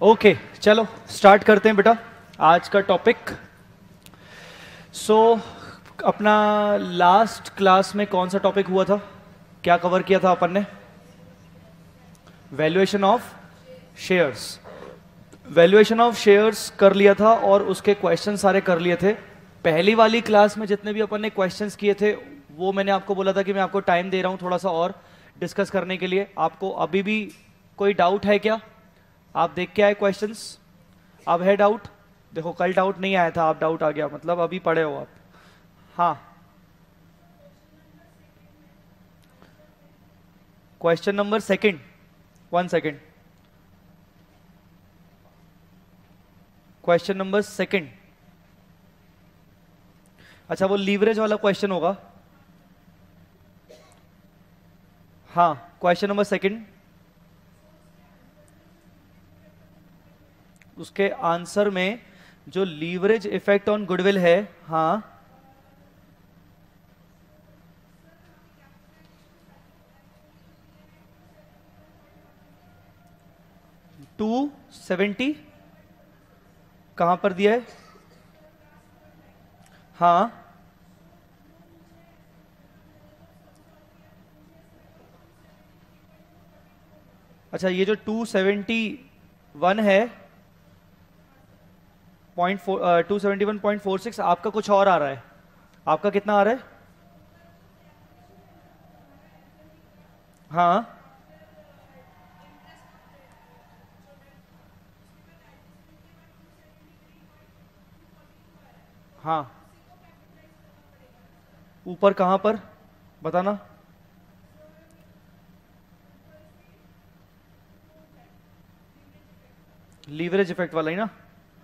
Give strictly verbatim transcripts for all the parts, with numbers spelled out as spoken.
Okay okay, चलो start करते हैं बेटा आज का टॉपिक। सो so, अपना लास्ट क्लास में कौन सा टॉपिक हुआ था, क्या कवर किया था अपन ने? Valuation of shares. Valuation of shares कर लिया था और उसके क्वेश्चन सारे कर लिए थे। पहली वाली क्लास में जितने भी अपन ने क्वेश्चंस किए थे वो मैंने आपको बोला था कि मैं आपको टाइम दे रहा हूं थोड़ा सा और डिस्कस करने के लिए। आपको अभी भी कोई डाउट है क्या? आप देख के आए क्वेश्चंस? अब है डाउट? देखो कल डाउट नहीं आया था, आप डाउट आ गया मतलब अभी पढ़े हो आप। हाँ, question number second, one second, question number second. अच्छा वो लीवरेज वाला क्वेश्चन होगा। हाँ, क्वेश्चन नंबर सेकंड, उसके आंसर में जो लीवरेज इफेक्ट ऑन गुडविल है, हाँ टू सेवेंटी कहां पर दिया है? हाँ अच्छा, ये जो टू सेवेंटी वन है point four two seventy one point four six, आपका कुछ और आ रहा है। आपका कितना आ रहा है? हाँ हाँ, ऊपर कहां पर बताना? लीवरेज इफेक्ट वाला ही ना,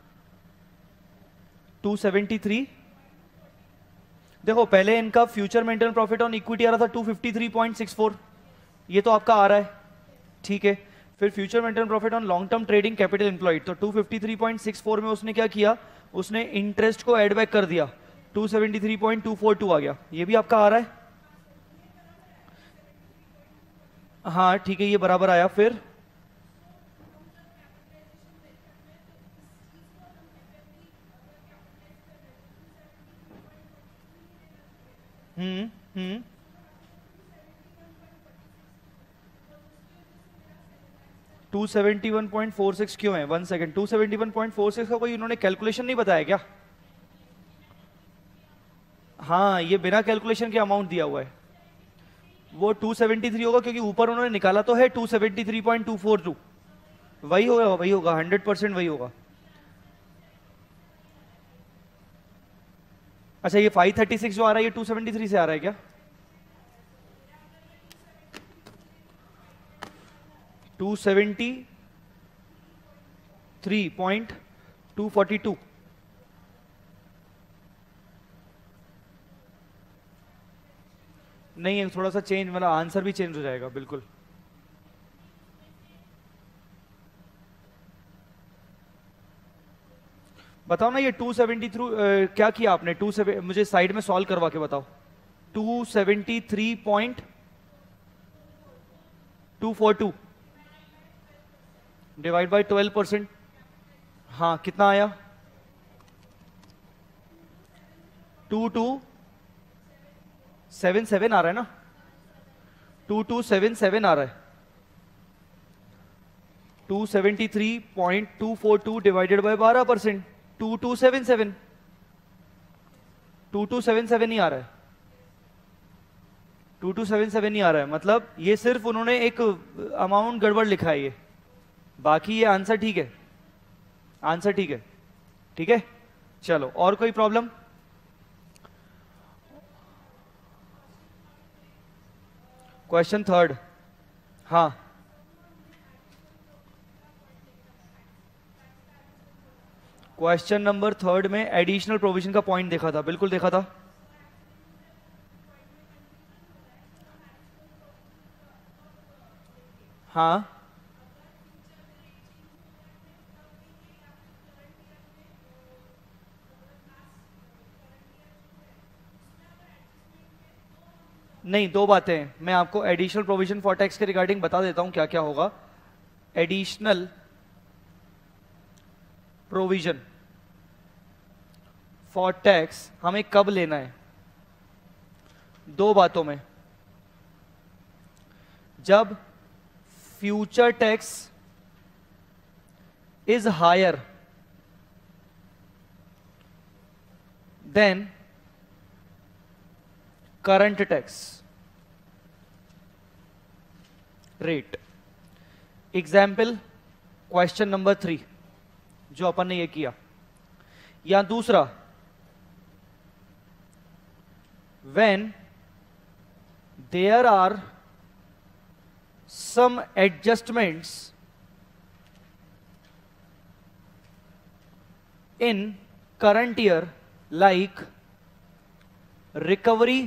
टू सेवेंटी थ्री। देखो पहले इनका future maintain profit on equity आ रहा था two fifty three point six four, ये तो आपका आ रहा है, ठीक है। फिर future maintain profit on long term trading capital employed, तो two fifty three point six four में उसने क्या किया, उसने इंटरेस्ट को एड बैक कर दिया, two seventy three point two four two आ गया, ये भी आपका आ रहा है। हाँ ठीक है, ये बराबर आया। फिर hmm hmm two seventy one point four six क्यों है? One second, two seventy one point four six का कोई उन्होंने कैलकुलेशन नहीं बताया क्या? हाँ, ये बिना कैलकुलेशन के अमाउंट दिया हुआ है, वो टू सेवेंटी थ्री होगा क्योंकि ऊपर उन्होंने निकाला तो है two seventy three point two four two, वही होगा वही होगा, हंड्रेड परसेंट वही होगा। अच्छा ये फाइव थर्टी सिक्स जो आ रहा है ये टू सेवेंटी थ्री से आ रहा है क्या? Two seventy three point two forty two, नहीं है, थोड़ा सा चेंज, मतलब आंसर भी चेंज हो जाएगा बिल्कुल। बताओ ना ये टू सेवेंटी थ्रू क्या किया आपने? टू सेवन मुझे साइड में सॉल्व करवा के बताओ। Two seventy three point two four two divide by twelve percent, हाँ कितना आया? टू टू सेवन सेवन आ रहा है ना, टू टू सेवन सेवन आ रहा है। Two seventy three point two four two divided by बारह percent, two two seven seven, two two seven seven ही आ रहा है, टू टू सेवन सेवन ही आ रहा है। मतलब ये सिर्फ उन्होंने एक अमाउंट गड़बड़ लिखा है, ये बाकी ये आंसर ठीक है, आंसर ठीक है, ठीक है। चलो और कोई प्रॉब्लम? क्वेश्चन थर्ड, हाँ क्वेश्चन नंबर थर्ड में एडिशनल प्रोविजन का पॉइंट देखा था, बिल्कुल देखा था। हाँ नहीं, दो बातें हैं, मैं आपको एडिशनल प्रोविजन फॉर टैक्स के रिगार्डिंग बता देता हूं क्या क्या होगा। एडिशनल प्रोविजन फॉर टैक्स हमें कब लेना है? दो बातों में, जब future tax is higher than current tax rate. Example question number three जो अपन ने ये किया, या दूसरा, when there are some adjustments in current year like recovery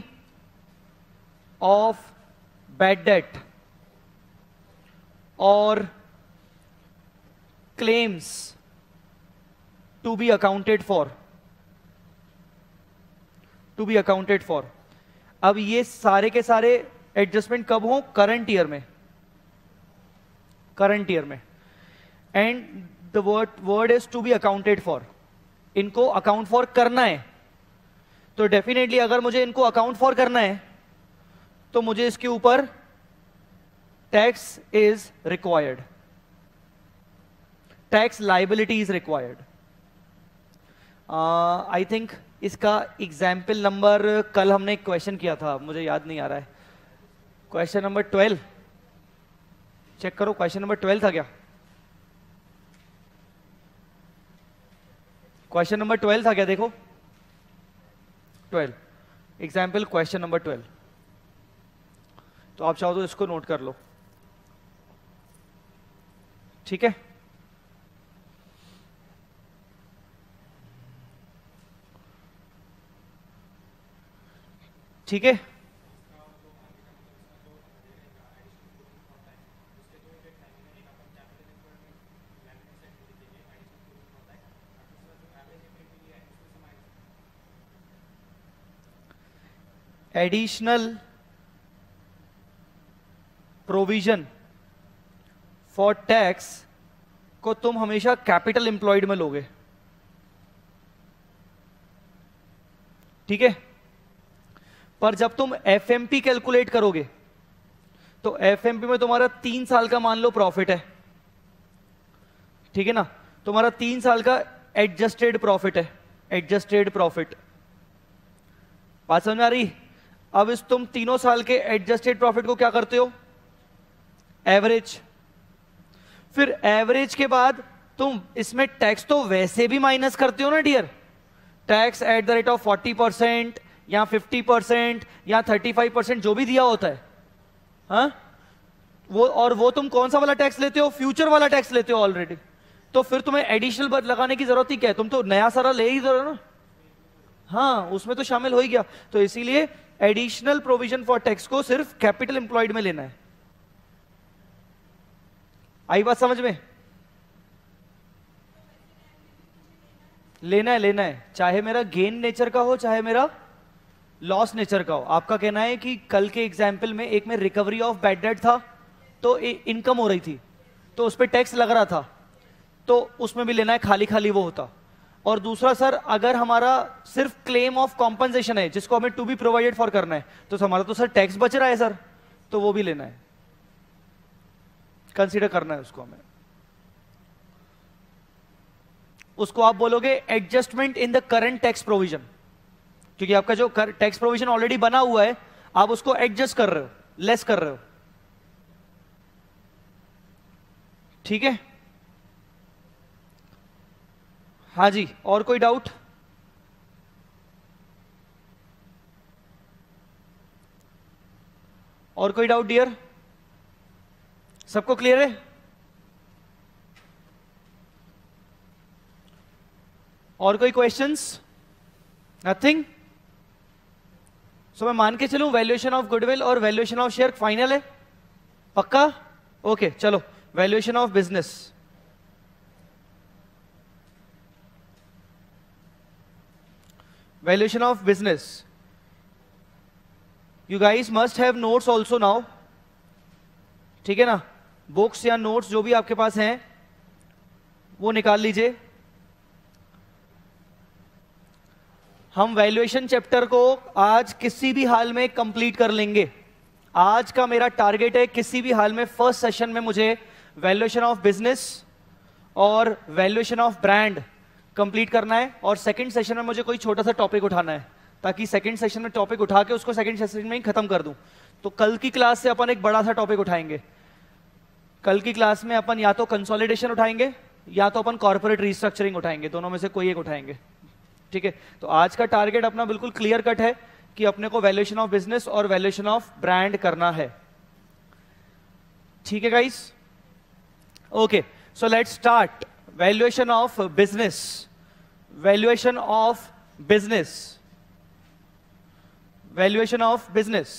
of bad debt or claims to be accounted for to be accounted for अब ये सारे के सारे एडजस्टमेंट कब हो? करंट ईयर में, करंट ईयर में। And the word word is to be accounted for, इनको अकाउंट फॉर करना है। तो डेफिनेटली अगर मुझे इनको अकाउंट फॉर करना है तो मुझे इसके ऊपर tax is required, tax liability is required. I think इसका एग्जाम्पल नंबर, कल हमने एक क्वेश्चन किया था, मुझे याद नहीं आ रहा है, क्वेश्चन नंबर ट्वेल्व, चेक करो क्वेश्चन नंबर ट्वेल्व था क्या? क्वेश्चन नंबर ट्वेल्व था क्या? देखो twelve, example question number twelve. तो आप चाहो तो इसको नोट कर लो, ठीक है? ठीक है, एडिशनल प्रोविजन फॉर टैक्स को तुम हमेशा कैपिटल एम्प्लॉयड में लोगे, ठीक है? पर जब तुम एफएमपी कैलकुलेट करोगे तो एफएमपी में तुम्हारा तीन साल का मान लो प्रॉफिट है, ठीक है ना? तुम्हारा तीन साल का एडजस्टेड प्रॉफिट है, एडजस्टेड प्रॉफिट। बात समझ में आ रही? अब इस तुम तीनों साल के एडजस्टेड प्रॉफिट को क्या करते हो? एवरेज। फिर एवरेज के बाद तुम इसमें टैक्स तो वैसे भी माइनस करते हो ना dear, tax at the rate of forty percent या फिफ्टी परसेंट या थर्टी फाइव परसेंट जो भी दिया होता है, हाँ? वो और वो तुम कौन सा वाला टैक्स लेते हो? फ्यूचर वाला टैक्स लेते हो ऑलरेडी। तो फिर तुम्हें एडिशनल लगाने की जरूरत ही क्या है? तुम तो नया सारा ले ही दो ना, हाँ, उसमें तो शामिल हो ही गया। तो इसीलिए एडिशनल प्रोविजन फॉर टैक्स को सिर्फ कैपिटल एम्प्लॉयड में लेना है। आई बात समझ में? लेना है, लेना है, चाहे मेरा गेन नेचर का हो चाहे मेरा लॉस नेचर का हो। आपका कहना है कि कल के एग्जाम्पल में एक में रिकवरी ऑफ बैड डेट था तो इनकम हो रही थी तो उस पर टैक्स लग रहा था, तो उसमें भी लेना है, खाली खाली वो होता। और दूसरा सर, अगर हमारा सिर्फ क्लेम ऑफ कॉम्पनसेशन है जिसको हमें टू बी प्रोवाइडेड फॉर करना है तो हमारा तो सर टैक्स बच रहा है सर, तो वो भी लेना है, कंसीडर करना है उसको हमें। उसको आप बोलोगे adjustment in the current tax provision, क्योंकि आपका जो टैक्स प्रोविजन ऑलरेडी बना हुआ है आप उसको एडजस्ट कर रहे हो, लेस कर रहे हो, ठीक है? हाँ जी, और कोई डाउट? और कोई डाउट डियर? सबको क्लियर है? और कोई क्वेश्चंस? नथिंग? सो मैं मान के चलूं वैल्यूएशन ऑफ गुडविल और वैल्यूएशन ऑफ शेयर फाइनल है? पक्का? ओके, चलो valuation of business. Valuation of business, you guys must have notes also now, ठीक है ना? बुक्स या नोट्स जो भी आपके पास हैं वो निकाल लीजिए। हम वैल्यूएशन चैप्टर को आज किसी भी हाल में कंप्लीट कर लेंगे। आज का मेरा टारगेट है किसी भी हाल में फर्स्ट सेशन में मुझे वैल्यूएशन ऑफ बिजनेस और वैल्यूएशन ऑफ ब्रांड कंप्लीट करना है, और सेकंड सेशन में मुझे कोई छोटा सा टॉपिक उठाना है, ताकि सेकंड सेशन में टॉपिक उठा के उसको सेकंड सेशन में ही खत्म कर दूं। तो कल की क्लास से अपन एक बड़ा सा टॉपिक उठाएंगे। कल की क्लास में अपन या तो कंसोलिडेशन उठाएंगे या तो अपन कॉर्पोरेट रिस्ट्रक्चरिंग उठाएंगे, दोनों में से कोई एक उठाएंगे। ठीक है, तो आज का टारगेट अपना बिल्कुल क्लियर कट है कि अपने को वैल्यूएशन ऑफ बिजनेस और वैल्यूएशन ऑफ ब्रांड करना है। ठीक है guys, okay, so let's start. Valuation of business, valuation of business, valuation of business.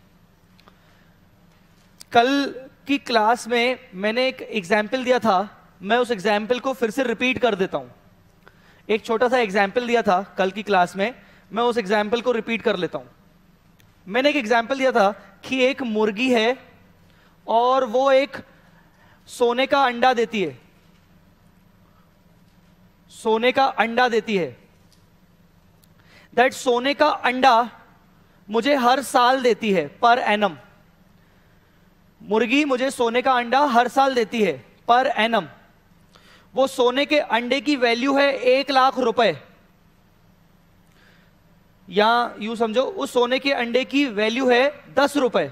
कल की क्लास में मैंने एक एग्जाम्पल दिया था, मैं उस एग्जाम्पल को फिर से रिपीट कर देता हूं। एक छोटा सा एग्जाम्पल दिया था कल की क्लास में, मैं उस एग्जाम्पल को रिपीट कर लेता हूं। मैंने एक एग्जाम्पल दिया था कि एक मुर्गी है और वो एक सोने का अंडा देती है, सोने का अंडा देती है। दैट सोने का अंडा मुझे हर साल देती है, पर एनम। मुर्गी मुझे सोने का अंडा हर साल देती है, पर एनम। वो सोने के अंडे की वैल्यू है एक लाख रुपए, या यूं समझो उस सोने के अंडे की वैल्यू है दस रुपए।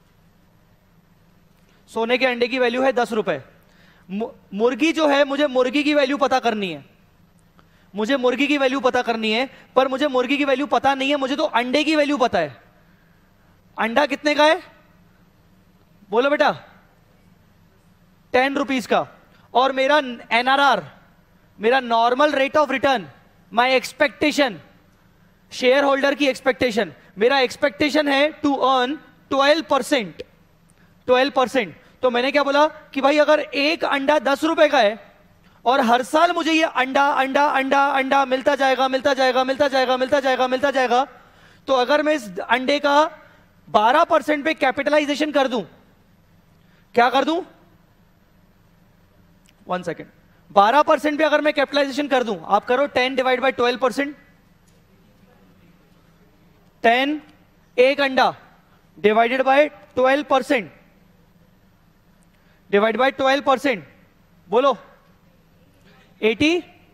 सोने के अंडे की वैल्यू है दस रुपए। मुर्गी जो है, मुझे मुर्गी की वैल्यू पता करनी है, मुझे मुर्गी की वैल्यू पता करनी है, पर मुझे मुर्गी की वैल्यू पता नहीं है, मुझे तो अंडे की वैल्यू पता है। अंडा कितने का है बोलो बेटा? टेन रुपीज का। और मेरा एनआरआर, मेरा normal rate of return, my expectation, share holder की एक्सपेक्टेशन, मेरा एक्सपेक्टेशन है to earn twelve percent. Twelve percent. तो मैंने क्या बोला कि भाई अगर एक अंडा दस रुपए का है और हर साल मुझे ये अंडा अंडा अंडा अंडा मिलता जाएगा मिलता जाएगा मिलता जाएगा मिलता जाएगा मिलता जाएगा, तो अगर मैं इस अंडे का बारह परसेंट पे कैपिटलाइजेशन कर दूं, क्या कर दूं? One second. बारह परसेंट पे अगर मैं कैपिटलाइजेशन कर दूं, आप करो ten divide by twelve percent. Ten एक अंडा divided by twelve percent, divide by twelve percent, बोलो eighty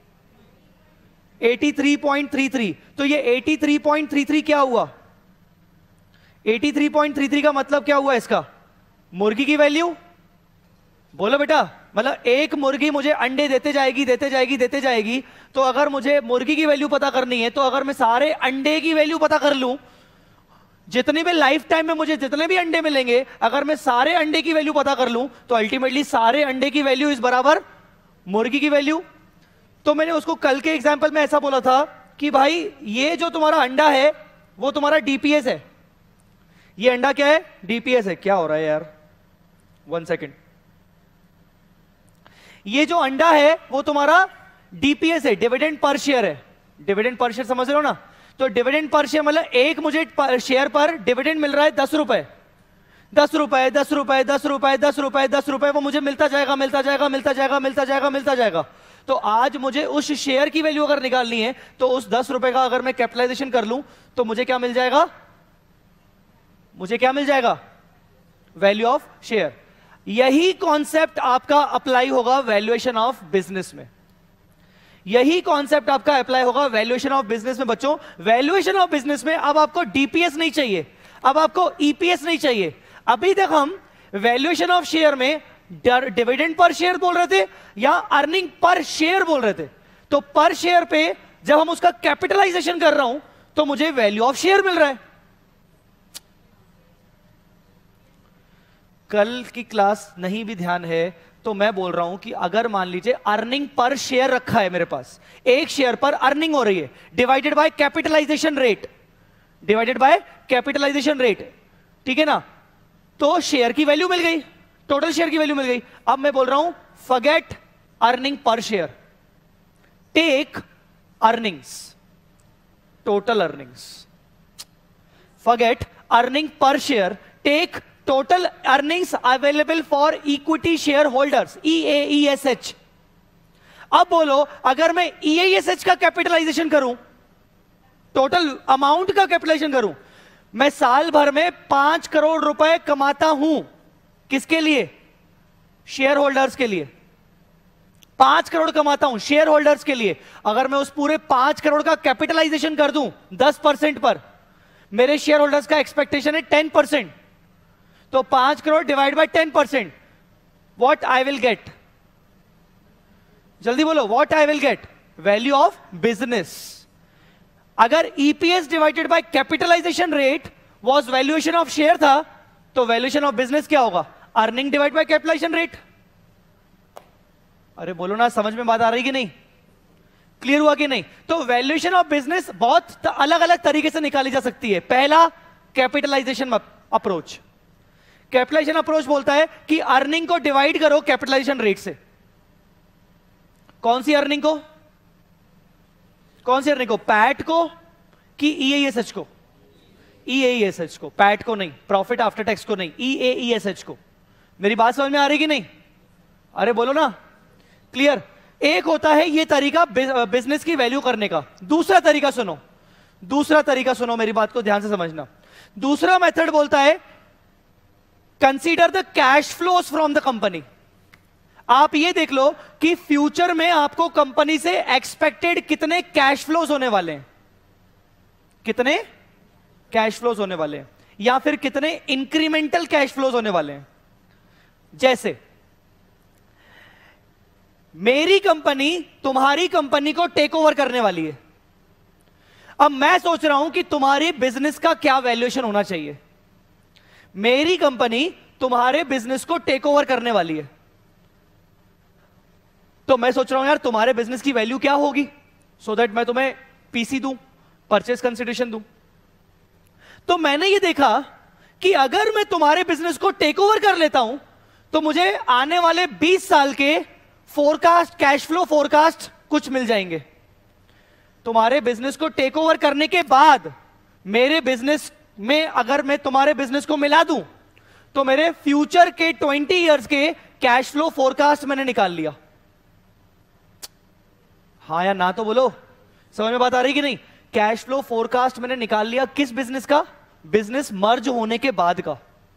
eighty three point three three. तो ये eighty three point three three क्या हुआ? Eighty three point three three का मतलब क्या हुआ इसका? मुर्गी की वैल्यू, बोलो बेटा। मतलब एक मुर्गी मुझे अंडे देते जाएगी देते जाएगी देते जाएगी, तो अगर मुझे मुर्गी की वैल्यू पता करनी है, तो अगर मैं सारे अंडे की वैल्यू पता कर लूं, जितने भी लाइफ टाइम में मुझे जितने भी अंडे मिलेंगे, अगर मैं सारे अंडे की वैल्यू पता कर लूं, तो अल्टीमेटली सारे अंडे की वैल्यू इस बराबर मुर्गी की वैल्यू। तो मैंने उसको कल के एग्जांपल में ऐसा बोला था कि भाई ये जो तुम्हारा अंडा है वो तुम्हारा डीपीएस है। ये अंडा क्या है? डीपीएस है। क्या हो रहा है यार? One second. ये जो अंडा है वो तुम्हारा डीपीएस है, डिविडेंड पर शेयर है। डिविडेंड पर शेयर समझ रहे हो ना? तो डिविडेंड पर शेयर मतलब एक मुझे शेयर पर डिविडेंड मिल रहा है दस रुपए, दस रुपए दस रुपए दस रुपए दस रुपए दस रुपए, वो मुझे मिलता जाएगा मिलता जाएगा मिलता जाएगा मिलता जाएगा मिलता जाएगा। तो आज मुझे उस शेयर की वैल्यू अगर निकालनी है, तो उस दस रुपए का अगर मैं कैपिटलाइजेशन कर लूं, तो मुझे क्या मिल जाएगा? मुझे क्या मिल जाएगा? Value of share. यही कॉन्सेप्ट आपका अप्लाई होगा वैल्यूएशन ऑफ बिजनेस में। यही कॉन्सेप्ट आपका अप्लाई होगा वैल्यूएशन ऑफ बिजनेस में। बच्चों, वैल्यूएशन ऑफ बिजनेस में अब आपको डीपीएस नहीं चाहिए, अब आपको ईपीएस नहीं चाहिए। अभी तक हम वैल्यूएशन ऑफ शेयर में डिविडेंड पर शेयर बोल रहे थे या अर्निंग पर शेयर बोल रहे थे। तो पर शेयर पे जब हम उसका कैपिटलाइजेशन कर रहा हूं, तो मुझे वैल्यू ऑफ शेयर मिल रहा है। कल की क्लास नहीं भी ध्यान है तो मैं बोल रहा हूं कि अगर मान लीजिए अर्निंग पर शेयर रखा है मेरे पास, एक शेयर पर अर्निंग हो रही है, divided by capitalization rate, divided by capitalization rate, ठीक है ना? तो शेयर की वैल्यू मिल गई, टोटल शेयर की वैल्यू मिल गई। अब मैं बोल रहा हूं forget earning per share, take earnings, total earnings. Forget earning per share, take total earnings available for equity share holders, E A E S H. अब बोलो, अगर मैं E A E S H का कैपिटलाइजेशन करूं, total amount का capitalization करूं, मैं साल भर में पांच करोड़ रुपए कमाता हूं, किसके लिए? शेयर होल्डर्स के लिए। पांच करोड़ कमाता हूं शेयर होल्डर्स के लिए। अगर मैं उस पूरे पांच करोड़ का कैपिटलाइजेशन कर दूं दस परसेंट पर, मेरे शेयर होल्डर्स का एक्सपेक्टेशन है टेन परसेंट, तो पांच crore divide by ten percent, what I will get? जल्दी बोलो, what I will get? Value of business. अगर EPS divided by capitalization rate was valuation of share था, तो वैल्यूएशन ऑफ बिजनेस क्या होगा? Earning divide by capitalization rate. अरे बोलो ना, समझ में बात आ रही कि नहीं? क्लियर हुआ कि नहीं? तो वैल्यूएशन ऑफ बिजनेस बहुत अलग अलग तरीके से निकाली जा सकती है। पहला, कैपिटलाइजेशन अप्रोच। कैपिटलाइजेशन अप्रोच बोलता है कि अर्निंग को डिवाइड करो कैपिटलाइजेशन रेट से। कौन सी अर्निंग को? कौन सी अर्निंग को? पैट को कि ईएईएसएच को? ईएईएसएच को, पैट को नहीं, प्रॉफिट आफ्टर टैक्स को नहीं, ईएईएसएच को। मेरी बात समझ में आ रही कि नहीं? अरे बोलो ना, क्लियर? एक होता है ये तरीका बिजनेस की वैल्यू करने का। दूसरा तरीका सुनो, दूसरा तरीका सुनो, मेरी बात को ध्यान से समझना। दूसरा मेथड बोलता है consider the cash flows from the company. आप ये देख लो कि फ्यूचर में आपको कंपनी से एक्सपेक्टेड कितने कैश फ्लोज होने वाले हैं, कितने कैश फ्लोज होने वाले हैं, या फिर कितने इंक्रीमेंटल कैश फ्लोज होने वाले हैं। जैसे मेरी कंपनी तुम्हारी कंपनी को टेक ओवर करने वाली है। अब मैं सोच रहा हूं कि तुम्हारे बिजनेस का क्या वैल्यूएशन होना चाहिए। मेरी कंपनी तुम्हारे बिजनेस को टेक ओवर करने वाली है, तो मैं सोच रहा हूं यार तुम्हारे बिजनेस की वैल्यू क्या होगी, सो दैट मैं तुम्हें पीसी दूं, परचेज कंसिडरेशन दूं। तो मैंने ये देखा कि अगर मैं तुम्हारे बिजनेस को टेक ओवर कर लेता हूं, तो मुझे आने वाले बीस साल के फोरकास्ट, कैश फ्लो फोरकास्ट कुछ मिल जाएंगे। तुम्हारे बिजनेस को टेक ओवर करने के बाद मेरे बिजनेस में अगर मैं तुम्हारे बिजनेस को मिला दूं, तो मेरे फ्यूचर के ट्वेंटी इयर्स के कैश फ्लो फोरकास्ट मैंने निकाल लिया। हाँ या ना तो बोलो, समझ में बात आ रही कि नहीं? कैश फ्लो फोरकास्ट मैंने निकाल लिया। किस बिजनेस का? बिजनेस मर्ज होने के बाद का।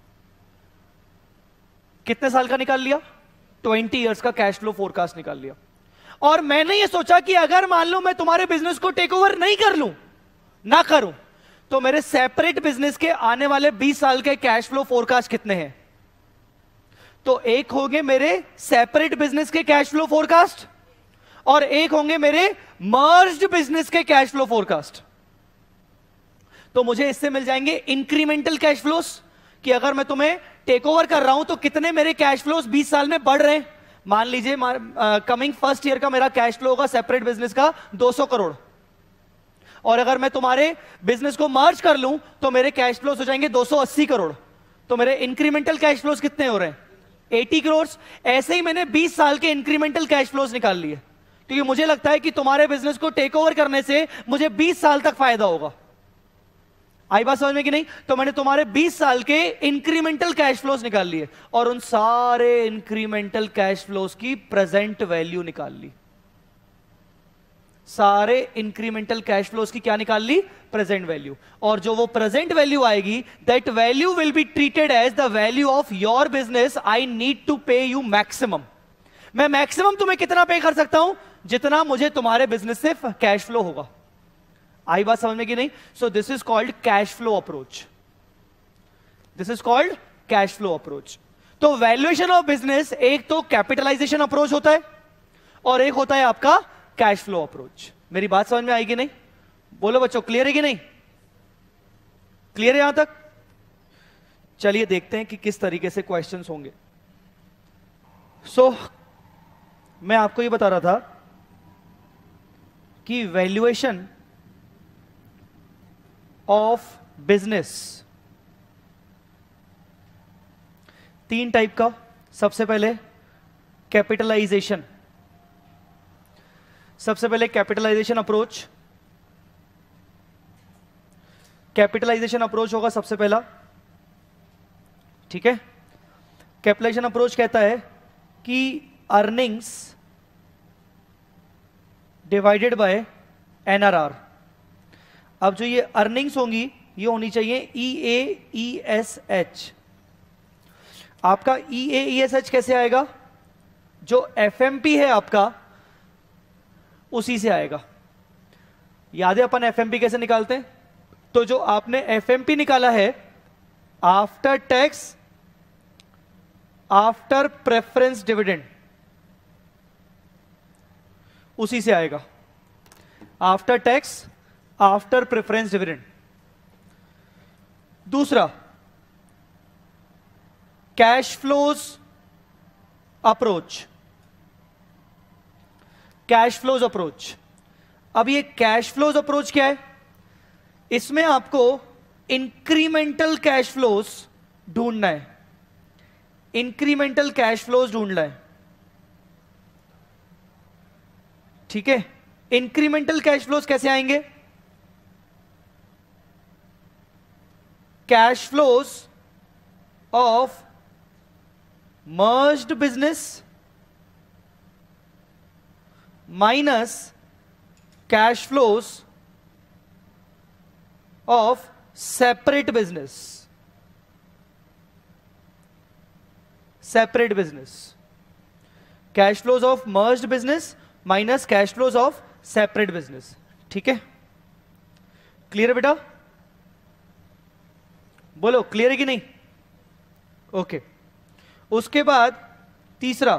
कितने साल का निकाल लिया? ट्वेंटी इयर्स का कैश फ्लो फोरकास्ट निकाल लिया। और मैंने ये सोचा कि अगर मान लो मैं तुम्हारे बिजनेस को टेक ओवर नहीं कर लूं, ना करूं, तो मेरे सेपरेट बिजनेस के आने वाले बीस साल के कैश फ्लो फोरकास्ट कितने हैं? तो एक होंगे मेरे सेपरेट बिजनेस के कैश फ्लो फोरकास्ट, और एक होंगे मेरे मर्ज्ड बिजनेस के कैश फ्लो फोरकास्ट। तो मुझे इससे मिल जाएंगे इंक्रीमेंटल कैश फ्लोस, कि अगर मैं तुम्हें टेक ओवर कर रहा हूं तो कितने मेरे कैश फ्लोस बीस साल में बढ़ रहे हैं। मान लीजिए कमिंग फर्स्ट ईयर का मेरा कैश फ्लो होगा सेपरेट बिजनेस का दो सौ करोड़, और अगर मैं तुम्हारे बिजनेस को मर्ज कर लूं तो मेरे कैश फ्लोस हो जाएंगे दो सौ अस्सी करोड़। तो मेरे इंक्रीमेंटल कैश फ्लोस कितने हो रहे हैं? अस्सी करोड़। ऐसे ही मैंने बीस साल के इंक्रीमेंटल कैश फ्लोस निकाल लिए, क्योंकि मुझे लगता है कि तुम्हारे बिजनेस को टेक ओवर करने से मुझे बीस साल तक फायदा होगा। आई बात समझ में कि नहीं? तो मैंने तुम्हारे बीस साल के इंक्रीमेंटल कैश फ्लोस निकाल लिए, और उन सारे इंक्रीमेंटल कैश फ्लोस की प्रेजेंट वैल्यू निकाल ली। सारे इंक्रीमेंटल कैश फ्लोस की क्या निकाल ली? Present value. और जो वो प्रेजेंट वैल्यू आएगी, that value will be treated as the value of your business. I need to pay you maximum. मैं मैक्सिमम तुम्हें कितना पे कर सकता हूं? जितना मुझे तुम्हारे बिजनेस से कैश फ्लो होगा। आई बात समझ में कि नहीं? So this is called cash flow approach. This is called cash flow approach. तो वैल्यूएशन ऑफ बिजनेस एक तो कैपिटलाइजेशन अप्रोच होता है, और एक होता है आपका कैश फ्लो अप्रोच। मेरी बात समझ में आएगी नहीं? बोलो बच्चों, क्लियर है कि नहीं? क्लियर है यहां तक? चलिए देखते हैं कि किस तरीके से क्वेश्चंस होंगे। सो so, मैं आपको ये बता रहा था कि वैल्यूएशन ऑफ बिजनेस तीन टाइप का। सबसे पहले कैपिटलाइजेशन, सबसे पहले कैपिटलाइजेशन अप्रोच। कैपिटलाइजेशन अप्रोच होगा सबसे पहला, ठीक है? कैपिटलाइजेशन अप्रोच कहता है कि अर्निंग्स डिवाइडेड बाय एनआरआर। अब जो ये अर्निंग्स होंगी ये होनी चाहिए ई ए ई एस एच। आपका ई ए ई एस एच कैसे आएगा? जो एफ एम पी है आपका उसी से आएगा। याद है अपन एफ एम पी कैसे निकालते हैं? तो जो आपने एफ एम पी निकाला है after tax after preference dividend, उसी से आएगा। After tax after preference dividend. दूसरा cash flows approach, cash flows approach. अब ये कैश फ्लोज अप्रोच क्या है? इसमें आपको इंक्रीमेंटल कैश फ्लोज ढूंढना है, इंक्रीमेंटल कैश फ्लोज ढूंढना है, ठीक है। इंक्रीमेंटल कैश फ्लोज कैसे आएंगे? Cash flows of merged business minus cash flows of separate business, separate business. Cash flows of merged business minus cash flows of separate business, ठीक है। क्लियर है बेटा? बोलो क्लियर है कि नहीं? ओके। उसके बाद तीसरा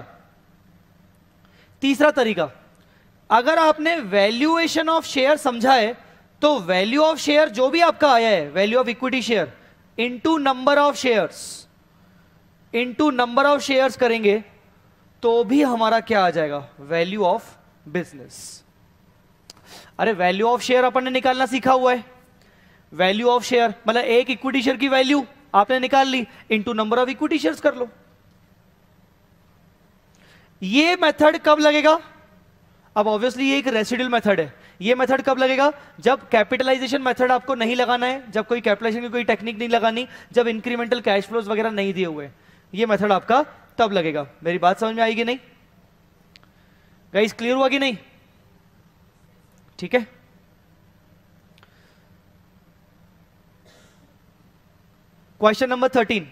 तीसरा तरीका, अगर आपने वैल्यूएशन ऑफ शेयर समझा है तो वैल्यू ऑफ शेयर जो भी आपका आया है, value of equity share into number of shares, into number of shares करेंगे तो भी हमारा क्या आ जाएगा? Value of business. अरे वैल्यू ऑफ शेयर अपन ने निकालना सीखा हुआ है। वैल्यू ऑफ शेयर मतलब एक इक्विटी शेयर की वैल्यू आपने निकाल ली, into number of equity shares कर लो। ये मेथड कब लगेगा? अब ऑब्वियसली ये एक रेसिडुअल मेथड है। ये मेथड कब लगेगा? जब कैपिटलाइजेशन मेथड आपको नहीं लगाना है, जब कोई कैपिटलाइजेशन की कोई टेक्निक नहीं लगानी, जब इंक्रीमेंटल कैश फ्लोज वगैरह नहीं दिए हुए, ये मेथड आपका तब लगेगा। मेरी बात समझ में आएगी नहीं? गाइस क्लियर हुआ कि नहीं? ठीक है। Question number thirteen,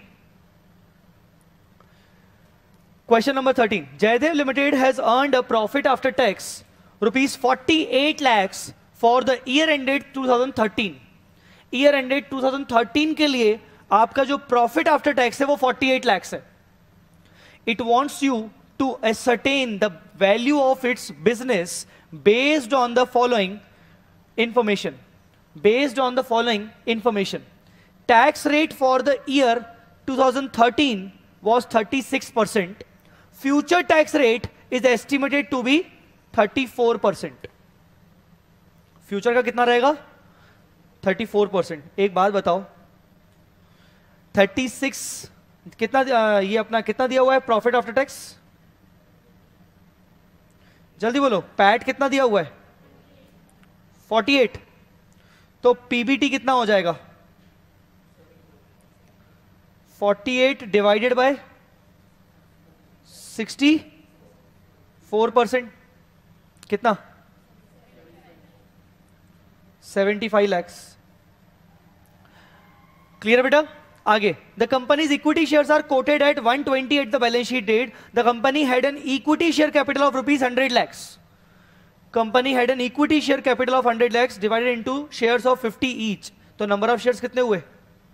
question number thirteen. Jaidev limited has earned a profit after tax rupees forty eight lakhs for the year ended two thousand thirteen. Year ended two thousand thirteen के लिए आपका जो प्रॉफिट आफ्टर टैक्स है वो forty eight lakhs है। It wants you to ascertain the value of its business based on the following information, based on the following information. Tax rate for the year two thousand thirteen was thirty-six percent. Future tax rate is estimated to be thirty-four percent. Future का कितना रहेगा? thirty-four percent. एक बात बताओ, thirty-six कितना ये अपना कितना दिया हुआ है प्रॉफिट आफ्टर टैक्स? जल्दी बोलो, पैट कितना दिया हुआ है? forty-eight. तो पीबीटी कितना हो जाएगा? forty-eight divided by sixty-four percent कितना? seventy-five lakhs. क्लियर बेटा? आगे, the company's equity shares are quoted at one twenty at the balance sheet date. The company had an equity share capital of rupees hundred lakhs. Company had an equity share capital of hundred lakhs divided into shares of fifty each. तो number of shares कितने हुए?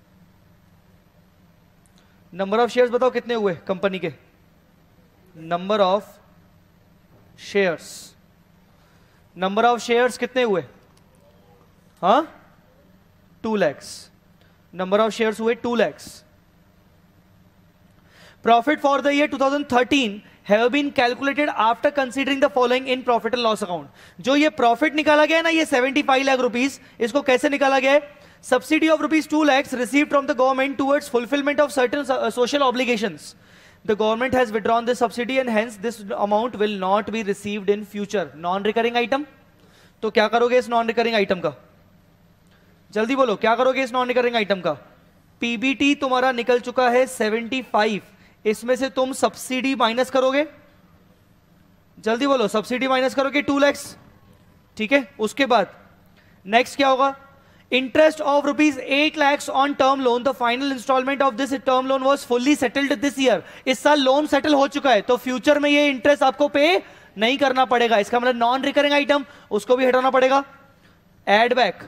Number of shares बताओ कितने हुए company के? Number of shares, number of shares कितने हुए? हाँ, two lakhs. Number of shares हुए two lakhs. Profit for the year two thousand thirteen have been calculated after considering the following in profit and loss account. जो ये profit निकाला गया है ना, ये seventy-five लाख रुपीस, इसको कैसे निकाला गया है? Subsidy of rupees two lakhs received from the government towards fulfillment of certain uh, social obligations. The government has withdrawn this subsidy and hence this amount will not be received in future. Non-recurring item. तो क्या करोगे इस non-recurring item का? जल्दी बोलो, क्या करोगे इस non-recurring item का? पीबीटी तुम्हारा निकल चुका है seventy-five. इसमें से तुम सब्सिडी माइनस करोगे. जल्दी बोलो, सब्सिडी माइनस करोगे two lakhs. ठीक है. उसके बाद नेक्स्ट क्या होगा? interest of rupees eight lakhs on term loan, the final installment of this term loan was fully settled this year. इस साल लोन सेटल हो चुका है, तो फ्यूचर में ये इंटरेस्ट आपको पे नहीं करना पड़ेगा. इसका मतलब नॉन रिकरिंग आइटम, उसको भी हटाना पड़ेगा. एड बैक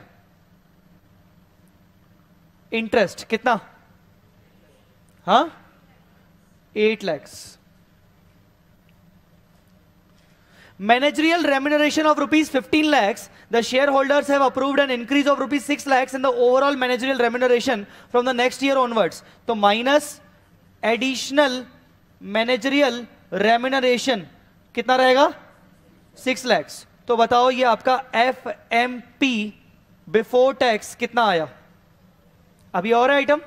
इंटरेस्ट कितना, हाँ eight lakhs. Managerial remuneration of rupees fifteen lakhs. The shareholders have approved an increase of rupees six lakhs in the overall managerial remuneration from the next year onwards. तो minus additional managerial remuneration कितना रहेगा, six lakhs. तो बताओ ये आपका F M P before tax कितना आया. अभी और है item.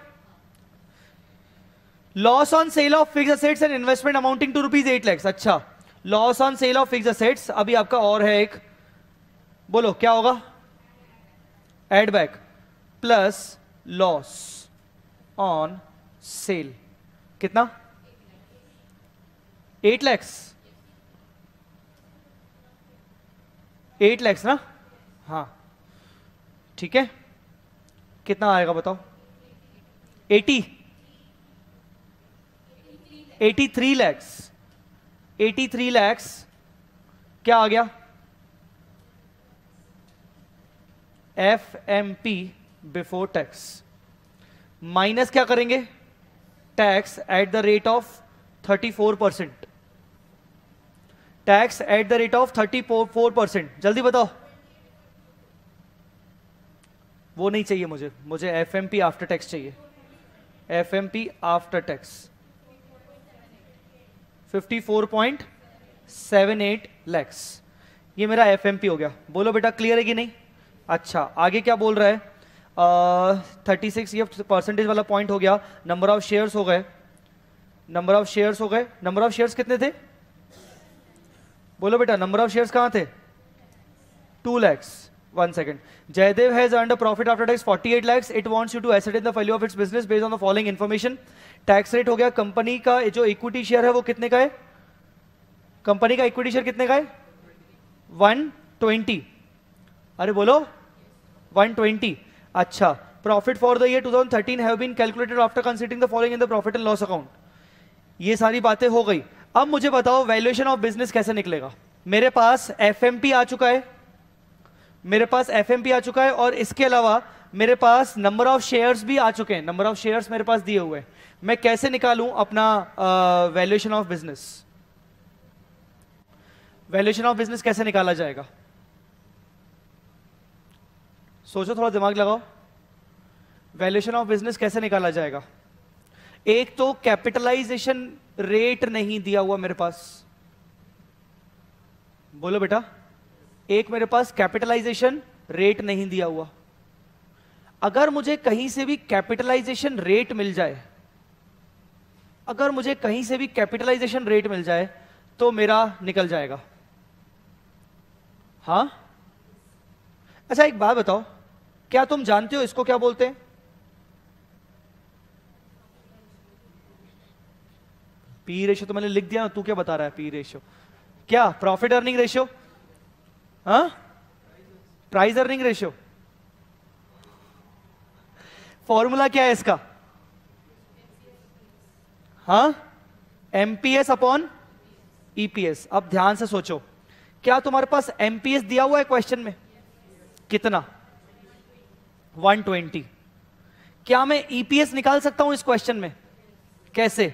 Loss on sale of fixed assets and investment amounting to rupees eight lakhs. अच्छा, loss on sale of fixed assets. अभी आपका और है एक, बोलो क्या होगा. Add back plus loss on sale कितना, एट लैक्स. एट लैक्स ना, हाँ ठीक है. कितना आएगा बताओ. Eighty eighty three lakhs. तिरासी लैक्स क्या आ गया, F M P before tax. Minus क्या करेंगे, tax at the rate of thirty four percent. Tax at the rate of thirty four percent. जल्दी बताओ. वो नहीं चाहिए मुझे, मुझे F M P after tax चाहिए. F M P after tax fifty four point seven eight lakhs. ये मेरा एफएमपी हो गया. बोलो बेटा क्लियर है कि नहीं. अच्छा आगे क्या बोल रहा है. थर्टी सिक्स ये परसेंटेज वाला पॉइंट हो गया. नंबर ऑफ शेयर्स हो गए, नंबर ऑफ शेयर्स हो गए. नंबर ऑफ शेयर्स कितने थे, बोलो बेटा. नंबर ऑफ शेयर्स कहां थे, two lakhs. One second. Jaidev has earned a profit after tax forty eight lakhs. It wants you to ascertain the value of its business based on the following information. Tax rate हो गया. Company का जो equity share है वो कितने का है, company का इक्विटी शेयर कितने का है, वन ट्वेंटी. अरे बोलो वन ट्वेंटी. अच्छा, profit for the year two thousand thirteen have been calculated after considering the following in the profit and loss account. ये सारी बातें हो गई. अब मुझे बताओ वैल्यूएशन ऑफ बिजनेस कैसे निकलेगा. मेरे पास एफएमपी आ चुका है, मेरे पास एफएमपी आ चुका है, और इसके अलावा मेरे पास नंबर ऑफ शेयर्स भी आ चुके हैं. नंबर ऑफ शेयर्स मेरे पास दिए हुए हैं. मैं कैसे निकालूं अपना valuation of business. Valuation of business कैसे निकाला जाएगा, सोचो, थोड़ा दिमाग लगाओ. वैल्यूएशन ऑफ बिजनेस कैसे निकाला जाएगा. एक तो कैपिटलाइजेशन रेट नहीं दिया हुआ मेरे पास. बोलो बेटा. एक मेरे पास कैपिटलाइजेशन रेट नहीं दिया हुआ. अगर मुझे कहीं से भी कैपिटलाइजेशन रेट मिल जाए, अगर मुझे कहीं से भी कैपिटलाइजेशन रेट मिल जाए तो मेरा निकल जाएगा. हाँ अच्छा एक बात बताओ, क्या तुम जानते हो इसको क्या बोलते हैं. पी रेशियो तो मैंने लिख दिया ना, तू क्या बता रहा है. पी रेशियो क्या, प्रॉफिट अर्निंग रेशियो, हाँ प्राइस अर्निंग रेशियो. फॉर्मूला क्या है इसका, हाँ एमपीएस अपॉन ईपीएस. अब ध्यान से सोचो, क्या तुम्हारे पास एमपीएस दिया हुआ है क्वेश्चन में, कितना, वन ट्वेंटी. क्या मैं ईपीएस निकाल सकता हूं इस क्वेश्चन में, कैसे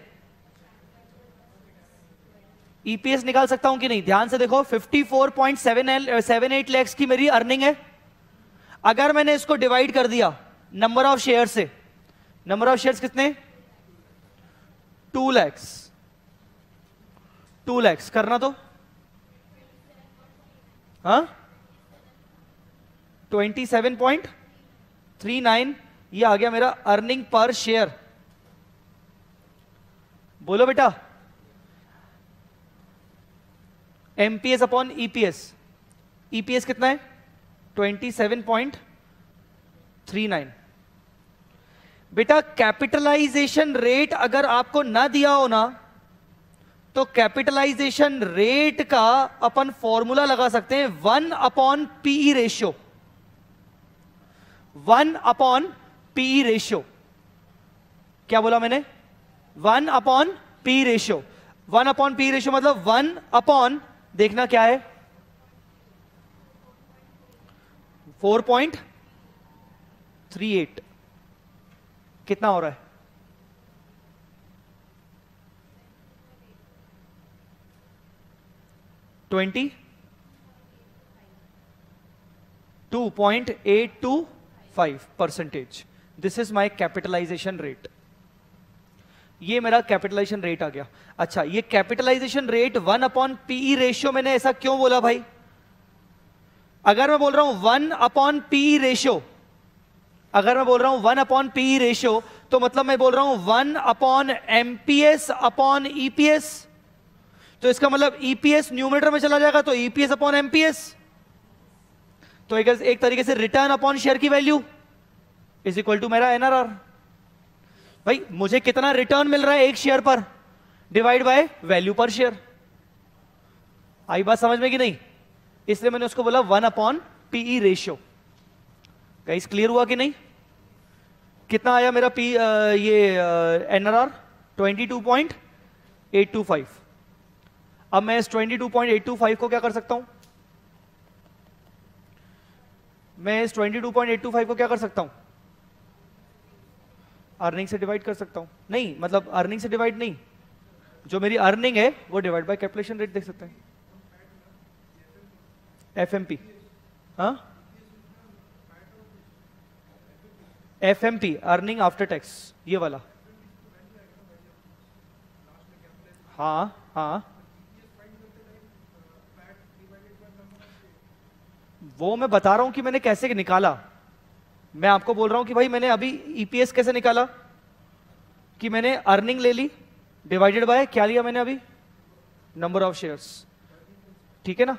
ईपीएस निकाल सकता हूं कि नहीं. ध्यान से देखो, fifty four point seven eight lakhs की मेरी अर्निंग है. अगर मैंने इसको डिवाइड कर दिया नंबर ऑफ शेयर से, नंबर ऑफ शेयर्स कितने, टू लैक्स. टू लैक्स करना तो, हाँ twenty seven point three nine. ये आ गया मेरा अर्निंग पर शेयर. बोलो बेटा. MPS upon EPS. ईपीएस कितना है, twenty seven point three nine. बेटा कैपिटलाइजेशन रेट अगर आपको ना दिया हो ना, तो कैपिटलाइजेशन रेट का अपन फॉर्मूला लगा सकते हैं, one upon PE ratio. One upon PE ratio. क्या बोला मैंने? One upon P ratio. One upon P ratio मतलब वन अपॉन, देखना क्या है, फोर पॉइंट थ्री एट। कितना हो रहा है? Twenty two point eight two five percentage. This is my capitalization rate. ये मेरा कैपिटलाइजेशन रेट आ गया। अच्छा, ये capitalization rate one upon PE ratio, मैंने ऐसा क्यों बोला भाई? अगर मैं बोल रहा हूं वन अपॉन पीई रेशियो, अगर मैं बोल रहा हूं वन अपॉन पीई रेशियो, तो मतलब मैं बोल रहा हूं one upon MPS upon EPS. तो इसका मतलब ईपीएस न्यूमरेटर में चला जाएगा, तो ईपीएस अपॉन एमपीएस। तो एक, एक तरीके से रिटर्न अपॉन शेयर की वैल्यू इज इक्वल टू मेरा एनआरआर। भाई मुझे कितना रिटर्न मिल रहा है एक शेयर पर, divide by value per share. आई बात समझ में कि नहीं? इसलिए मैंने उसको बोला one upon PE ratio. Guys clear हुआ कि नहीं? कितना आया मेरा पी आ, ये NRR? Twenty two point eight two five. अब मैं इस twenty two point eight two five को क्या कर सकता हूं? मैं इस twenty two point eight two five को क्या कर सकता हूं? अर्निंग से डिवाइड कर सकता हूं। नहीं, मतलब अर्निंग से डिवाइड नहीं, जो मेरी अर्निंग है वो डिवाइड बाय कैपिटलाइजेशन रेट देख सकते हैं। एफएमपी, हाँ, एफएमपी अर्निंग आफ्टर टैक्स, ये वाला। हाँ हाँ, वो मैं बता रहा हूं कि मैंने कैसे निकाला। मैं आपको बोल रहा हूं कि भाई मैंने अभी ईपीएस कैसे निकाला, कि मैंने अर्निंग ले ली डिवाइडेड बाय क्या लिया मैंने अभी? Number of shares. ठीक है ना?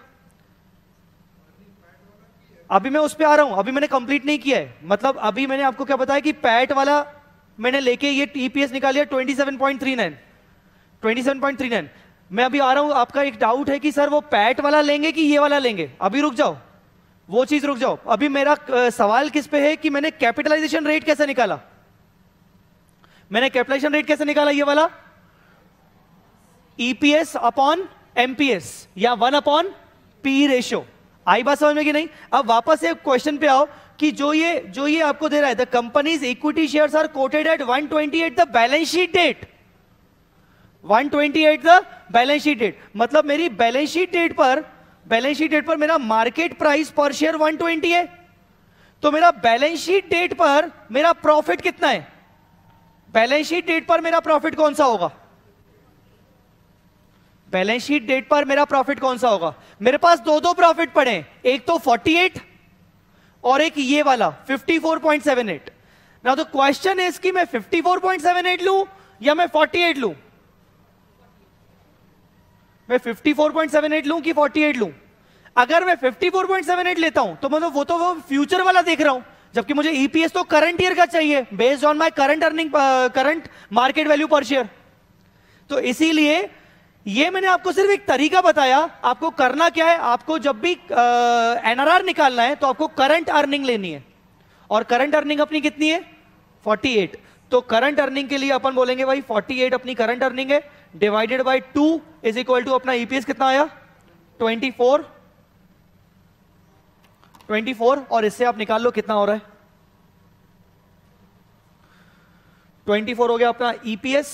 अभी मैं उस पे आ रहा हूं, अभी मैंने कंप्लीट नहीं किया है। मतलब अभी मैंने आपको क्या बताया कि पैट वाला मैंने लेके ये ईपीएस निकाल लिया twenty seven point three nine, twenty seven point three nine. मैं अभी आ रहा हूं, आपका एक डाउट है कि सर वो पैट वाला लेंगे कि ये वाला लेंगे। अभी रुक जाओ, वो चीज रुक जाओ। अभी मेरा आ, सवाल किस पे है कि मैंने कैपिटलाइजेशन रेट कैसे निकाला? मैंने कैपिटलाइजेशन रेट कैसे निकाला? ये वाला ईपीएस अपॉन एमपीएस या वन अपॉन पी रेशियो। आई बात समझ में कि नहीं? अब वापस से क्वेश्चन पे आओ कि जो ये जो ये आपको दे रहा है, the company's equity shares are quoted at one twenty at the balance sheet date. One twenty at the balance sheet date मतलब मेरी बैलेंस शीट डेट पर बैलेंस शीट डेट पर मेरा market price per share one twenty है। तो मेरा balance sheet date पर मेरा प्रॉफिट कितना है? बैलेंस शीट डेट पर मेरा प्रॉफिट कौन सा होगा? बैलेंस शीट डेट पर मेरा प्रॉफिट कौन सा होगा? मेरे पास दो दो प्रॉफिट पड़े हैं, एक तो फोर्टी एट और एक ये वाला fifty four point seven eight. Now the question is कि मैं fifty four point seven eight लूं या मैं फोर्टी एट लूं? मैं fifty four point seven eight लूं कि फोर्टी एट लूं? अगर मैं fifty four point seven eight लेता हूं तो मतलब वो तो वो फ्यूचर वाला देख रहा हूं, जबकि मुझे ईपीएस तो करंट ईयर का चाहिए based on my current earning, current market value per share. तो इसीलिए ये मैंने आपको सिर्फ एक तरीका बताया। आपको करना क्या है? आपको जब भी एनआरआर निकालना है तो आपको करंट अर्निंग लेनी है, और करंट अर्निंग अपनी कितनी है? Forty eight. तो करंट अर्निंग के लिए अपन बोलेंगे भाई फोर्टी एट अपनी करंट अर्निंग है, divided by two is equal to अपना ईपीएस कितना आया? ट्वेंटी फोर, ट्वेंटी फोर, और इससे आप निकाल लो कितना हो रहा है। ट्वेंटी फोर हो गया अपना ईपीएस।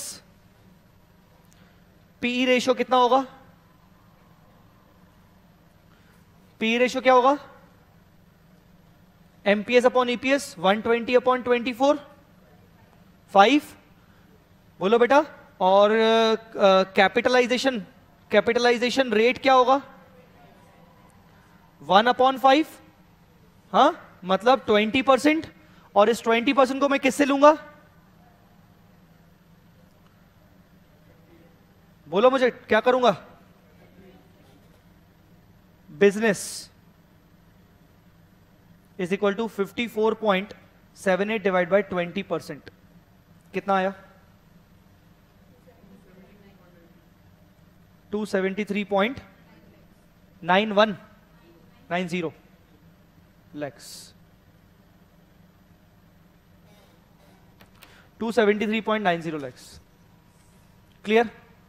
पीई रेशियो कितना होगा? पीई रेशियो क्या होगा? MPS upon EPS, one twenty upon twenty four, five. बोलो बेटा। और कैपिटलाइजेशन कैपिटलाइजेशन रेट क्या होगा? One upon five. हाँ, मतलब ट्वेंटी परसेंट। और इस ट्वेंटी परसेंट को मैं किससे लूंगा? बोलो मुझे, क्या करूंगा? Business is equal to fifty four point seven eight divide by twenty percent. कितना आया? Two seventy three point nine one nine zero lakhs. Two seventy three point nine zero lakhs. Clear?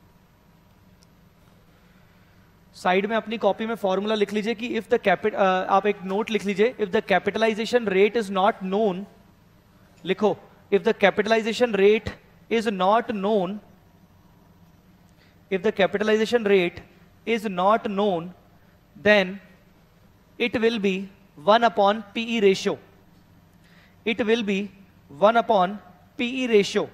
Side में अपनी कॉपी में फॉर्मूला लिख लीजिए कि if the कैपिट आप एक नोट लिख लीजिए, if the capitalization rate is not known, लिखो if the capitalization rate is not known, if the capitalization rate is not known, then it will be one upon P E ratio. It will be one upon P E ratio.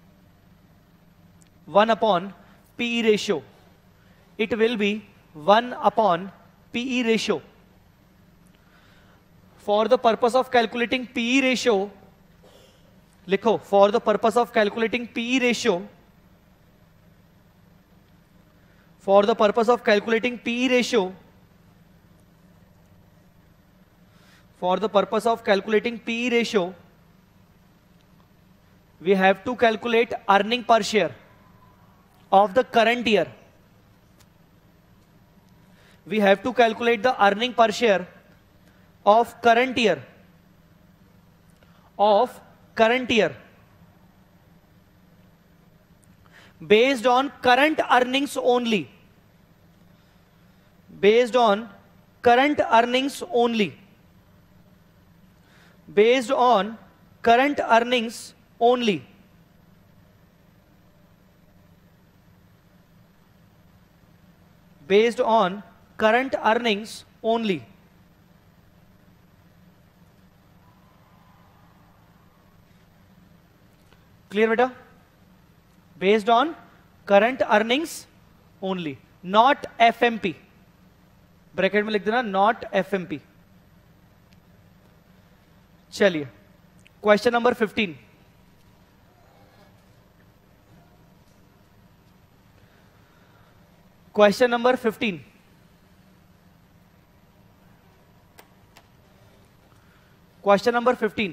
one upon P E ratio. It will be one upon P E ratio. For the purpose of calculating P E ratio, लिखो, for the purpose of calculating P E ratio, for the purpose of calculating P E ratio, for the purpose of calculating P E ratio, we have to calculate earning per share of the current year. We have to calculate the earning per share of current year, of current year, based on current earnings only. Based on current earnings only. Based on current earnings only. Based on current earnings only. Clear beta? Based on current earnings only, not F M P. Bracket में लिख देना not F M P. चलिए question number fifteen. Question number fifteen, question number fifteen.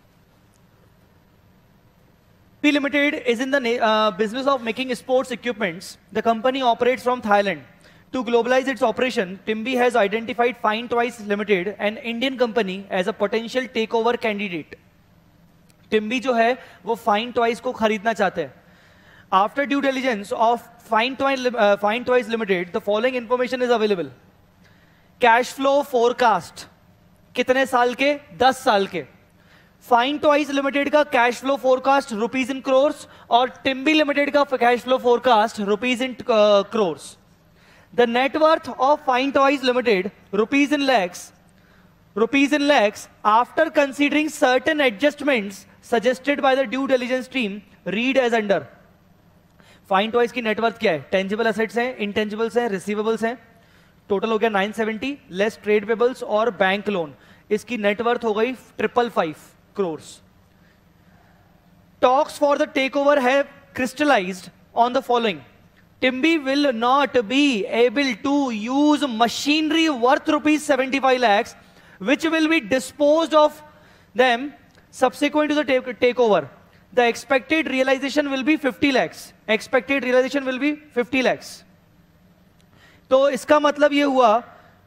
P Limited is in the uh, business of making sports equipments. The company operates from Thailand. To globalize its operation, Timby has identified Fine Toys Limited, an Indian company, as a potential takeover candidate. Timby जो है वो Fine Toys को खरीदना चाहते हैं. After due diligence of Fine Toys, uh, Fine Toys Limited, the following information is available. Cash flow forecast कितने साल के? दस साल के. फाइन टॉयज लिमिटेड का cash flow forecast rupees in crores और टिम्बी लिमिटेड का cash flow forecast rupees in crores. The net worth of fine toys limited rupees in lakhs, rupees in lakhs after considering certain adjustments suggested by the due diligence team read as under. Fine toys की net worth क्या है? Tangible assets हैं, intangibles हैं, receivables हैं. Total हो गया nine seventy less trade pebbles और bank loan. इसकी नेटवर्थ हो गई triple five crores. Talks for the takeover have crystallized on the following. Timby will not be able to use machinery worth rupees seventy-five lakhs, which will be disposed of them subsequent to the take takeover. The expected realization will be fifty lakhs. Expected realization will be fifty lakhs. तो इसका मतलब ये हुआ,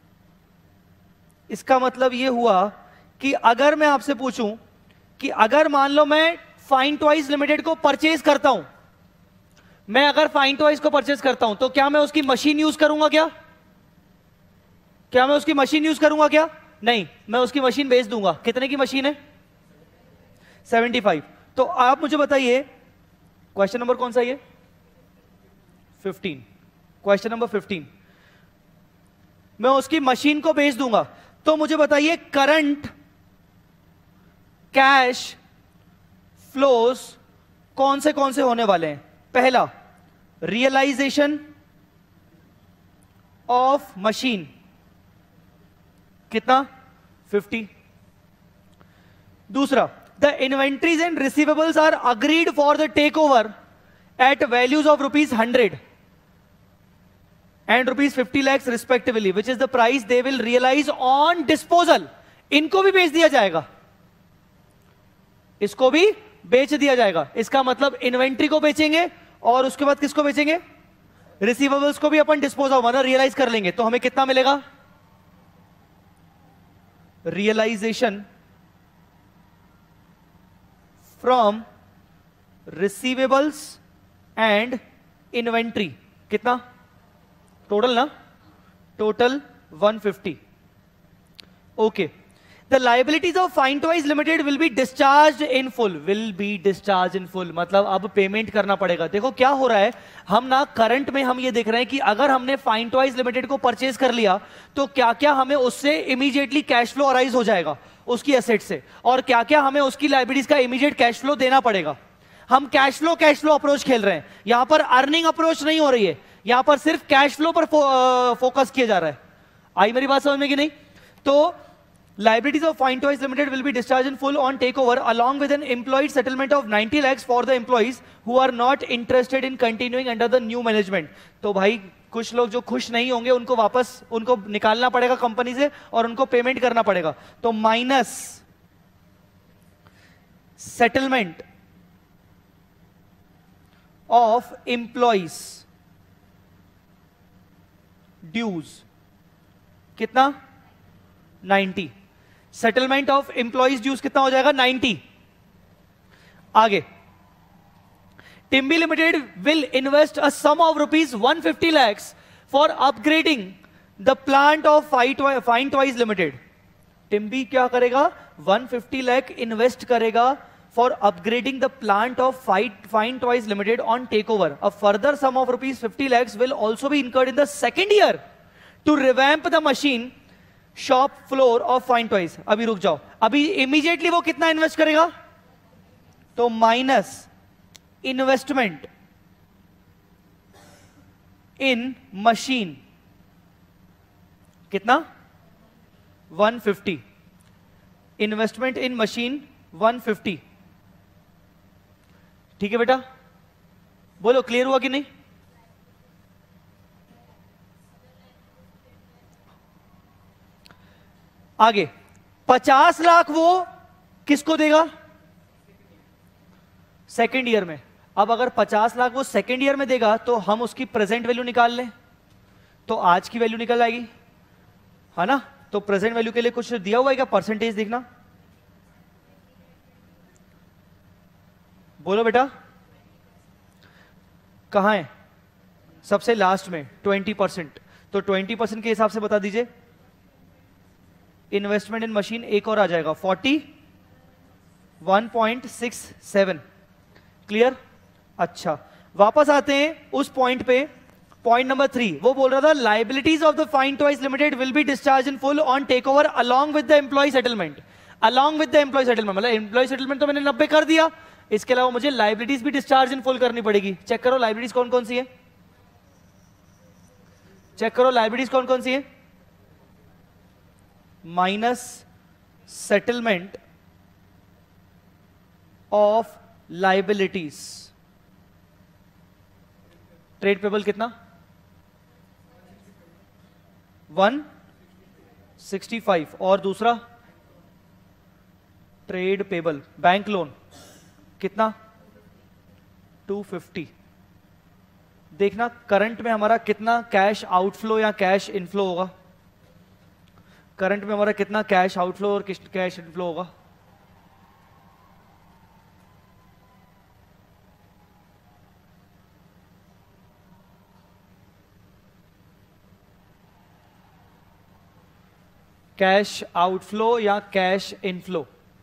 इसका मतलब ये हुआ कि अगर मैं आपसे पूछूं कि अगर मान लो मैं फाइन टॉयज लिमिटेड को परचेज करता हूं, मैं अगर फाइन टॉयज को परचेज करता हूं तो क्या मैं उसकी मशीन यूज करूंगा? क्या क्या मैं उसकी मशीन यूज करूंगा? क्या नहीं, मैं उसकी मशीन बेच दूंगा. कितने की मशीन है? Seventy five. तो आप मुझे बताइए क्वेश्चन नंबर कौन सा ये? फिफ्टीन. Question number fifteen. मैं उसकी मशीन को बेच दूंगा, तो मुझे बताइए करंट कैश फ्लोज कौन से कौन से होने वाले हैं? पहला, रियलाइजेशन ऑफ मशीन कितना? फिफ्टी. दूसरा, the inventories and receivables are agreed for the take over at values of rupees hundred and rupees fifty lakhs respectively, which is the price they will realize on disposal. इनको भी बेच दिया जाएगा, इसको भी बेच दिया जाएगा. इसका मतलब इन्वेंट्री को बेचेंगे और उसके बाद किसको बेचेंगे? रिसीवेबल्स को भी अपन डिस्पोज ऑफ मतलब रियलाइज कर लेंगे. तो हमें कितना मिलेगा? Realization from receivables and inventory कितना टोटल ना, total one fifty. Okay, the liabilities of fine toys limited will be discharge in full. Will be discharge in full मतलब अब पेमेंट करना पड़ेगा. देखो क्या हो रहा है, हम ना करंट में हम ये देख रहे हैं कि अगर हमने फाइन टॉयज लिमिटेड को परचेज कर लिया तो क्या क्या हमें उससे इमीडिएटली कैश फ्लो अराइज हो जाएगा उसकी एसेट से, और क्या क्या हमें उसकी लाइबिलिटीज का इमीडिएट कैश फ्लो देना पड़ेगा. हम cash flow cash flow approach खेल रहे हैं, यहां पर अर्निंग अप्रोच नहीं हो रही है, यहां पर सिर्फ कैश फ्लो पर फो, फोकस किया जा रहा है. आई मेरी बात समझ में कि नहीं? तो liabilities of Fine Toys Limited will be discharged in full on takeover along with an employee settlement of ninety lakhs for the employees who are not interested in continuing under the new management. तो भाई कुछ लोग जो खुश नहीं होंगे उनको वापस उनको निकालना पड़ेगा कंपनी से और उनको पेमेंट करना पड़ेगा. तो minus settlement of employees dues कितना ninety. Settlement of employees dues कितना हो जाएगा नाइंटी. आगे Timbi limited will invest a sum of rupees one fifty lakhs for upgrading the plant of fine toys limited. Timbi क्या करेगा, वन फिफ्टी लाख इन्वेस्ट करेगा for upgrading the plant of fine toys limited on take over. A further sum of rupees fifty lakhs will also be incurred in the second year to revamp the machine shop floor of fine toys. अभी रुक जाओ, अभी immediately वो कितना invest करेगा, तो minus investment in machine कितना one fifty. Investment in machine one fifty. ठीक है बेटा, बोलो क्लियर हुआ कि नहीं? आगे पचास लाख वो किसको देगा, सेकेंड ईयर में. अब अगर पचास लाख वो सेकेंड ईयर में देगा तो हम उसकी प्रेजेंट वैल्यू निकाल लें तो आज की वैल्यू निकल आएगी, है ना. तो प्रेजेंट वैल्यू के लिए कुछ दिया हुआ है क्या, परसेंटेज देखना. बोलो बेटा कहां है, सबसे लास्ट में ट्वेंटी परसेंट. तो ट्वेंटी परसेंट के हिसाब से बता दीजिए. इन्वेस्टमेंट इन मशीन एक और आ जाएगा forty one point six seven. Clear? अच्छा, वापस आते हैं उस पॉइंट पे. पॉइंट नंबर थ्री वो बोल रहा था liabilities of the fine toys limited will be discharge in full on take over along with the employ settlement. Along with the employ settlement मतलब एम्प्लॉय सेटलमेंट तो मैंने नब्बे कर दिया, इसके अलावा मुझे लाइबिलिटीज भी डिस्चार्ज इन फुल करनी पड़ेगी. चेक करो लाइबिलिटीज कौन कौन सी है, चेक करो लाइबिलिटीज कौन कौन सी है. Minus settlement of liabilities. Trade payable कितना वन सिक्सटी फाइव और दूसरा ट्रेड पेबल बैंक लोन कितना टू फिफ्टी. देखना करंट में हमारा कितना कैश आउटफ्लो या कैश इनफ्लो होगा, करंट में हमारा कितना कैश आउटफ्लो और कैश इनफ्लो होगा. कैश आउटफ्लो या cash inflow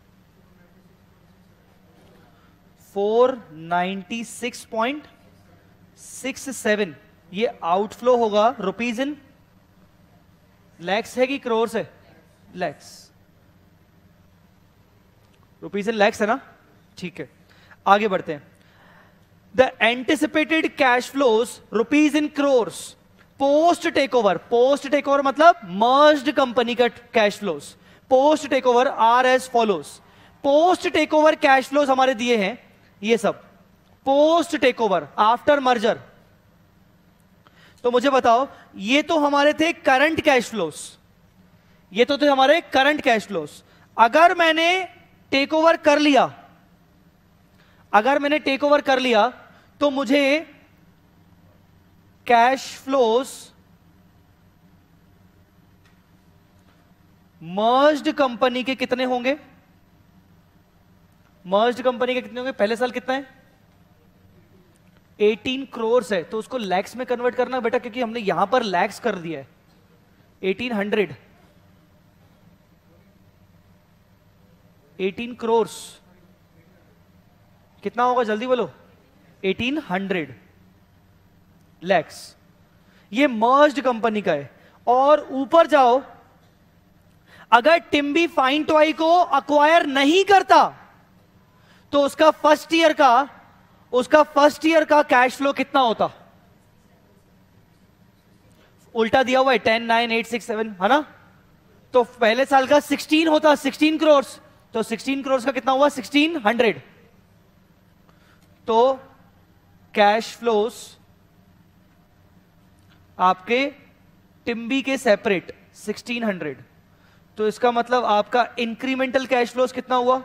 four ninety six point six seven. ये आउटफ्लो होगा रुपीज इन लैक्स है कि करोड़ है, लैक्स. रुपीज इन लैक्स है ना, ठीक है. आगे बढ़ते हैं. The anticipated cash flows rupees in crores post take over. Post take over मतलब मर्ज्ड कंपनी का cash flows. Post take over are as follows. Post take over cash flows हमारे दिए हैं ये सब. Post take over after merger. तो मुझे बताओ ये तो हमारे थे करंट कैश फ्लोज, ये तो थे हमारे करंट कैश फ्लोज. अगर मैंने टेक ओवर कर लिया, अगर मैंने टेक ओवर कर लिया तो मुझे कैश फ्लोज मर्ज्ड कंपनी के कितने होंगे, मर्ज्ड कंपनी के कितने होंगे, पहले साल कितना है अठारह करोड़ है तो उसको लैक्स में कन्वर्ट करना बेटा, क्योंकि हमने यहां पर लैक्स कर दिया है। अठारह सौ अठारह करोड़ कितना होगा जल्दी बोलो? अठारह सौ लैक्स। ये मर्ज्ड कंपनी का है। और ऊपर जाओ, अगर टिम्बी फाइन टॉय को अक्वायर नहीं करता तो उसका फर्स्ट ईयर का उसका फर्स्ट ईयर का कैश फ्लो कितना होता? उल्टा दिया हुआ है, ten nine eight six seven, है ना? तो पहले साल का सिक्सटीन होता, सिक्सटीन करोड़। तो सिक्सटीन करोड़ का कितना हुआ? Sixteen hundred. तो कैश फ्लोस आपके टिम्बी के सेपरेट सिक्सटीन हंड्रेड। तो इसका मतलब आपका इंक्रीमेंटल कैश फ्लोस कितना हुआ?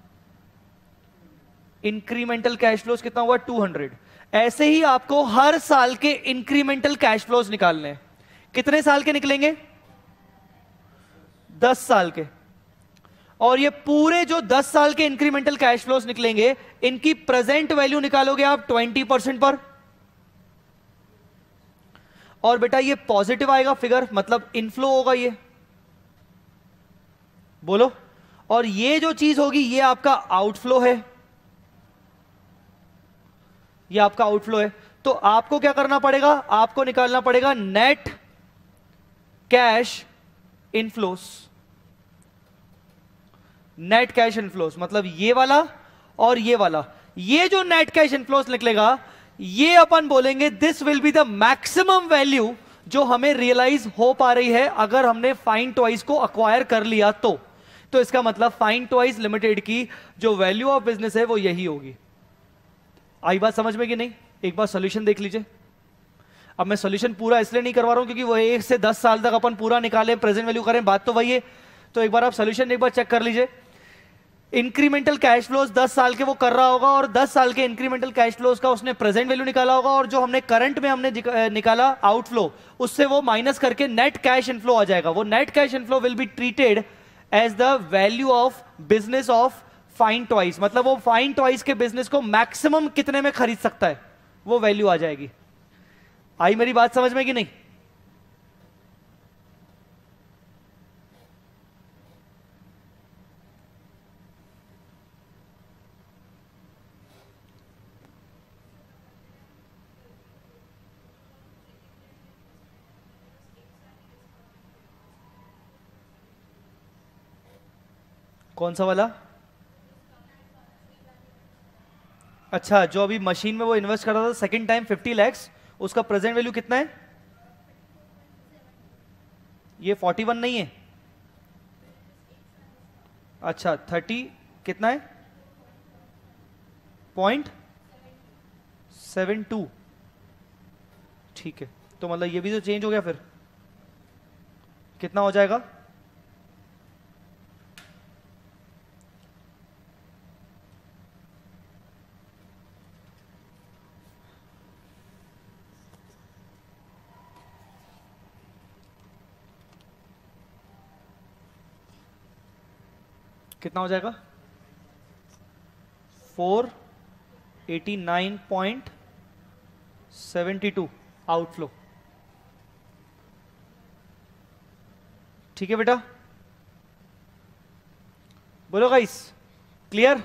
इंक्रीमेंटल कैश फ्लोस कितना हुआ? Two hundred. ऐसे ही आपको हर साल के इंक्रीमेंटल कैश फ्लोस निकालने हैं। कितने साल के निकलेंगे? दस साल के। और ये पूरे जो दस साल के इंक्रीमेंटल कैश फ्लोस निकलेंगे, इनकी प्रेजेंट वैल्यू निकालोगे आप ट्वेंटी परसेंट पर। और बेटा ये पॉजिटिव आएगा फिगर, मतलब इनफ्लो होगा ये, बोलो। और ये जो चीज होगी ये आपका आउटफ्लो है, ये आपका आउटफ्लो है। तो आपको क्या करना पड़ेगा? आपको निकालना पड़ेगा net cash inflows. Net cash inflows मतलब ये वाला और ये वाला। ये जो नेट कैश इनफ्लोस निकलेगा, ये अपन बोलेंगे this will be the maximum value जो हमें रियलाइज हो पा रही है अगर हमने फाइन टॉयज को अक्वायर कर लिया तो। तो इसका मतलब फाइन टॉयज लिमिटेड की जो वैल्यू ऑफ बिजनेस है वो यही होगी। आई बात समझ में कि नहीं? एक बार सॉल्यूशन देख लीजिए। अब मैं सॉल्यूशन पूरा इसलिए नहीं करवा रहा हूं क्योंकि वो एक से दस साल तक अपन पूरा निकालें, प्रेजेंट वैल्यू करें, बात तो वही है। तो एक बार आप सॉल्यूशन एक बार चेक कर लीजिए। इंक्रीमेंटल कैश फ्लोस दस साल के वो कर रहा होगा और दस साल के इंक्रीमेंटल कैश फ्लोस का उसने प्रेजेंट वैल्यू निकाला होगा, और जो हमने करंट में हमने निकाला आउटफ्लो, उससे वो माइनस करके नेट कैश इनफ्लो आ जाएगा। वो net cash inflow will be treated as the value of business of fine toys. मतलब वो फाइन टॉयज के बिजनेस को मैक्सिमम कितने में खरीद सकता है, वो वैल्यू आ जाएगी। आई मेरी बात समझ में कि नहीं? कौन सा वाला? अच्छा, जो अभी मशीन में वो इन्वेस्ट कर रहा था सेकंड टाइम फिफ्टी लैक्स, उसका प्रेजेंट वैल्यू कितना है? ये फोर्टी वन नहीं है। अच्छा, थर्टी कितना है? Point seven two. ठीक है, तो मतलब ये भी तो चेंज हो गया, फिर कितना हो जाएगा? कितना हो जाएगा? Four eighty nine point seventy two outflow. ठीक है बेटा, बोलो गाइस, क्लियर?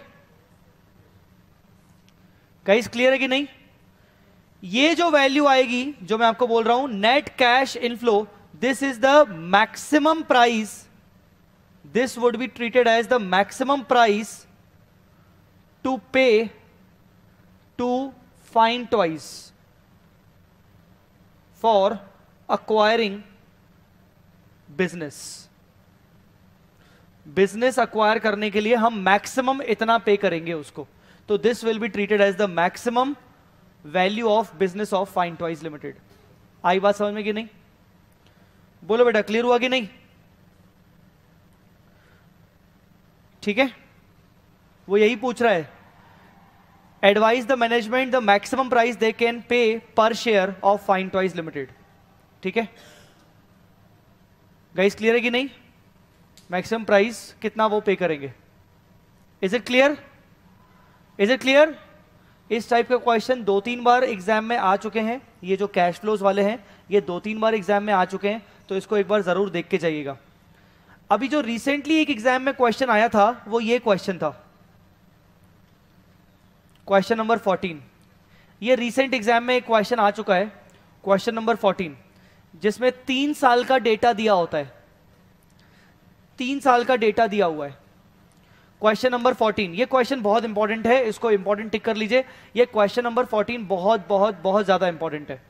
गाइस क्लियर है कि नहीं? ये जो वैल्यू आएगी जो मैं आपको बोल रहा हूं net cash inflow, this is the maximum price, this would be treated as the maximum price to pay to Fine Toys for acquiring business. business acquire करने के लिए हम maximum इतना पे करेंगे उसको, तो this will be treated as the maximum value of business of Fine Toys Limited. आई बात समझ में कि नहीं? बोलो बेटा, क्लियर हुआ कि नहीं? ठीक है, वो यही पूछ रहा है। Advise the management the maximum price they can pay per share of fine toys limited. ठीक है गाइस, क्लियर है कि नहीं? मैक्सिमम प्राइस कितना वो पे करेंगे? Is it clear? Is it clear? इस टाइप के क्वेश्चन दो तीन बार एग्जाम में आ चुके हैं, ये जो कैश फ्लोज वाले हैं ये दो तीन बार एग्जाम में आ चुके हैं, तो इसको एक बार जरूर देख के जाइएगा। अभी जो रिसेंटली एक एग्जाम में क्वेश्चन आया था वो ये क्वेश्चन था, क्वेश्चन नंबर फोर्टीन। ये रिसेंट एग्जाम में एक क्वेश्चन आ चुका है, क्वेश्चन नंबर फोर्टीन, जिसमें तीन साल का डेटा दिया होता है, तीन साल का डेटा दिया हुआ है। क्वेश्चन नंबर फोर्टीन, ये क्वेश्चन बहुत इंपॉर्टेंट है, इसको इंपॉर्टेंट टिक कर लीजिए। ये क्वेश्चन नंबर फोर्टीन बहुत बहुत बहुत ज्यादा इंपॉर्टेंट है।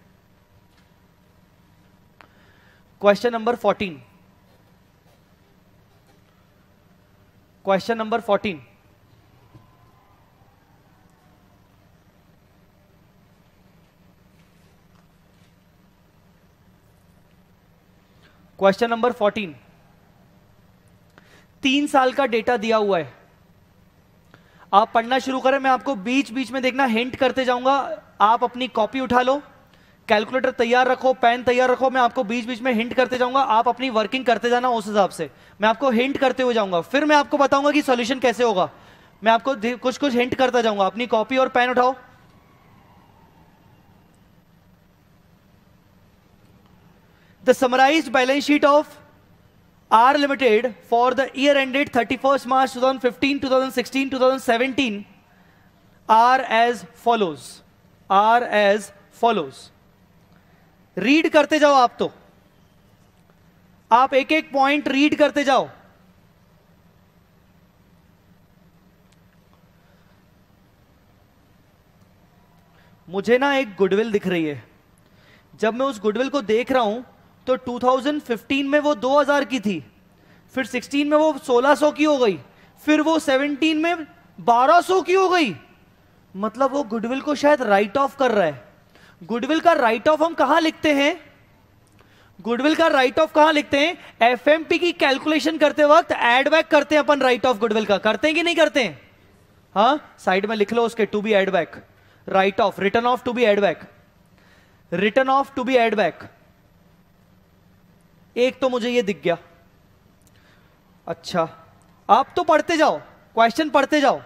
Question number fourteen, question number fourteen, question number fourteen, तीन साल का डेटा दिया हुआ है। आप पढ़ना शुरू करें, मैं आपको बीच बीच में देखना हिंट करते जाऊंगा। आप अपनी कॉपी उठा लो, कैलकुलेटर तैयार रखो, पेन तैयार रखो, मैं आपको बीच बीच में हिंट करते जाऊंगा। आप अपनी वर्किंग करते जाना, उस हिसाब से मैं आपको हिंट करते हुए जाऊंगा, फिर मैं आपको बताऊंगा कि सॉल्यूशन कैसे होगा। मैं आपको कुछ कुछ हिंट करता जाऊंगा। अपनी कॉपी और पेन उठाओ। The summarized balance sheet of R Limited for the year ended thirty-first March twenty fifteen, twenty sixteen, twenty seventeen are as follows, are as follows। Read करते जाओ आप, तो आप एक एक पॉइंट रीड करते जाओ। मुझे ना एक गुडविल दिख रही है, जब मैं उस गुडविल को देख रहा हूं तो दो हज़ार पंद्रह में वो दो हज़ार की थी, फिर सोलह में वो सोलह सौ की हो गई, फिर वो सत्रह में बारह सौ की हो गई। मतलब वो गुडविल को शायद राइट ऑफ कर रहा है। गुडविल का राइट ऑफ हम कहां लिखते हैं? गुडविल का राइट ऑफ कहां लिखते हैं? एफएमपी की कैलकुलेशन करते वक्त एड बैक करते हैं अपन राइट ऑफ गुडविल का, करते हैं कि नहीं करते हैं? हाँ, साइड में लिख लो उसके, to be add back, write off, return off to be add back, return off to be add back. एक तो मुझे ये दिख गया। अच्छा, आप तो पढ़ते जाओ, क्वेश्चन पढ़ते जाओ।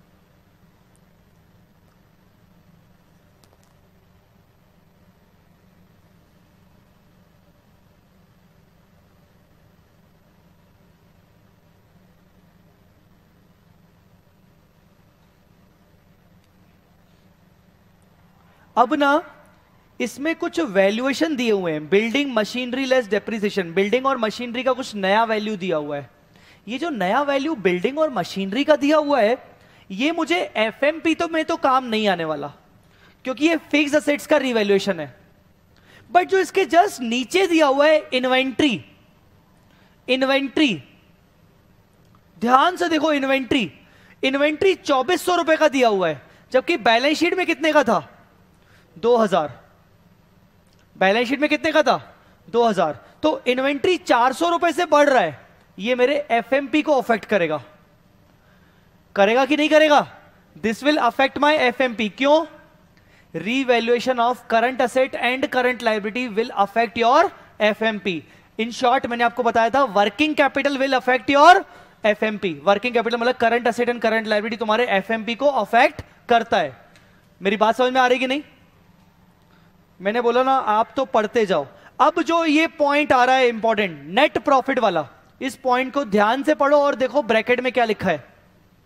अब ना इसमें कुछ वैल्यूएशन दिए हुए हैं, building machinery less depreciation, building और मशीनरी का कुछ नया वैल्यू दिया हुआ है। ये जो नया वैल्यू बिल्डिंग और मशीनरी का दिया हुआ है, ये मुझे एफएमपी तो में तो काम नहीं आने वाला, क्योंकि ये फिक्स्ड असेट्स का रिवैल्यूएशन है। बट जो इसके जस्ट नीचे दिया हुआ है इन्वेंट्री, इन्वेंट्री ध्यान से देखो, इन्वेंट्री इन्वेंट्री चौबीस सौ रुपए का दिया हुआ है, जबकि बैलेंस शीट में कितने का था? दो हजार। बैलेंस शीट में कितने का था? दो हजार। तो इन्वेंट्री चार सौ रुपए से बढ़ रहा है, ये मेरे एफएमपी को अफेक्ट करेगा। करेगा कि नहीं करेगा? This will affect my FMP. क्यों? Revaluation of current asset and current liability will affect your FMP. In short मैंने आपको बताया था, working capital will affect your FMP. Working capital मतलब current asset and current liability तुम्हारे FMP को affect करता है। मेरी बात समझ में आ रही कि नहीं? मैंने बोला ना, आप तो पढ़ते जाओ। अब जो ये पॉइंट आ रहा है इंपॉर्टेंट, नेट प्रॉफिट वाला, इस पॉइंट को ध्यान से पढ़ो और देखो ब्रैकेट में क्या लिखा है।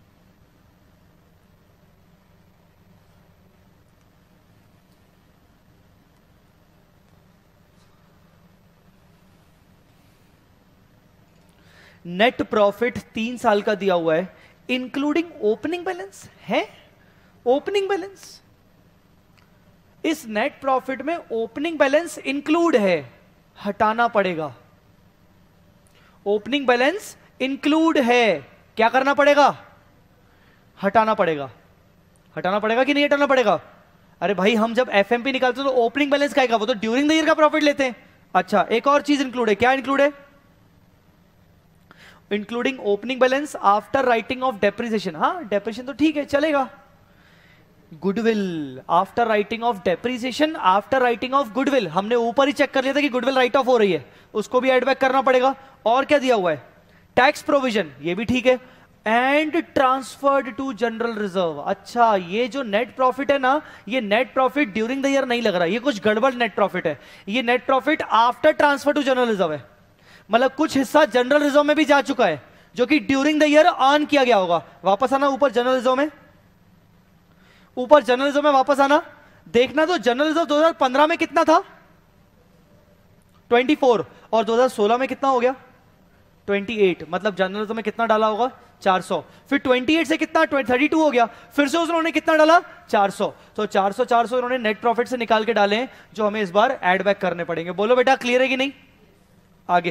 नेट प्रॉफिट तीन साल का दिया हुआ है, इंक्लूडिंग ओपनिंग बैलेंस है। ओपनिंग बैलेंस, इस नेट प्रॉफिट में ओपनिंग बैलेंस इंक्लूड है, हटाना पड़ेगा। ओपनिंग बैलेंस इंक्लूड है, क्या करना पड़ेगा? हटाना पड़ेगा। हटाना पड़ेगा कि नहीं हटाना पड़ेगा? अरे भाई, हम जब एफएमपी निकालते हैं तो ओपनिंग बैलेंस क्या है? वो तो ड्यूरिंग द ईयर का प्रॉफिट लेते हैं। अच्छा, एक और चीज इंक्लूड है। क्या इंक्लूड है? Including opening balance after writing off depreciation. हाँ, डेप्रिसिएशन तो ठीक है, चलेगा। Goodwill after writing off depreciation, after writing off goodwill, हमने ऊपर ही चेक कर लिया था कि गुडविल राइट ऑफ हो रही है, उसको भी एड बैक करना पड़ेगा। और क्या दिया हुआ है? टैक्स प्रोविजन, ये भी ठीक है। And transferred to general reserve. अच्छा, ये जो नेट प्रॉफिट है ना, ये net profit during the year नहीं लग रहा, ये कुछ गड़बड़ नेट प्रॉफिट है। ये net profit after transfer to general reserve है, मतलब कुछ हिस्सा जनरल रिजर्व में भी जा चुका है जो कि ड्यूरिंग द ईयर अर्न किया गया होगा। वापस आना ऊपर जनरल रिजर्व में, ऊपर जनरल रिजर्व में वापस आना, देखना तो जनरल रिजर्व दो हज़ार पंद्रह में कितना था, चौबीस, और दो हज़ार सोलह में कितना हो गया, अट्ठाईस। मतलब जनरल रिजर्व में कितना डाला होगा, चार सौ। फिर अट्ठाईस से कितना बत्तीस हो गया, फिर से उन्होंने कितना डाला, चार सौ। तो चार सौ चार सौ उन्होंने नेट प्रॉफिट से निकाल के डाले हैं, जो हमें इस बार ऐड बैक करने पड़ेंगे। बोलो बेटा, क्लियर है कि नहीं? आगे,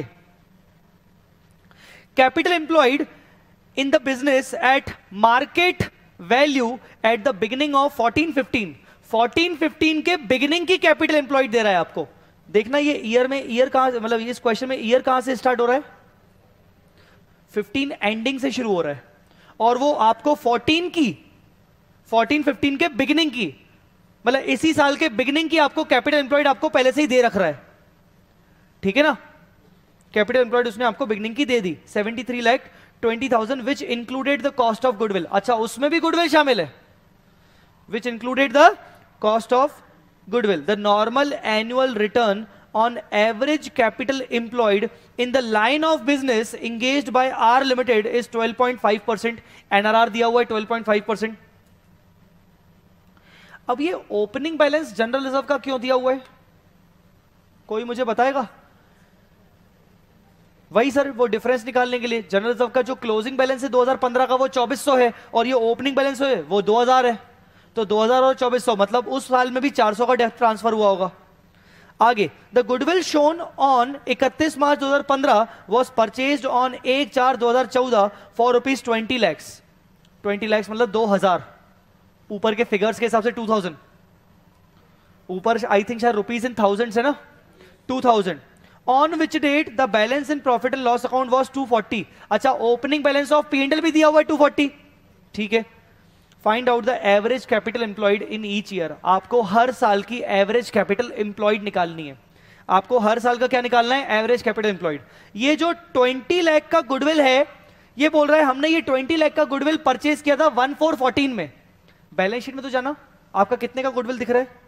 capital employed in the business at market value at the beginning of fourteen fifteen. Fourteen fifteen के बिगिनिंग की कैपिटल एम्प्लॉयड दे रहा है आपको। देखना ये ईयर में, ईयर कहां से, मतलब इस क्वेश्चन में ईयर कहां से स्टार्ट हो रहा है, फिफ्टीन एंडिंग से शुरू हो रहा है, और वो आपको फोर्टीन की, फोर्टीन फिफ्टीन के बिगिनिंग की, मतलब इसी साल के बिगिनिंग की आपको कैपिटल एम्प्लॉयड आपको पहले से ही दे रख रहा है। ठीक है ना, कैपिटल एम्प्लॉयड उसने आपको बिगिनिंग की दे दी, seventy three lakh twenty thousand which included the cost of goodwill. अच्छा, उसमें भी गुडविल शामिल है, which included the cost of goodwill. The normal annual return on average capital employed in the line of business engaged by R Limited is twelve point five percent। N R R दिया हुआ है twelve point five percent। अब ये opening balance general reserve का क्यों दिया हुआ है, कोई मुझे बताएगा? वही सर, वो डिफरेंस निकालने के लिए। जनरल रिजर्व का जो क्लोजिंग बैलेंस है दो हज़ार पंद्रह का वो चौबीस सौ है, और ये ओपनिंग बैलेंस है वो दो हज़ार है, तो दो हज़ार और चौबीस सौ, मतलब उस साल में भी चार सौ का डेथ ट्रांसफर हुआ होगा। आगे, द गुडविल शोन ऑन इकतीस मार्च दो हज़ार पंद्रह वॉज परचेज्ड ऑन एक चार दो हज़ार चौदह for rupees twenty lakhs. Twenty lakhs मतलब दो हजार, ऊपर के फिगर्स के हिसाब से टू थाउजेंड, ऊपर आई थिंक शायद रुपीज इन थाउजेंड है ना, two thousand. On which date the balance in profit and loss account was two forty. अच्छा, opening balance of P and L भी दिया हुआ है टू फोर्टी। ठीक है, find out the average capital employed in each year. आपको हर साल की एवरेज कैपिटल एम्प्लॉयड निकालनी है, आपको हर साल का क्या निकालना है, एवरेज कैपिटल एम्प्लॉयड। ये जो ट्वेंटी लाख का गुडविल है, ये बोल रहा है हमने ये ट्वेंटी लाख का गुडविल परचेज किया था वन फोर फोर्टीन में। बैलेंस शीट में तो जाना, आपका कितने का गुडविल दिख रहा है,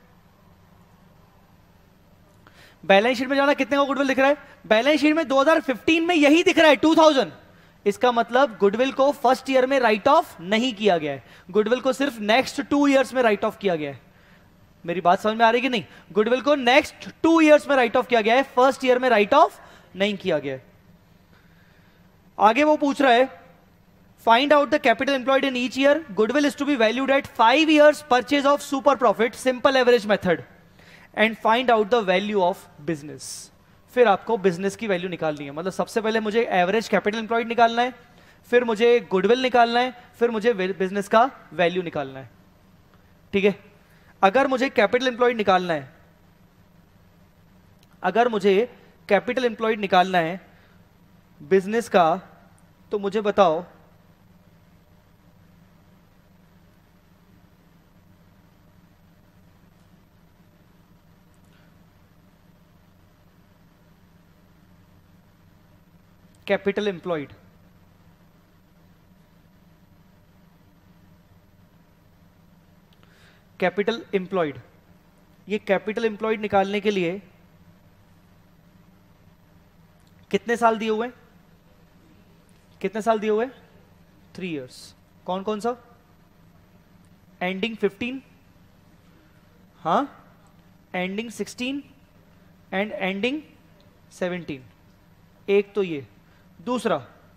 बैलेंस शीट में जाना, कितने का गुडविल दिख रहा है, बैलेंस शीट में दो हज़ार पंद्रह में यही दिख रहा है टू थाउजेंड। इसका मतलब गुडविल को फर्स्ट ईयर में राइट ऑफ नहीं किया गया है, गुडविल को सिर्फ नेक्स्ट टू ईयर्स में राइट ऑफ किया गया है। मेरी बात समझ में आ रही कि नहीं? गुडविल को नेक्स्ट टू ईयर्स में राइट ऑफ किया गया है, फर्स्ट ईयर में राइट ऑफ नहीं किया गया है। आगे वो पूछ रहा है, find out the capital employed in each year, goodwill is to be valued at five years purchase of super profit, simple average method, and find out the value of business. फिर आपको बिजनेस की value निकालनी है, मतलब सबसे पहले मुझे average capital employed निकालना है, फिर मुझे गुडविल निकालना है, फिर मुझे बिजनेस का वैल्यू निकालना है। ठीक है, अगर मुझे कैपिटल एम्प्लॉयड निकालना है, अगर मुझे कैपिटल एम्प्लॉयड निकालना है बिजनेस का, तो मुझे बताओ कैपिटल एम्प्लॉयड, कैपिटल एम्प्लॉयड, ये कैपिटल एम्प्लॉयड निकालने के लिए कितने साल दिए हुए, कितने साल दिए हुए, थ्री इयर्स। कौन कौन सा, एंडिंग फिफ्टीन, हाँ, ending sixteen and ending seventeen. एक तो ये, दूसरा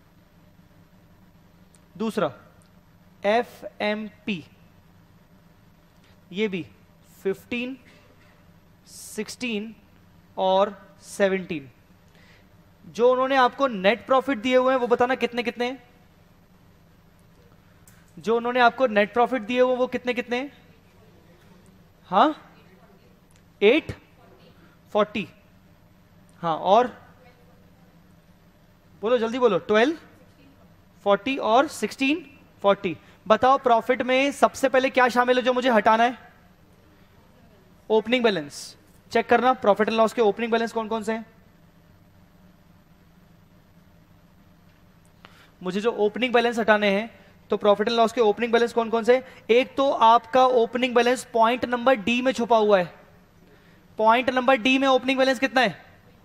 दूसरा एफ एम पी, ये भी फिफ्टीन, सिक्सटीन और सेवनटीन। जो उन्होंने आपको नेट प्रॉफिट दिए हुए हैं वो बताना कितने कितने हैं, जो उन्होंने आपको नेट प्रॉफिट दिए हुए वो कितने कितने हैं, हाँ, एट फोर्टी, हाँ, और बोलो जल्दी बोलो, ट्वेल्व फोर्टी और सिक्सटीन फोर्टी। बताओ प्रॉफिट में सबसे पहले क्या शामिल है जो मुझे हटाना है, ओपनिंग बैलेंस। चेक करना प्रॉफिट एंड लॉस के ओपनिंग बैलेंस कौन कौन से हैं, मुझे जो ओपनिंग बैलेंस हटाने हैं, तो प्रॉफिट एंड लॉस के ओपनिंग बैलेंस कौन कौन से? एक तो आपका opening balance point number D में छुपा हुआ है। पॉइंट नंबर डी में ओपनिंग बैलेंस कितना है?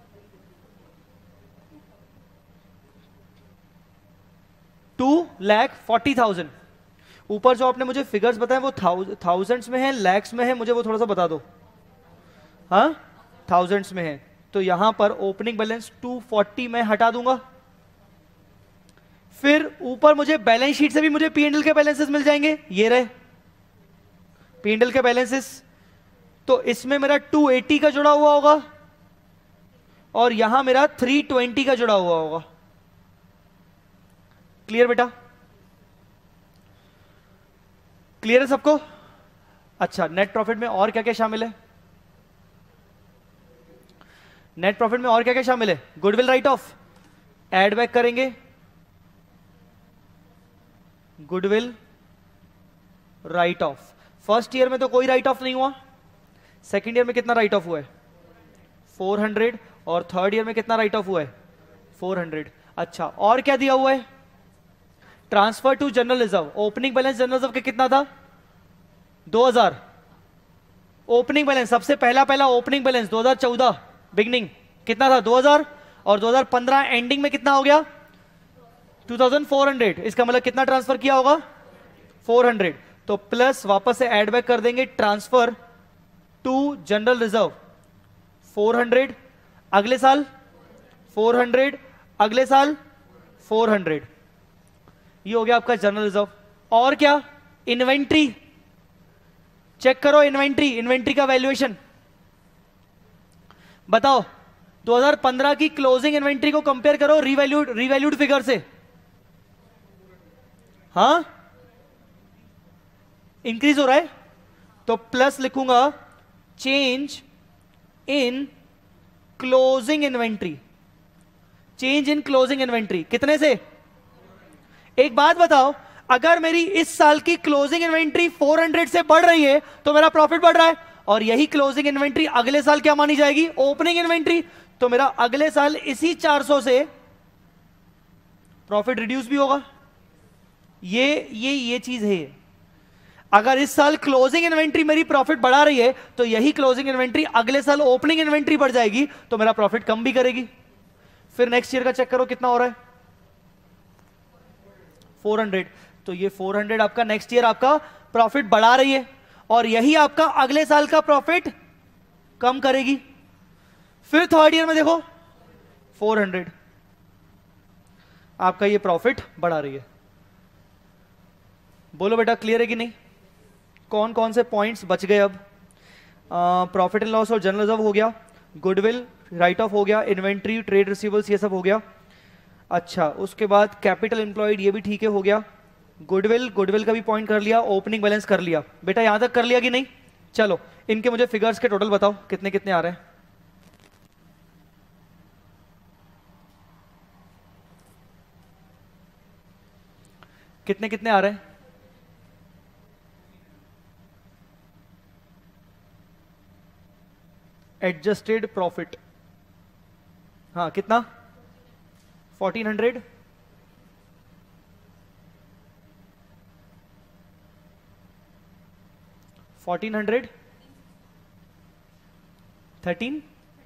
Two lakh forty thousand. ऊपर जो आपने मुझे फिगर्स बताए वो थाउजेंड्स में है, लैक्स में है, मुझे वो थोड़ा सा बता दो। हाँ, थाउजेंड्स में है। तो यहां पर ओपनिंग बैलेंस टू फोर्टी में हटा दूंगा। फिर ऊपर मुझे बैलेंस शीट से भी मुझे पी एंड एल के बैलेंसेस मिल जाएंगे, ये रहे पी एंड एल के बैलेंसेस। तो इसमें मेरा टू एटी का जुड़ा हुआ होगा और यहां मेरा थ्री ट्वेंटी का जुड़ा हुआ होगा। क्लियर बेटा? क्लियर है सबको? अच्छा, नेट प्रॉफिट में और क्या क्या शामिल है? नेट प्रॉफिट में और क्या क्या शामिल है? Goodwill write off, add back करेंगे, goodwill write off. First year में तो कोई राइट ऑफ नहीं हुआ, सेकेंड ईयर में कितना राइट ऑफ हुआ है? फोर हंड्रेड, और थर्ड ईयर में कितना राइट ऑफ हुआ है? Four hundred. अच्छा, और क्या दिया हुआ है? Transfer to general reserve. Opening balance general reserve के कितना था? दो हज़ार। ओपनिंग बैलेंस सबसे पहला पहला ओपनिंग बैलेंस दो हज़ार चौदह बिगनिंग कितना था? दो हज़ार। और दो हज़ार पंद्रह एंडिंग में कितना हो गया? Two thousand four hundred. इसका मतलब कितना ट्रांसफर किया होगा? Four hundred. तो प्लस वापस से ऐड बैक कर देंगे, transfer to general reserve four hundred, अगले साल फोर हंड्रेड, अगले साल फोर हंड्रेड। ये हो गया आपका जनरल रिजर्व। और क्या? इन्वेंट्री। चेक करो इन्वेंट्री, इन्वेंट्री का वैल्यूएशन बताओ। दो हज़ार पंद्रह की क्लोजिंग इन्वेंट्री को कंपेयर करो रीवैल्यूड रीवैल्यूड फिगर से। हाँ, इंक्रीज हो रहा है, तो प्लस लिखूंगा change in closing inventory. Change in closing inventory कितने से? एक बात बताओ, अगर मेरी इस साल की क्लोजिंग इन्वेंट्री फोर हंड्रेड से बढ़ रही है तो मेरा प्रॉफिट बढ़ रहा है, और यही क्लोजिंग इन्वेंट्री अगले साल क्या मानी जाएगी? Opening inventory. तो मेरा अगले साल इसी चार सौ से प्रॉफिट रिड्यूस भी होगा। ये ये ये चीज है। अगर इस साल क्लोजिंग इन्वेंट्री मेरी प्रॉफिट बढ़ा रही है तो यही क्लोजिंग इन्वेंट्री अगले साल ओपनिंग इन्वेंट्री बढ़ जाएगी, तो मेरा प्रॉफिट कम भी करेगी। फिर नेक्स्ट ईयर का चेक करो कितना हो रहा है? Four hundred. तो ये फोर हंड्रेड आपका नेक्स्ट ईयर आपका प्रॉफिट बढ़ा रही है, और यही आपका अगले साल का प्रॉफिट कम करेगी। फिर थर्ड ईयर में देखो फोर हंड्रेड, आपका ये प्रॉफिट बढ़ा रही है। बोलो बेटा क्लियर है कि नहीं? कौन कौन से पॉइंट्स बच गए अब? प्रॉफिट एंड लॉस और जनरल रिजर्व हो गया, गुडविल राइट ऑफ हो गया, इन्वेंट्री, ट्रेड रिसीवेबल्स ये सब हो गया। अच्छा, उसके बाद कैपिटल एम्प्लॉयड ये भी ठीक है, हो गया। गुडविल गुडविल का भी पॉइंट कर लिया, ओपनिंग बैलेंस कर लिया। बेटा यहां तक कर लिया कि नहीं? चलो इनके मुझे फिगर्स के टोटल बताओ कितने कितने आ रहे हैं। कितने कितने आ रहे हैं? एडजस्टेड प्रॉफिट, हाँ कितना? Fourteen hundred. Fourteen hundred, thirteen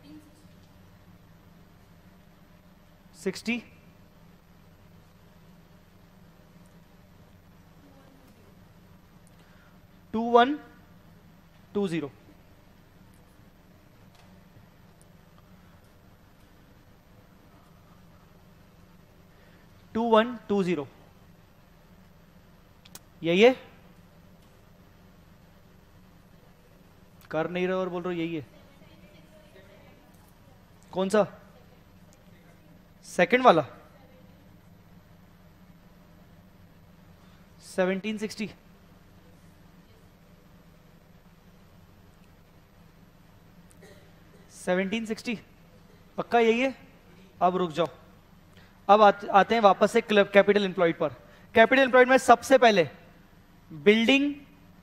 sixty, two one two zero. Two one two zero, यही है? कर नहीं रहे और बोल रहे हो यही है? कौन सा? सेकंड वाला सेवनटीन सिक्सटी। सेवनटीन सिक्सटी पक्का यही है? अब रुक जाओ, अब आते हैं वापस से कैपिटल एम्प्लॉयड पर। कैपिटल एम्प्लॉयड में सबसे पहले बिल्डिंग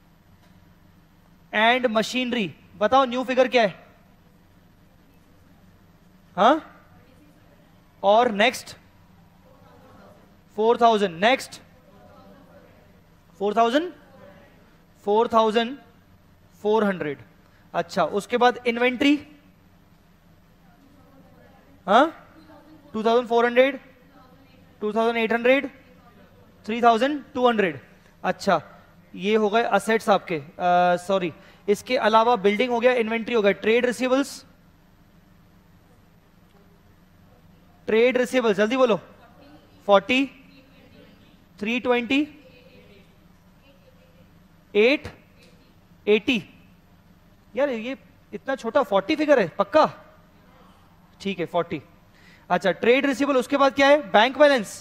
एंड मशीनरी, बताओ न्यू फिगर क्या है? हाँ, और next four thousand, next four thousand, four thousand four hundred. अच्छा, उसके बाद इन्वेंट्री, हाँ, two thousand four hundred, two thousand eight hundred, three thousand two hundred. अच्छा, ये हो गए असेट्स आपके, सॉरी, इसके अलावा बिल्डिंग हो गया, इन्वेंट्री हो गया, ट्रेड रिसीवेबल्स, ट्रेड रिसीवेबल्स जल्दी बोलो, forty, three twenty, eight eighty. यार ये इतना छोटा फोर्टी फिगर है पक्का? ठीक है फोर्टी। अच्छा, ट्रेड रिसीवेबल, उसके बाद क्या है? बैंक बैलेंस,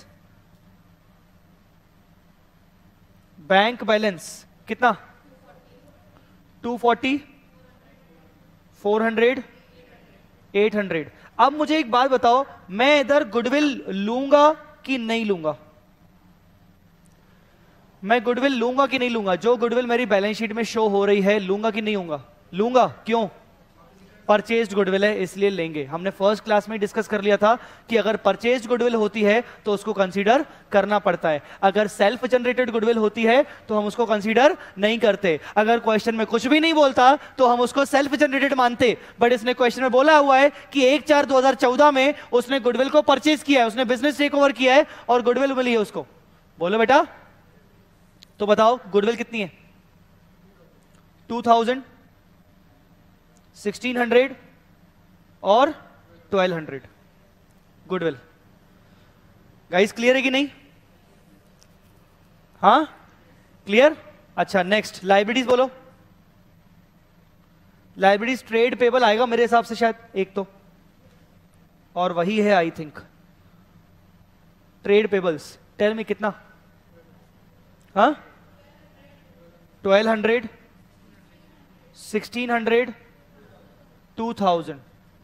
बैंक बैलेंस कितना? Two forty, four hundred, eight hundred. अब मुझे एक बात बताओ, मैं इधर गुडविल लूंगा कि नहीं लूंगा? मैं गुडविल लूंगा कि नहीं लूंगा? जो गुडविल मेरी बैलेंस शीट में शो हो रही है, लूंगा कि नहीं लूंगा? लूंगा। क्यों? परचेज्ड गुडविल है इसलिए लेंगे। हमने फर्स्ट क्लास में डिस्कस कर लिया था कि अगर परचेज्ड गुडविल होती है तो उसको कंसीडर करना पड़ता है, अगर सेल्फ जनरेटेड गुडविल होती है तो हम उसको कंसीडर नहीं करते। अगर क्वेश्चन में कुछ भी नहीं बोलता तो हम उसको सेल्फ जनरेटेड मानते, बट इसने क्वेश्चन में बोला हुआ है कि एक चार दो हजार चौदह में उसने गुडविल को परचेज किया है, उसने बिजनेस टेक ओवर किया है और गुडविल मिली है उसको। बोलो बेटा, तो बताओ गुडविल कितनी है? टू थाउजेंड, सिक्सटीन हंड्रेड और twelve hundred goodwill. Guys clear है कि नहीं? हाँ क्लियर। अच्छा नेक्स्ट, लाइबिलिटीज बोलो। लाइबिलिटीज ट्रेड पेबल आएगा मेरे हिसाब से शायद एक तो, और वही है आई थिंक ट्रेड पेबल्स। टेल में कितना? हाँ, twelve hundred, sixteen hundred, two thousand.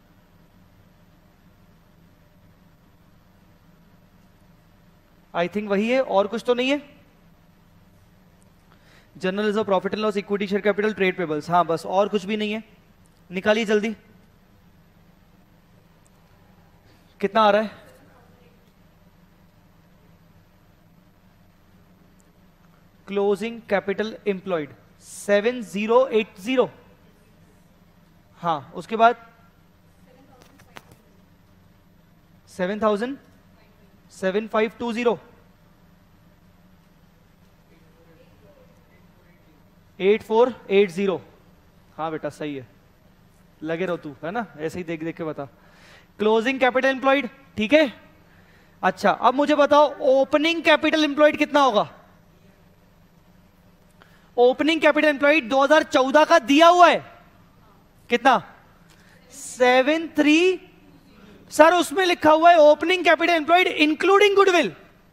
I think वही है, और कुछ तो नहीं है। General reserve, profit and loss, equity share capital, trade payables, हाँ बस, और कुछ भी नहीं है। निकालिए जल्दी, कितना आ रहा है? Closing capital employed seven zero eight zero. हाँ, उसके बाद seven thousand seven five two zero, eight four eight zero. हाँ बेटा सही है, लगे रहो तू, है ना, ऐसे ही देख देख के बता। क्लोजिंग कैपिटल एम्प्लॉयड, ठीक है। अच्छा अब मुझे बताओ ओपनिंग कैपिटल एम्प्लॉयड कितना होगा? ओपनिंग कैपिटल एम्प्लॉयड दो हज़ार चौदह का दिया हुआ है, कितना? Seven three. सर उसमें लिखा हुआ है opening capital employed including goodwill.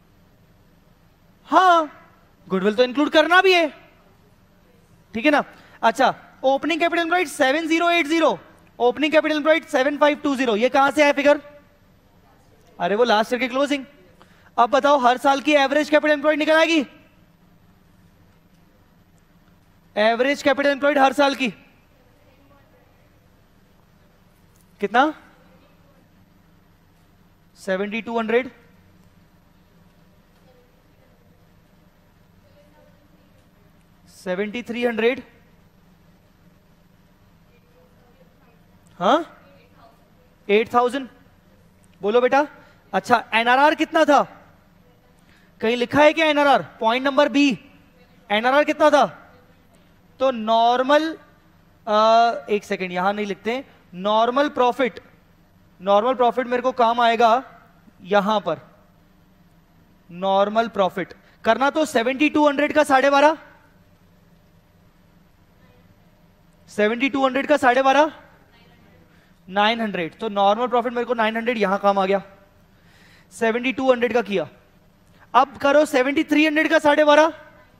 हाँ, गुडविल तो इंक्लूड करना भी है, ठीक है ना। अच्छा, opening capital employed seven zero eight zero, opening capital employed seven five two zero, ये कहां से आया फिगर? अरे वो लास्ट ईयर की क्लोजिंग। अब बताओ हर साल की एवरेज कैपिटल एम्प्लॉयड निकल आएगी? एवरेज कैपिटल एम्प्लॉयड हर साल की कितना? Seventy two hundred, seventy three hundred, हाँ, एट थाउजेंड। बोलो बेटा। अच्छा एनआरआर कितना था? कहीं लिखा है क्या NRR? Point number B, NRR कितना था? तो नॉर्मल, एक सेकेंड यहां नहीं लिखते, नॉर्मल प्रॉफिट, नॉर्मल प्रॉफिट मेरे को काम आएगा यहां पर। नॉर्मल प्रॉफिट करना तो सेवेंटी टू हंड्रेड का साढ़े बारह, सेवेंटी टू हंड्रेड का साढ़े बारह, नाइन हंड्रेड। तो नॉर्मल प्रॉफिट मेरे को नाइन हंड्रेड यहां काम आ गया, सेवेंटी टू हंड्रेड का किया। अब करो सेवेंटी थ्री हंड्रेड का साढ़े बारह,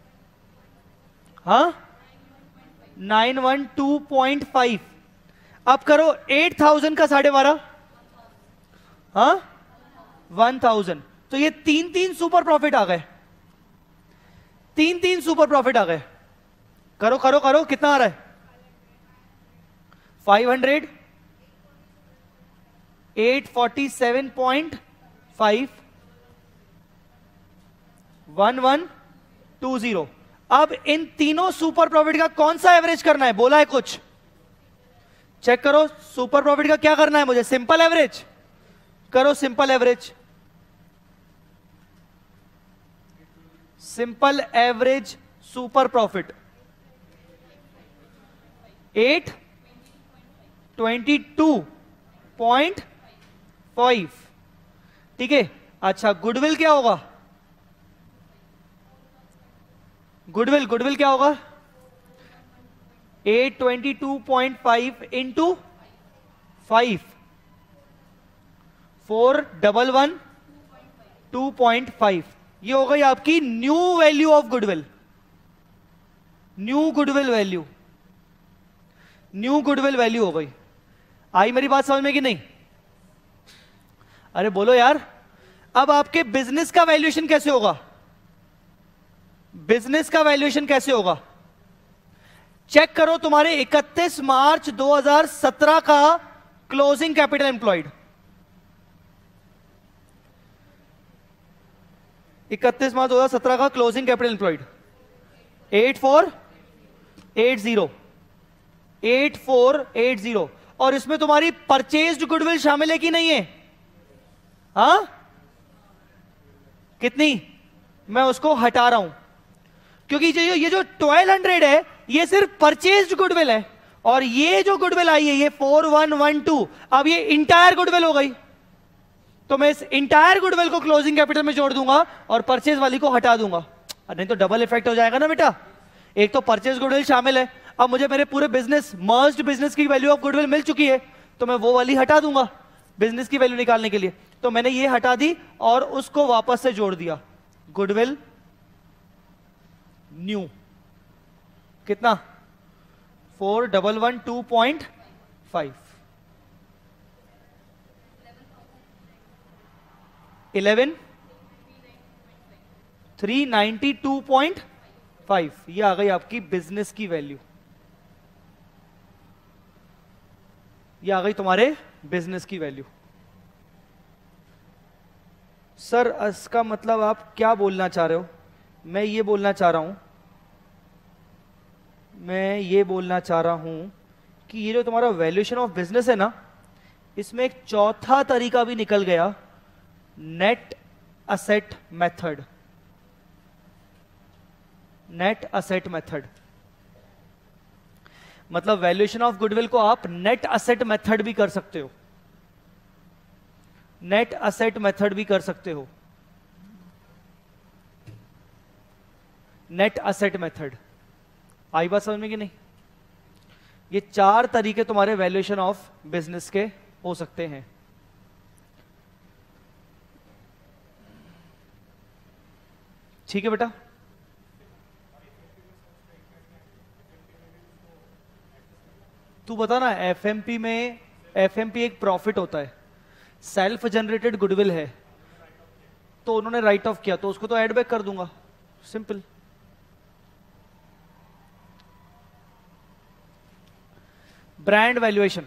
हाँ, nine one two point five. अब करो एट थाउजेंड का साढ़े बारह, हाँ, वन थाउजेंड। तो ये तीन तीन सुपर प्रॉफिट आ गए, तीन तीन सुपर प्रॉफिट आ गए। करो करो करो, कितना आ रहा है? Five hundred, eight forty seven point five, one one two zero. अब इन तीनों सुपर प्रॉफिट का कौन सा एवरेज करना है, बोला है कुछ, चेक करो। सुपर प्रॉफिट का क्या करना है मुझे, सिंपल एवरेज करो, simple average, simple average super profit eight twenty two point five, ठीक है। अच्छा, गुडविल क्या होगा, गुडविल गुडविल क्या होगा, eight twenty two point five into five, four double one two point five, ये हो गई आपकी new value of goodwill, new goodwill value, new goodwill value हो गई। आई मेरी बात समझ में कि नहीं, अरे बोलो यार। अब आपके बिजनेस का वैल्यूएशन कैसे होगा, बिजनेस का वैल्यूएशन कैसे होगा, चेक करो। तुम्हारे इकतीस मार्च दो हज़ार सत्रह का क्लोजिंग कैपिटल एम्प्लॉयड, इकतीस मार्च दो हज़ार सत्रह का closing capital employed eight four eight zero, eight four eight zero. और इसमें तुम्हारी परचेज्ड गुडविल शामिल है कि नहीं है, हाँ कितनी, मैं उसको हटा रहा हूं क्योंकि ये ये जो ट्वेल्व हंड्रेड है ये सिर्फ परचेज्ड गुडविल है, और ये जो गुडविल आई है ये फोर वन वन टू, अब ये इंटायर गुडविल हो गई। तो मैं इस इंटायर गुडविल को क्लोजिंग कैपिटल में जोड़ दूंगा और परचेज वाली को हटा दूंगा, नहीं तो डबल इफेक्ट हो जाएगा ना बेटा। एक तो परचेज गुडविल शामिल है, अब मुझे मेरे पूरे बिजनेस मर्ज्ड बिजनेस की वैल्यू ऑफ गुडविल मिल चुकी है, तो मैं वो वाली हटा दूंगा बिजनेस की वैल्यू निकालने के लिए। तो मैंने ये हटा दी और उसको वापस से जोड़ दिया, गुडविल न्यू कितना, four double one two point five, eleven three ninety two point five, ये आ गई आपकी बिजनेस की वैल्यू, ये आ गई तुम्हारे बिजनेस की वैल्यू। सर इसका मतलब आप क्या बोलना चाह रहे हो, मैं ये बोलना चाह रहा हूं मैं ये बोलना चाह रहा हूं कि ये जो तुम्हारा वैल्यूएशन ऑफ बिजनेस है ना, इसमें एक चौथा तरीका भी निकल गया, net asset method, net asset method. मतलब वैल्यूएशन ऑफ गुडविल को आप नेट असेट मेथड भी कर सकते हो, नेट असेट मेथड भी कर सकते हो, नेट असेट मेथड। आई बात समझ में कि नहीं, ये चार तरीके तुम्हारे वैल्यूएशन ऑफ बिजनेस के हो सकते हैं। ठीक है बेटा, तू बता ना, एफएमपी में, एफएमपी एक प्रॉफिट होता है, सेल्फ जनरेटेड गुडविल है, तो उन्होंने राइट ऑफ किया तो उसको तो एड बैक कर दूंगा, सिंपल। ब्रांड वैल्यूएशन,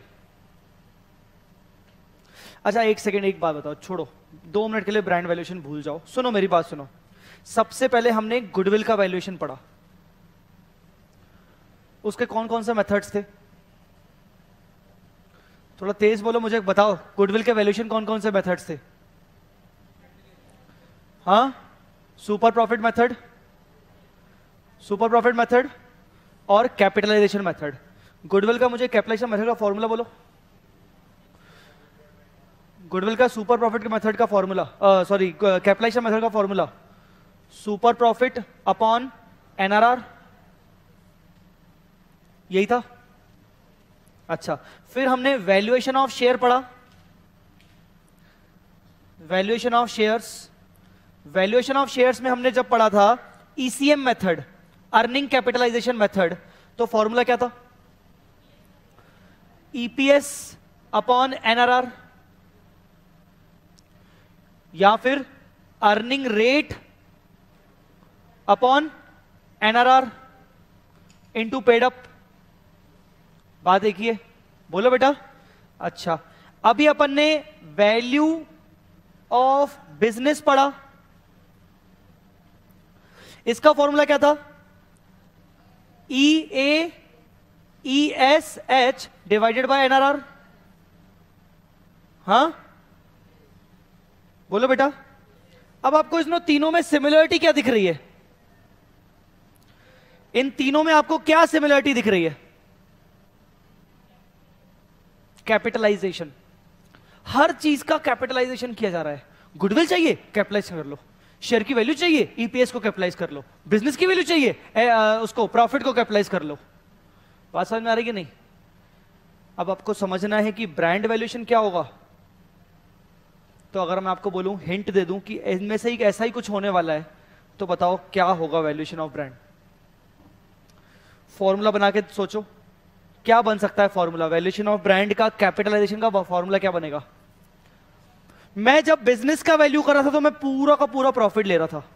अच्छा एक सेकेंड एक बात बताओ, छोड़ो दो मिनट के लिए ब्रांड वैल्यूएशन भूल जाओ, सुनो मेरी बात सुनो। सबसे पहले हमने गुडविल का वैल्यूएशन पढ़ा, उसके कौन कौन से मेथड्स थे, थोड़ा तेज बोलो मुझे, बताओ गुडविल के वैल्यूएशन कौन कौन से मेथड्स थे। हाँ, super profit method, super profit method और कैपिटलाइजेशन मेथड। गुडविल का मुझे कैपिटलाइजेशन मेथड का फॉर्मूला बोलो, गुडविल का सुपर प्रॉफिट के मेथड का फॉर्मूला, सॉरी कैपिटलाइजेशन मेथड का formula, super profit upon NRR, यही था। अच्छा, फिर हमने वैल्यूएशन ऑफ शेयर पढ़ा, valuation of shares, valuation of shares में हमने जब पढ़ा था ECM method, earning capitalisation method, तो फॉर्मूला क्या था, ईपीएस अपॉन एनआरआर, या फिर earning rate upon NRR into paid up. बात देखिए, बोलो बेटा। अच्छा, अभी अपन ने वैल्यू ऑफ बिजनेस पढ़ा, इसका फॉर्मूला क्या था? E A E S H divided by NRR. हाँ बोलो बेटा। अब आपको इन तीनों में सिमिलरिटी क्या दिख रही है? इन तीनों में आपको क्या सिमिलरिटी दिख रही है? कैपिटलाइजेशन। हर चीज का कैपिटलाइजेशन किया जा रहा है। गुडविल चाहिए, कैपिटलाइज कर लो। शेयर की वैल्यू चाहिए, ईपीएस को कैपिटलाइज कर लो। बिजनेस की वैल्यू चाहिए, ए, आ, उसको प्रॉफिट को कैपिटलाइज कर लो। बात समझ में आ रही है नहीं? अब आपको समझना है कि ब्रांड वैल्यूएशन क्या होगा। तो अगर मैं आपको बोलूं, हिंट दे दूं कि इनमें से एक ऐसा ही कुछ होने वाला है, तो बताओ क्या होगा वैल्यूएशन ऑफ ब्रांड? फॉर्मूला बना के सोचो, क्या बन सकता है फॉर्मूला? वैल्यूएशन ऑफ ब्रांड का कैपिटलाइजेशन का फॉर्मूला क्या बनेगा? मैं जब बिजनेस का वैल्यू कर रहा था तो मैं पूरा का पूरा प्रॉफिट ले रहा था।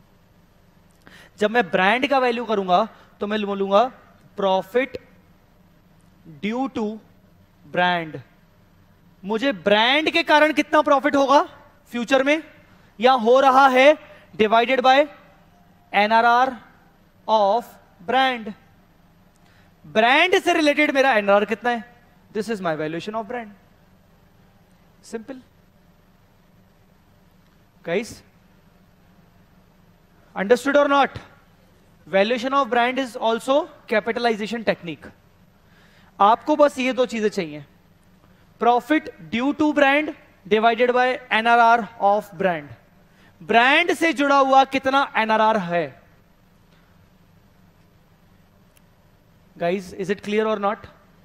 जब मैं ब्रांड का वैल्यू करूंगा तो मैं बोलूंगा प्रॉफिट ड्यू टू ब्रांड। मुझे ब्रांड के कारण कितना प्रॉफिट होगा फ्यूचर में, या हो रहा है, divided by NRR of brand. Brand से रिलेटेड मेरा एनआरआर कितना है? This is my valuation of brand. Simple guys, understood और not? Valuation of brand is also capitalisation technique. आपको बस ये दो चीजें चाहिए, profit due to brand divided by NRR of brand. Brand से जुड़ा हुआ कितना एनआरआर है? गाइज, इज इट क्लियर और नॉट?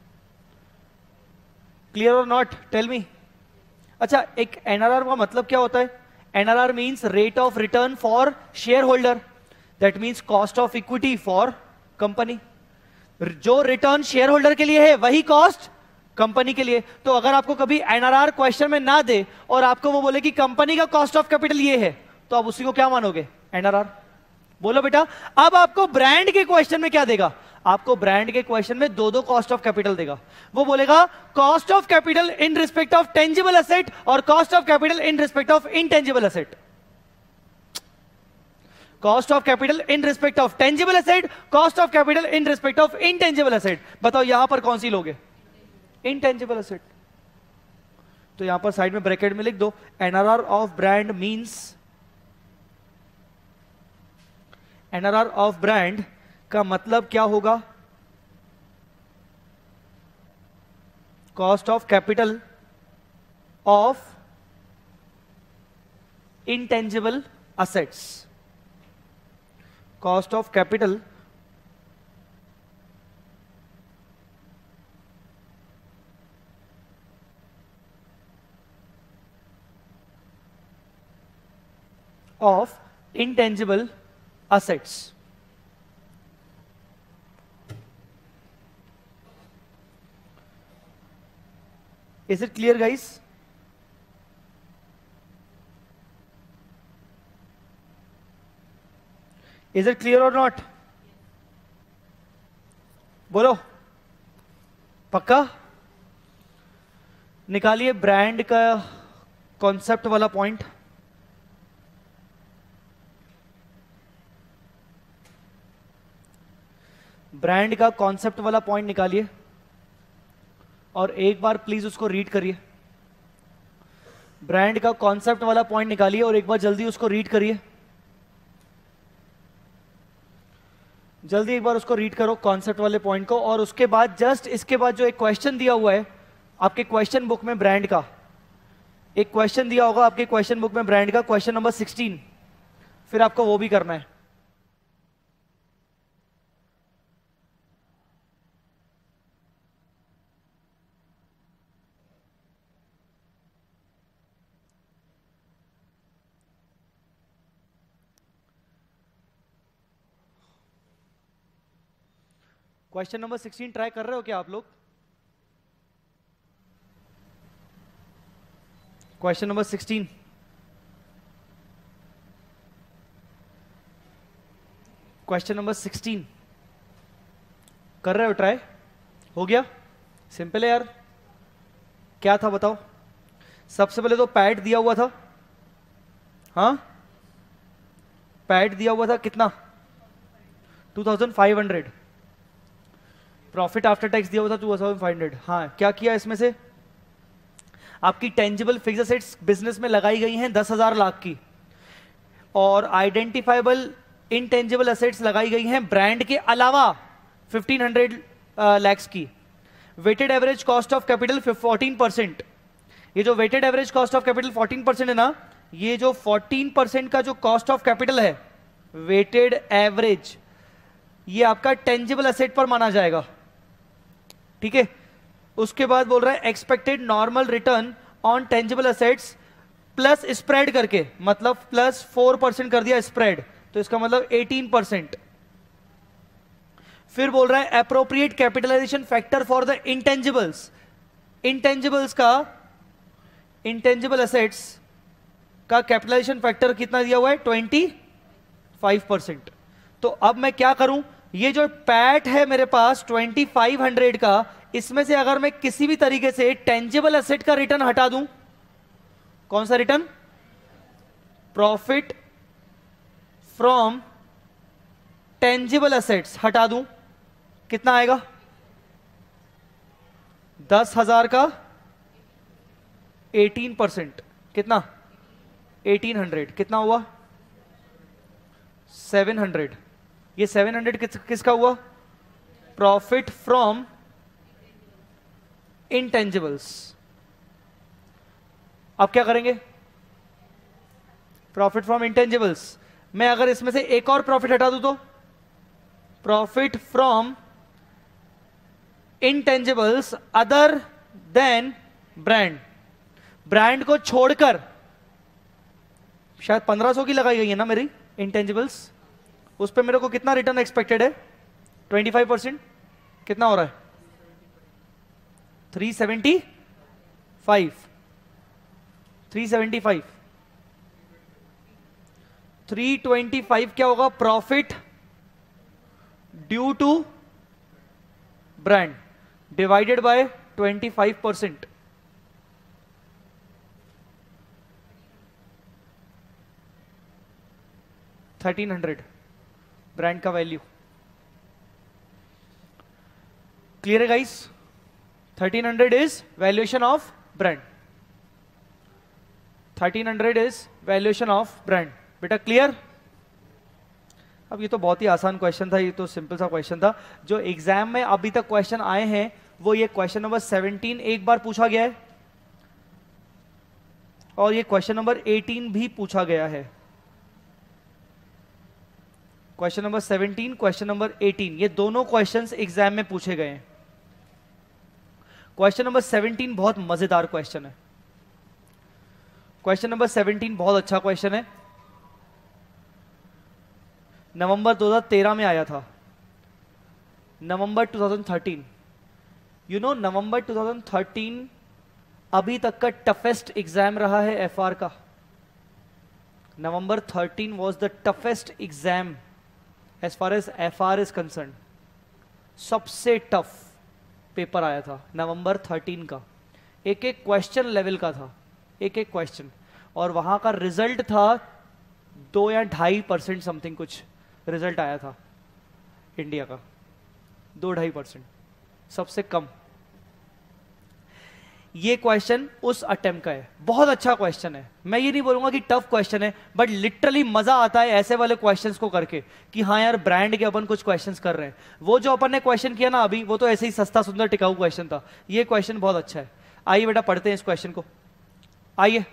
क्लियर और नॉट? Tell me. अच्छा, एक एनआरआर का मतलब क्या होता है? NRR means rate of return for shareholder, that means cost of equity for company. जो रिटर्न शेयर होल्डर के लिए है वही कॉस्ट कंपनी के लिए। तो अगर आपको कभी एनआरआर क्वेश्चन में ना दे और आपको वो बोले कि कंपनी का कॉस्ट ऑफ कैपिटल ये है, तो आप उसी को क्या मानोगे? एनआरआर। बोलो बेटा। अब आपको ब्रांड के क्वेश्चन में क्या देगा? आपको ब्रांड के क्वेश्चन में दो दो कॉस्ट ऑफ कैपिटल देगा। वो बोलेगा cost of capital in respect of tangible asset और cost of capital in respect of intangible asset. Cost of capital in respect of tangible asset, cost of capital in respect of intangible asset. बताओ यहां पर कौन सी लोगे? Intangible asset. तो यहां पर साइड में ब्रैकेट में लिख दो, NRR of brand means, NRR of brand का मतलब क्या होगा? Cost of capital of intangible assets. Cost of capital of intangible assets. Is it clear, guys? Is it clear or not? बोलो पक्का? निकालिए ब्रांड का कॉन्सेप्ट वाला पॉइंट। ब्रांड का कॉन्सेप्ट वाला पॉइंट निकालिए और एक बार प्लीज उसको रीड करिए। ब्रांड का कॉन्सेप्ट वाला पॉइंट निकालिए और एक बार जल्दी उसको रीड करिए। जल्दी एक बार उसको रीड करो कॉन्सेप्ट वाले पॉइंट को। और उसके बाद जस्ट इसके बाद जो एक क्वेश्चन दिया हुआ है आपके क्वेश्चन बुक में, ब्रांड का एक क्वेश्चन दिया होगा आपके क्वेश्चन बुक में, ब्रांड का क्वेश्चन नंबर सिक्सटीन, फिर आपको वो भी करना है। क्वेश्चन नंबर सिक्सटीन ट्राई कर रहे हो क्या आप लोग? Question number sixteen question number sixteen कर रहे हो ट्राई? हो गया? सिंपल है यार। क्या था बताओ? सबसे पहले तो पैड दिया हुआ था। हाँ, पैड दिया हुआ था कितना? Two thousand five hundred. Profit after tax दिया हुआ था टू थाउजेंड फाइव हंड्रेड। हाँ, क्या किया इसमें से? आपकी टेंजिबल फिक्स्ड एसेट्स बिजनेस में लगाई गई हैं दस हजार लाख की, और आइडेंटिफाइबल इनटेंजिबल एसेट्स लगाई गई हैं ब्रांड के अलावा फिफ्टीन हंड्रेड लैक्स की। Weighted average cost of capital fourteen percent. ये जो weighted average cost of capital fourteen percent है ना, ये जो फोर्टीन परसेंट का जो कॉस्ट ऑफ कैपिटल है वेटेड एवरेज, ये आपका टेंजिबल एसेट पर माना जाएगा, ठीक है। उसके बाद बोल रहा है expected normal return on tangible assets plus spread करके, मतलब प्लस फोर परसेंट कर दिया स्प्रेड, तो इसका मतलब एटीन परसेंट। फिर बोल रहा है appropriate capitalisation factor for the intangibles. Intangibles का, इंटेंजिबल एसेट्स का कैपिटलाइजेशन फैक्टर कितना दिया हुआ है? Twenty five percent. तो अब मैं क्या करूं, ये जो पैट है मेरे पास ट्वेंटी फाइव हंड्रेड का, इसमें से अगर मैं किसी भी तरीके से टेंजिबल एसेट का रिटर्न हटा दूं, कौन सा return? Profit from tangible assets हटा दूं, कितना आएगा? दस हजार का एटीन परसेंट, कितना? Eighteen hundred. कितना हुआ? Seven hundred. ये सेवन हंड्रेड किस, किसका हुआ? Profit from intangibles. अब क्या करेंगे? Profit from intangibles. मैं अगर इसमें से एक और प्रॉफिट हटा दूं तो profit from intangibles other than brand. Brand को छोड़कर, शायद पंद्रह सौ की लगाई गई है ना मेरी इंटेंजिबल्स, उस पर मेरे को कितना रिटर्न एक्सपेक्टेड है? Twenty five percent. कितना हो रहा है? Three seventy five. Three seventy five. Three twenty five क्या होगा? Profit due to brand divided by twenty five percent. Thirteen hundred brand का वैल्यू। क्लियर है guys? Thirteen hundred is valuation of brand. Thirteen hundred is valuation of brand. बेटा clear? अब ये तो बहुत ही आसान क्वेश्चन था, ये तो सिंपल सा क्वेश्चन था। जो एग्जाम में अभी तक क्वेश्चन आए हैं वो ये क्वेश्चन नंबर सेवनटीन एक बार पूछा गया है, और ये क्वेश्चन नंबर एटीन भी पूछा गया है। Question number seventeen, question number eighteen, ये दोनों क्वेश्चंस एग्जाम में पूछे गए हैं। क्वेश्चन नंबर सेवनटीन बहुत मजेदार क्वेश्चन है। क्वेश्चन नंबर सेवनटीन बहुत अच्छा क्वेश्चन है, नवंबर दो हज़ार तेरह में आया था। November two thousand thirteen, you know November two thousand thirteen अभी तक का टफेस्ट एग्जाम रहा है एफआर का। November thirteen was the toughest exam as far as FR is concern. सबसे टफ पेपर आया था नवंबर थर्टीन का, एक एक क्वेश्चन लेवल का था, एक एक क्वेश्चन, और वहां का रिजल्ट था दो या ढाई परसेंट समथिंग कुछ रिजल्ट आया था इंडिया का, दो ढाई परसेंट, सबसे कम। ये क्वेश्चन उस अटेम्प्ट का है, बहुत अच्छा क्वेश्चन है। मैं ये नहीं बोलूंगा कि टफ क्वेश्चन है, बट लिटरली मजा आता है ऐसे वाले क्वेश्चंस को करके कि हाँ यार ब्रांड के अपन कुछ क्वेश्चंस कर रहे हैं। वो जो अपन ने क्वेश्चन किया ना अभी, वो तो ऐसे ही सस्ता सुंदर टिकाऊ क्वेश्चन था। ये क्वेश्चन बहुत अच्छा है। आइए बेटा पढ़ते हैं इस क्वेश्चन को, आइए।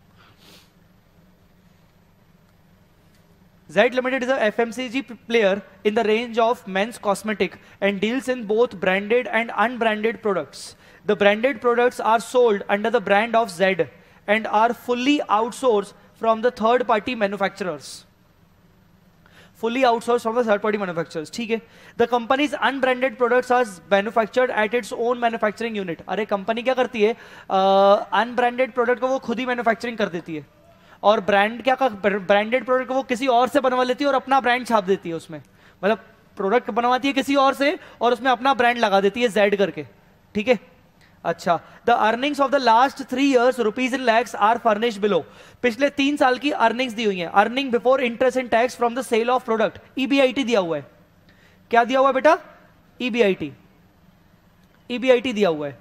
Zed Limited is a F M C G player in the range of men's cosmetic and deals in both branded and unbranded products. The branded products are sold under the brand of Zed and are fully outsourced from the third party manufacturers. Fully outsourced from the third party manufacturers. ठीक है. The company's unbranded products are manufactured at its own manufacturing unit. अरे company क्या करती है? Unbranded product को वो खुद ही manufacturing कर देती है, और ब्रांड क्या का ब्रांडेड प्रोडक्ट को वो किसी और से बनवा लेती है और अपना ब्रांड छाप देती है उसमें। मतलब प्रोडक्ट बनवाती है किसी और से और उसमें अपना ब्रांड लगा देती है जेड करके, ठीक है। अच्छा, the earnings of the last three years rupees in lakhs are furnished below. पिछले तीन साल की अर्निंग्स दी हुई है, earning before interest and tax from the sale of product, EBIT दिया हुआ है। क्या दिया हुआ है बेटा? ईबीआईटी, ईबीआईटी दिया हुआ है।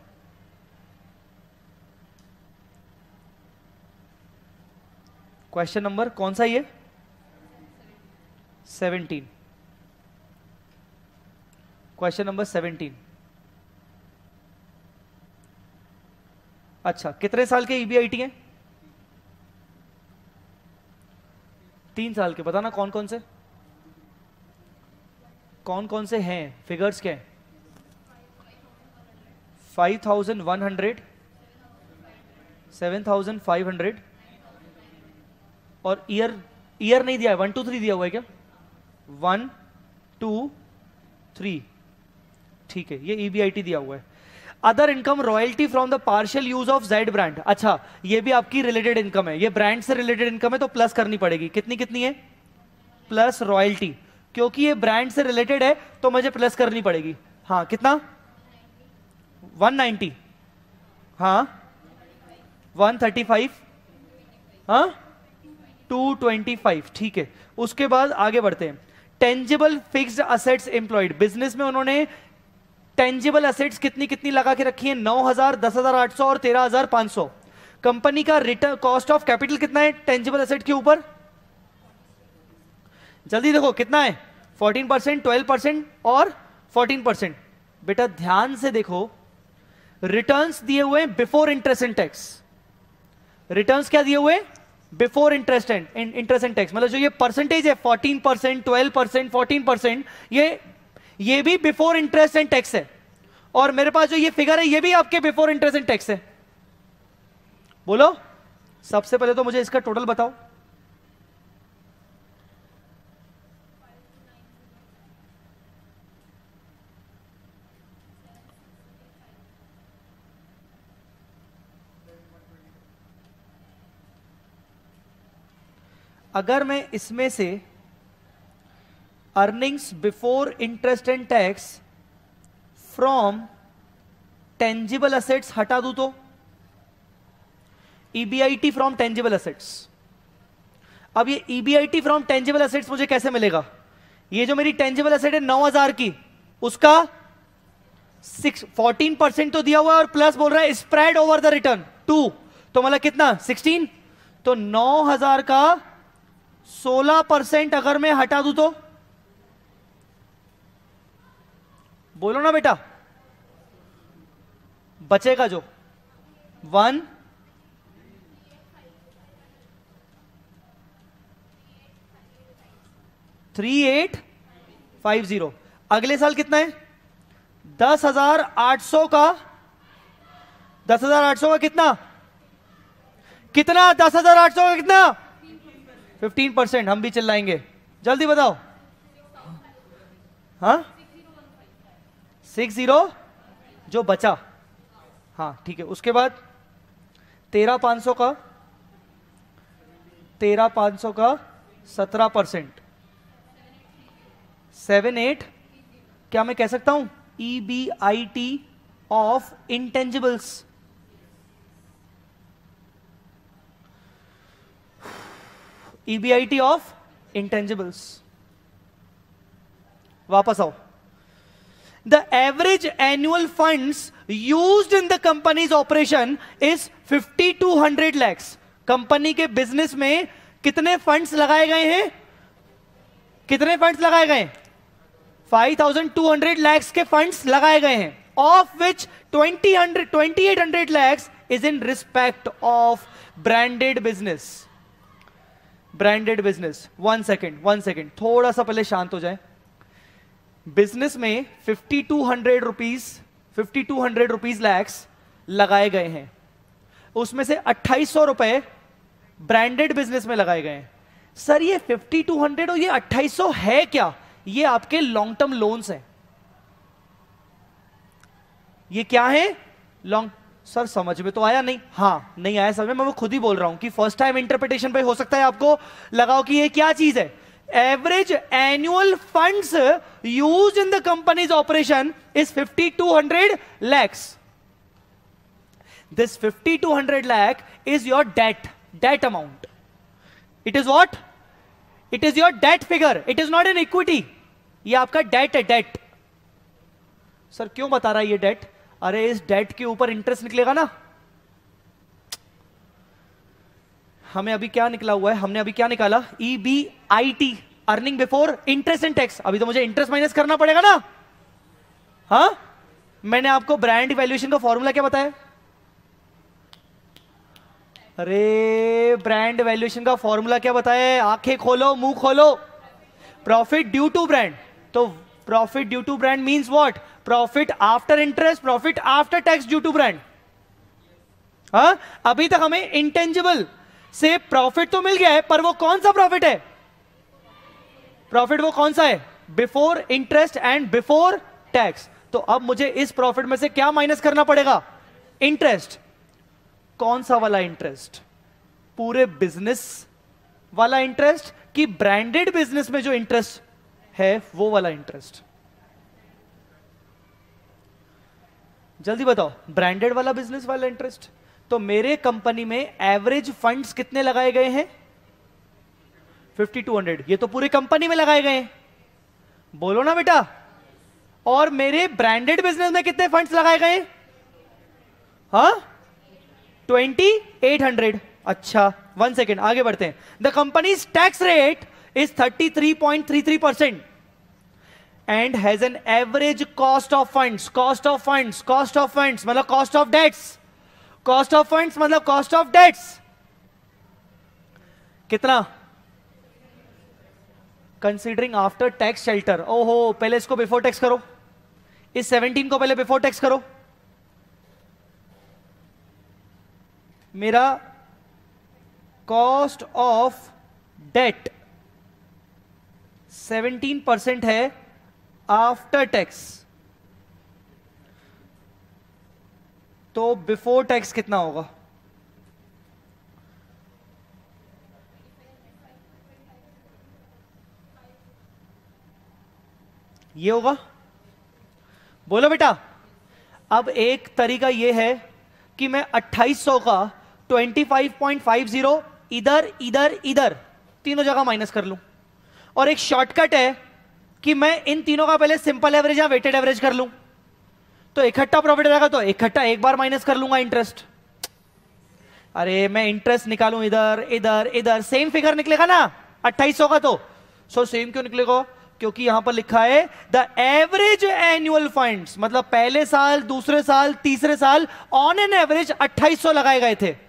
क्वेश्चन नंबर कौन सा ये? सेवनटीन। Question number seventeen. अच्छा, कितने साल के ईबीआईटी हैं? तीन साल के। बताना कौन कौन से, कौन कौन से हैं, फिगर्स क्या हैं? Five thousand one hundred, seven thousand five hundred, और ईयर, ईयर नहीं दिया है, वन टू थ्री दिया हुआ है क्या? वन टू थ्री, ठीक है, ये ईबीआईटी दिया हुआ है। Other income royalty from the partial use of Z brand. अच्छा, ये भी आपकी रिलेटेड इनकम है, ये ब्रांड से रिलेटेड इनकम है तो प्लस करनी पड़ेगी। कितनी कितनी है? प्लस रॉयल्टी, क्योंकि ये ब्रांड से रिलेटेड है तो मुझे प्लस करनी पड़ेगी। हाँ, कितना? वन नाइंटी, हाँ वन थर्टी फाइव, हाँ टू ट्वेंटी फाइव, ठीक है। उसके बाद आगे बढ़ते हैं। Tangible fixed assets employed, business में उन्होंने टेंजिबल असेट्स कितनी कितनी लगा के रखी है? नौ हजार, दस हजार आठ सौ और तेरह हजार पांच सौ। कंपनी का रिटर्न कॉस्ट ऑफ कैपिटल कितना है टेंजिबल असेट के ऊपर? जल्दी देखो कितना है? फोर्टीन परसेंट, ट्वेल्व परसेंट और फोर्टीन परसेंट। बेटा ध्यान से देखो, रिटर्न्स दिए हुए before interest and tax. Returns क्या दिए हुए? Before interest and interest and tax. मतलब जो ये परसेंटेज है fourteen percent, twelve percent, fourteen percent, ये ये भी बिफोर इंटरेस्ट एंड टैक्स है। और मेरे पास जो ये फिगर है ये भी आपके बिफोर इंटरेस्ट एंड टैक्स है। बोलो, सबसे पहले तो मुझे इसका टोटल बताओ। अगर मैं इसमें से earnings before interest and tax from tangible assets हटा दूं तो ईबीआईटी फ्रॉम टेंजिबल असेट्स। अब ये ईबीआईटी फ्रॉम टेंजिबल असेट्स मुझे कैसे मिलेगा? ये जो मेरी टेंजिबल असेट है नौ हजार की, उसका सिक्स फोर्टीन परसेंट तो दिया हुआ है और प्लस बोल रहा है spread over the return to, तो मतलब कितना? सिक्सटीन। तो नौ हजार का सोलह परसेंट अगर मैं हटा दूं तो बोलो ना बेटा, बचेगा जो one three eight five zero. अगले साल कितना है? दस हजार आठ सौ का, दस हजार आठ सौ का कितना? कितना? दस हजार आठ सौ का कितना? Fifteen percent. हम भी चिल्लाएंगे, जल्दी बताओ। हाँ, सिक्स जीरो जो बचा, हाँ ठीक है। उसके बाद तेरह पांच सौ का, तेरह पांच सौ का सत्रह परसेंट, सेवन एट, क्या मैं कह सकता हूं E B I T of intangibles. E B I T of intangibles. वापस आओ। The average annual funds used in the company's operation is fifty-two hundred lakhs. Company के बिजनेस में कितने फंड्स लगाए गए हैं? कितने फंड्स लगाए गए? Five thousand two hundred lakhs के फंड्स लगाए गए हैं, of which twenty hundred twenty eight hundred lakhs is in respect of branded business. Branded business. One second one second थोड़ा सा पहले शांत हो जाए। बिजनेस में fifty two hundred rupees fifty two hundred rupees lakhs लगाए गए हैं, उसमें से अट्ठाईस सौ रुपए ब्रांडेड बिजनेस में लगाए गए हैं। सर ये फिफ्टी टू हंड्रेड और ये अट्ठाईस सौ है क्या? ये आपके लॉन्ग टर्म लोन्स हैं। ये क्या है? लॉन्ग। सर समझ में तो आया नहीं? हाँ नहीं आया समझ में, मैं वो खुद ही बोल रहा हूं कि फर्स्ट टाइम इंटरप्रिटेशन पे हो सकता है आपको लगाओ कि ये क्या चीज है। Average annual funds used in the company's operation is fifty two hundred lakhs. This fifty two hundred lakh is your debt, debt amount. It is what? It is your debt figure. It is not an equity. ये आपका date है, date. Sir क्यों बता रहा है ये date? अरे इस डेट के ऊपर इंटरेस्ट निकलेगा ना। हमें अभी क्या निकला हुआ है, हमने अभी क्या निकाला, E B I T, earning before interest and tax. अभी तो मुझे इंटरेस्ट माइनस करना पड़ेगा ना। हाँ, मैंने आपको ब्रांड वैल्यूएशन का फॉर्मूला क्या बताया? अरे ब्रांड वैल्यूएशन का फॉर्मूला क्या बताया? आंखें खोलो, मुंह खोलो। Profit due to brand. तो profit due to brand means what? Profit after interest, profit after tax due to brand. हाँ, अभी तक हमें इंटेंजिबल से प्रॉफिट तो मिल गया है, पर वो कौन सा प्रॉफिट है? प्रॉफिट वो कौन सा है? Before interest and before tax. तो अब मुझे इस प्रॉफिट में से क्या माइनस करना पड़ेगा? इंटरेस्ट। कौन सा वाला इंटरेस्ट? पूरे बिजनेस वाला इंटरेस्ट कि ब्रांडेड बिजनेस में जो इंटरेस्ट है वो वाला इंटरेस्ट? जल्दी बताओ, ब्रांडेड वाला बिजनेस वाला इंटरेस्ट। तो मेरे कंपनी में एवरेज फंड्स कितने लगाए गए हैं? Fifty two hundred. ये तो पूरी कंपनी में लगाए गए हैं, बोलो ना बेटा। और मेरे ब्रांडेड बिजनेस में कितने फंड्स लगाए गए? हाँ, ट्वेंटी एट हंड्रेड। अच्छा, वन सेकेंड, आगे बढ़ते हैं। The company's tax rate is thirty three point three three percent and has an average cost of funds. Cost of funds, cost of funds मतलब cost of debts. Cost of funds मतलब cost of debts कितना? Considering after tax shelter. ओहो, पहले इसको before tax करो, इस seventeen को पहले बिफोर टैक्स करो। मेरा cost of debt seventeen percent है आफ्टर टैक्स, तो बिफोर टैक्स कितना होगा? ये होगा, बोलो बेटा। अब एक तरीका ये है कि मैं अट्ठाईस सौ का twenty five point five zero इधर इधर इधर तीनों जगह माइनस कर लूं, और एक शॉर्टकट है कि मैं इन तीनों का पहले सिंपल एवरेज या वेटेड एवरेज कर लूं, तो इकट्ठा प्रॉफिट रहेगा, तो इकट्ठा एक बार माइनस कर लूंगा इंटरेस्ट। अरे मैं इंटरेस्ट निकालूं इधर इधर इधर, सेम फिगर निकलेगा ना अट्ठाईस सौ का। तो सो सेम क्यों निकलेगा? क्योंकि यहां पर लिखा है द एवरेज एनुअल फंड्स, मतलब पहले साल, दूसरे साल, तीसरे साल ऑन एन एवरेज अट्ठाईस सौ लगाए गए थे।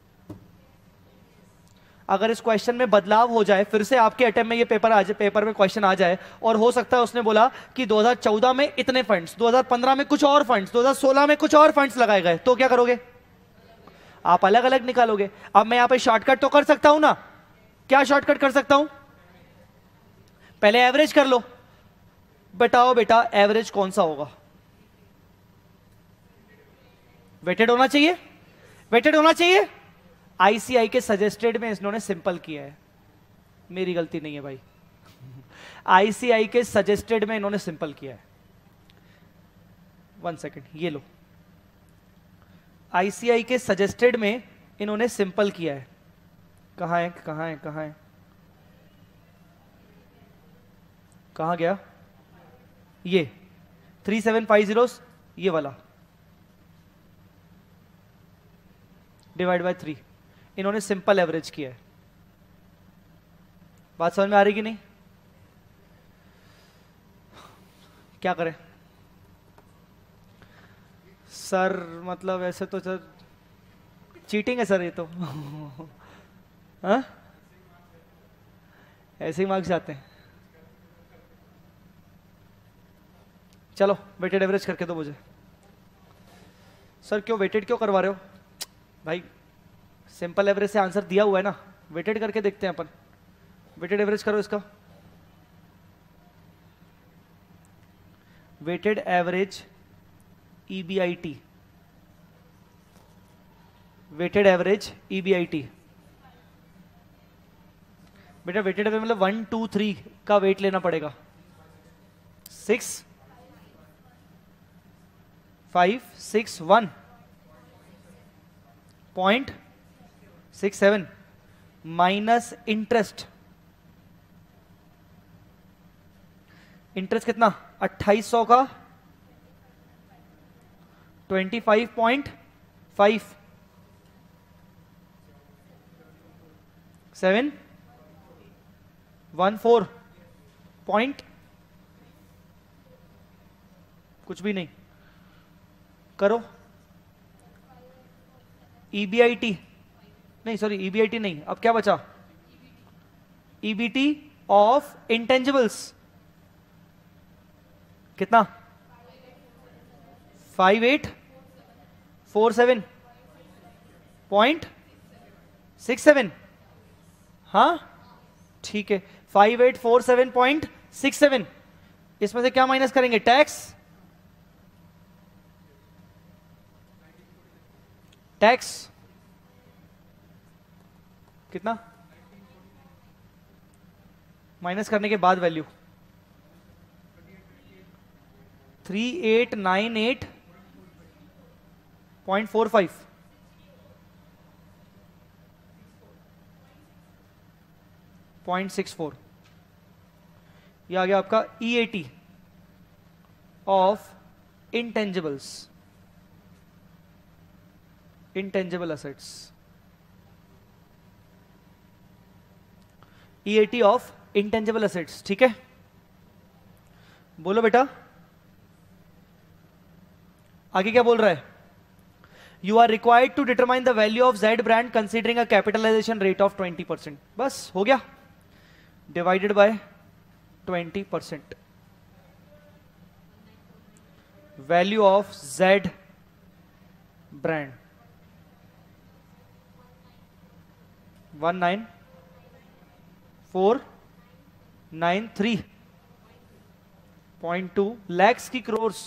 अगर इस क्वेश्चन में बदलाव हो जाए, फिर से आपके अटेम्प्ट में ये पेपर आ जाए, पेपर में क्वेश्चन आ जाए और हो सकता है उसने बोला कि दो हज़ार चौदह में इतने फंड्स, दो हज़ार पंद्रह में कुछ और फंड्स, दो हज़ार सोलह में कुछ और फंड्स लगाए गए, तो क्या करोगे? आप अलग अलग निकालोगे। अब मैं यहां पे शॉर्टकट तो कर सकता हूं ना। क्या शॉर्टकट कर सकता हूं? पहले एवरेज कर लो। बताओ बेटा, एवरेज कौन सा होगा? वेटेड होना चाहिए, वेटेड होना चाहिए। आईसीआई के सजेस्टेड में इन्होंने सिंपल किया है, मेरी गलती नहीं है भाई। आईसीआई के सजेस्टेड में इन्होंने सिंपल किया है। वन सेकेंड, ये लो, आईसीआई के सजेस्टेड में इन्होंने सिंपल किया है। कहां है कहां है कहां है कहां गया? ये थ्री सेवन फाइव जीरो, ये वाला डिवाइड बाय थ्री, इन्होंने सिंपल एवरेज किया है। बात समझ में आ रही कि नहीं? क्या करें सर? मतलब ऐसे तो सर चीटिंग है सर ये तो। हाँ, ऐसे ही मार्क्स जाते हैं। चलो वेटेड एवरेज करके दो मुझे। सर क्यों वेटेड क्यों करवा रहे हो भाई? सिंपल एवरेज से आंसर दिया हुआ है ना, वेटेड करके देखते हैं अपन। वेटेड एवरेज करो इसका। Weighted average EBIT, weighted average EBIT. बेटा वेटेड एवरेज मतलब वन टू थ्री का वेट लेना पड़ेगा। Six five six one point six seven minus interest interest कितना, अट्ठाईस सौ का twenty five point five seven one four point कुछ भी नहीं करो। ईबीआईटी नहीं, सॉरी ईबीआईटी नहीं, अब क्या बचा, ईबीटी ऑफ इंटेंजिबल्स कितना, five eight four seven point six seven. हाँ ठीक है, five eight four seven point six seven. इसमें से क्या माइनस करेंगे, टैक्स, टैक्स कितना, माइनस करने के बाद value three eight nine eight point four five, point six four. ये आ गया आपका EAT of intangibles, intangible assets, EAT of intangible assets. ठीक है, बोलो बेटा आगे क्या बोल रहा है, you are required to determine the value of Z brand considering a capitalization rate of twenty percent. बस हो गया, divided by twenty percent, value of Z brand one nine four nine three point two lakhs की crores,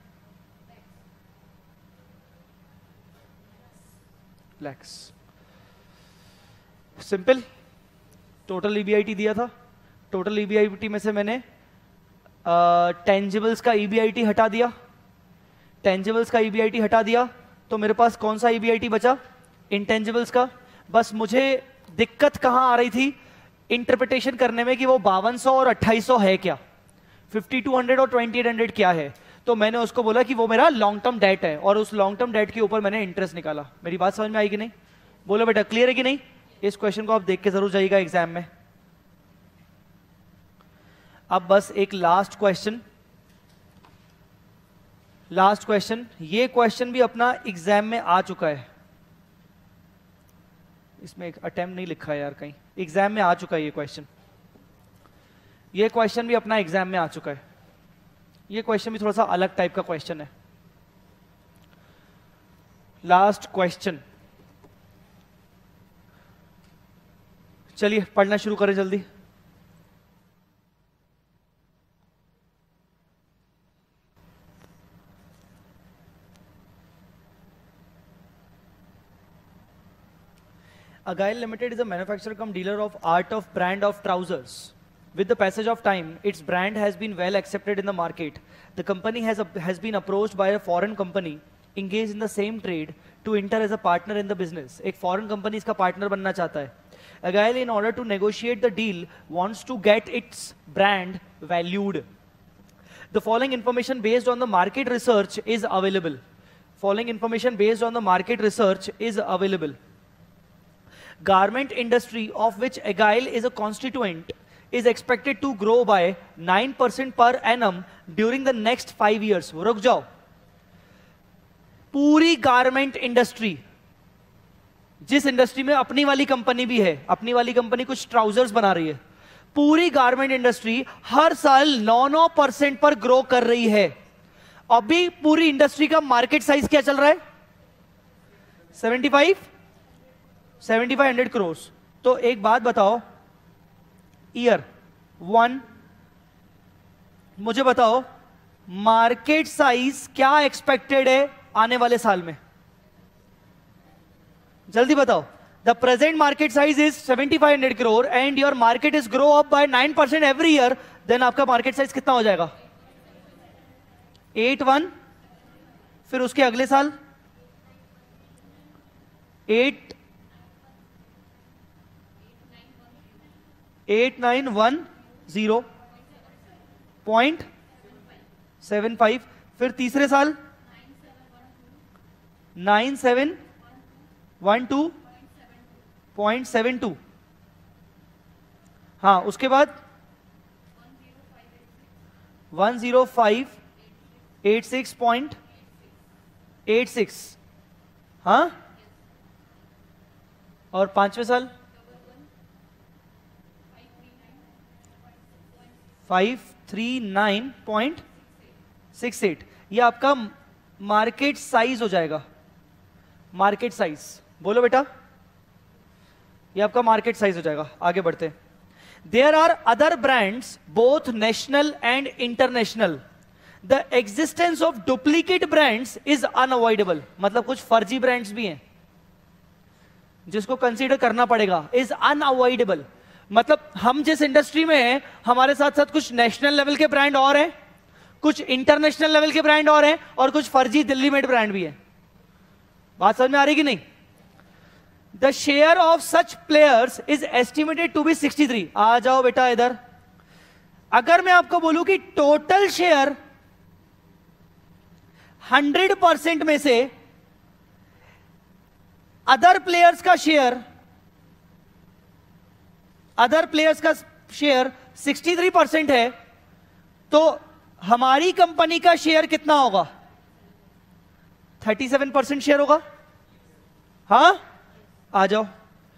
lakhs. Simple, total EBIT दिया था, total EBIT में से मैंने टेंजिबल्स का ईबीआईटी हटा दिया, टेंजिबल्स का ईबीआईटी हटा दिया, तो मेरे पास कौन सा ईबीआईटी बचा, इंटेंजिबल्स का। बस मुझे दिक्कत कहां आ रही थी, इंटरप्रिटेशन करने में कि वो बावन सौ और अट्ठाईस सौ है क्या, फिफ्टी टू हंड्रेड और ट्वेंटी एट हंड्रेड क्या है। तो मैंने उसको बोला कि वो मेरा लॉन्ग टर्म डेट है, और उस लॉन्ग टर्म डेट के ऊपर मैंने इंटरेस्ट निकाला। मेरी बात समझ में आई कि नहीं, बोलो बेटा क्लियर है कि नहीं। इस क्वेश्चन को आप देख के जरूर जाइएगा एग्जाम में। अब बस एक लास्ट क्वेश्चन, लास्ट क्वेश्चन, ये क्वेश्चन भी अपना एग्जाम में आ चुका है, इसमें एक अटेम्प्ट नहीं लिखा है यार कहीं, एग्जाम में आ चुका है ये क्वेश्चन, ये क्वेश्चन भी अपना एग्जाम में आ चुका है। ये क्वेश्चन भी थोड़ा सा अलग टाइप का क्वेश्चन है। लास्ट क्वेश्चन, चलिए पढ़ना शुरू करें जल्दी। Agile Limited is a manufacturer cum dealer of art of brand of trousers. With the passage of time, its brand has been well accepted in the market. The company has, a, has been approached by a foreign company engaged in the same trade to enter as a partner in the business. एक foreign company इसका partner बनना चाहता है. Agile, in order to negotiate the deal, wants to get its brand valued. The following information based on the market research is available. Following information based on the market research is available. Garment industry of which Agile is a constituent is expected to grow by nine percent per annum during the next five years. रुक जाओ, पूरी garment industry, जिस industry में अपनी वाली company भी है, अपनी वाली कंपनी कुछ ट्राउजर्स बना रही है, पूरी गारमेंट इंडस्ट्री हर साल नौ नौ परसेंट पर ग्रो कर रही है। अभी पूरी इंडस्ट्री का मार्केट साइज क्या चल रहा है, seventy five seventy five hundred crore. तो एक बात बताओ, ईयर वन, मुझे बताओ मार्केट साइज क्या एक्सपेक्टेड है आने वाले साल में, जल्दी बताओ। The present market size is seventy five hundred crore and your market is grow up by nine percent every year, then आपका मार्केट साइज कितना हो जाएगा, एट वन, फिर उसके अगले साल eight eight nine one zero, point seven five, फिर तीसरे साल nine seven one two point seven two, हाँ उसके बाद one zero five eight six point eight six, हाँ, और पांचवें साल five three nine point six eight. ये आपका मार्केट साइज हो जाएगा, मार्केट साइज, बोलो बेटा, ये आपका मार्केट साइज हो जाएगा। आगे बढ़ते, there are other brands both national and international, the existence of duplicate brands is unavoidable, मतलब कुछ फर्जी ब्रांड्स भी हैं जिसको कंसीडर करना पड़ेगा, इज अनअवॉइडेबल, मतलब हम जिस इंडस्ट्री में हैं हमारे साथ साथ कुछ नेशनल लेवल के ब्रांड और हैं, कुछ इंटरनेशनल लेवल के ब्रांड और हैं, और कुछ फर्जी दिल्ली मेड ब्रांड भी हैं। बात समझ में आ रही कि नहीं? The share of such players is estimated to be sixty three. आ जाओ बेटा इधर, अगर मैं आपको बोलूं कि टोटल शेयर हंड्रेड परसेंट में से अदर प्लेयर्स का शेयर अदर प्लेयर्स का शेयर सिक्सटी थ्री परसेंट है, तो हमारी कंपनी का शेयर कितना होगा? थर्टी सेवन परसेंट शेयर होगा। हाँ, आ जाओ।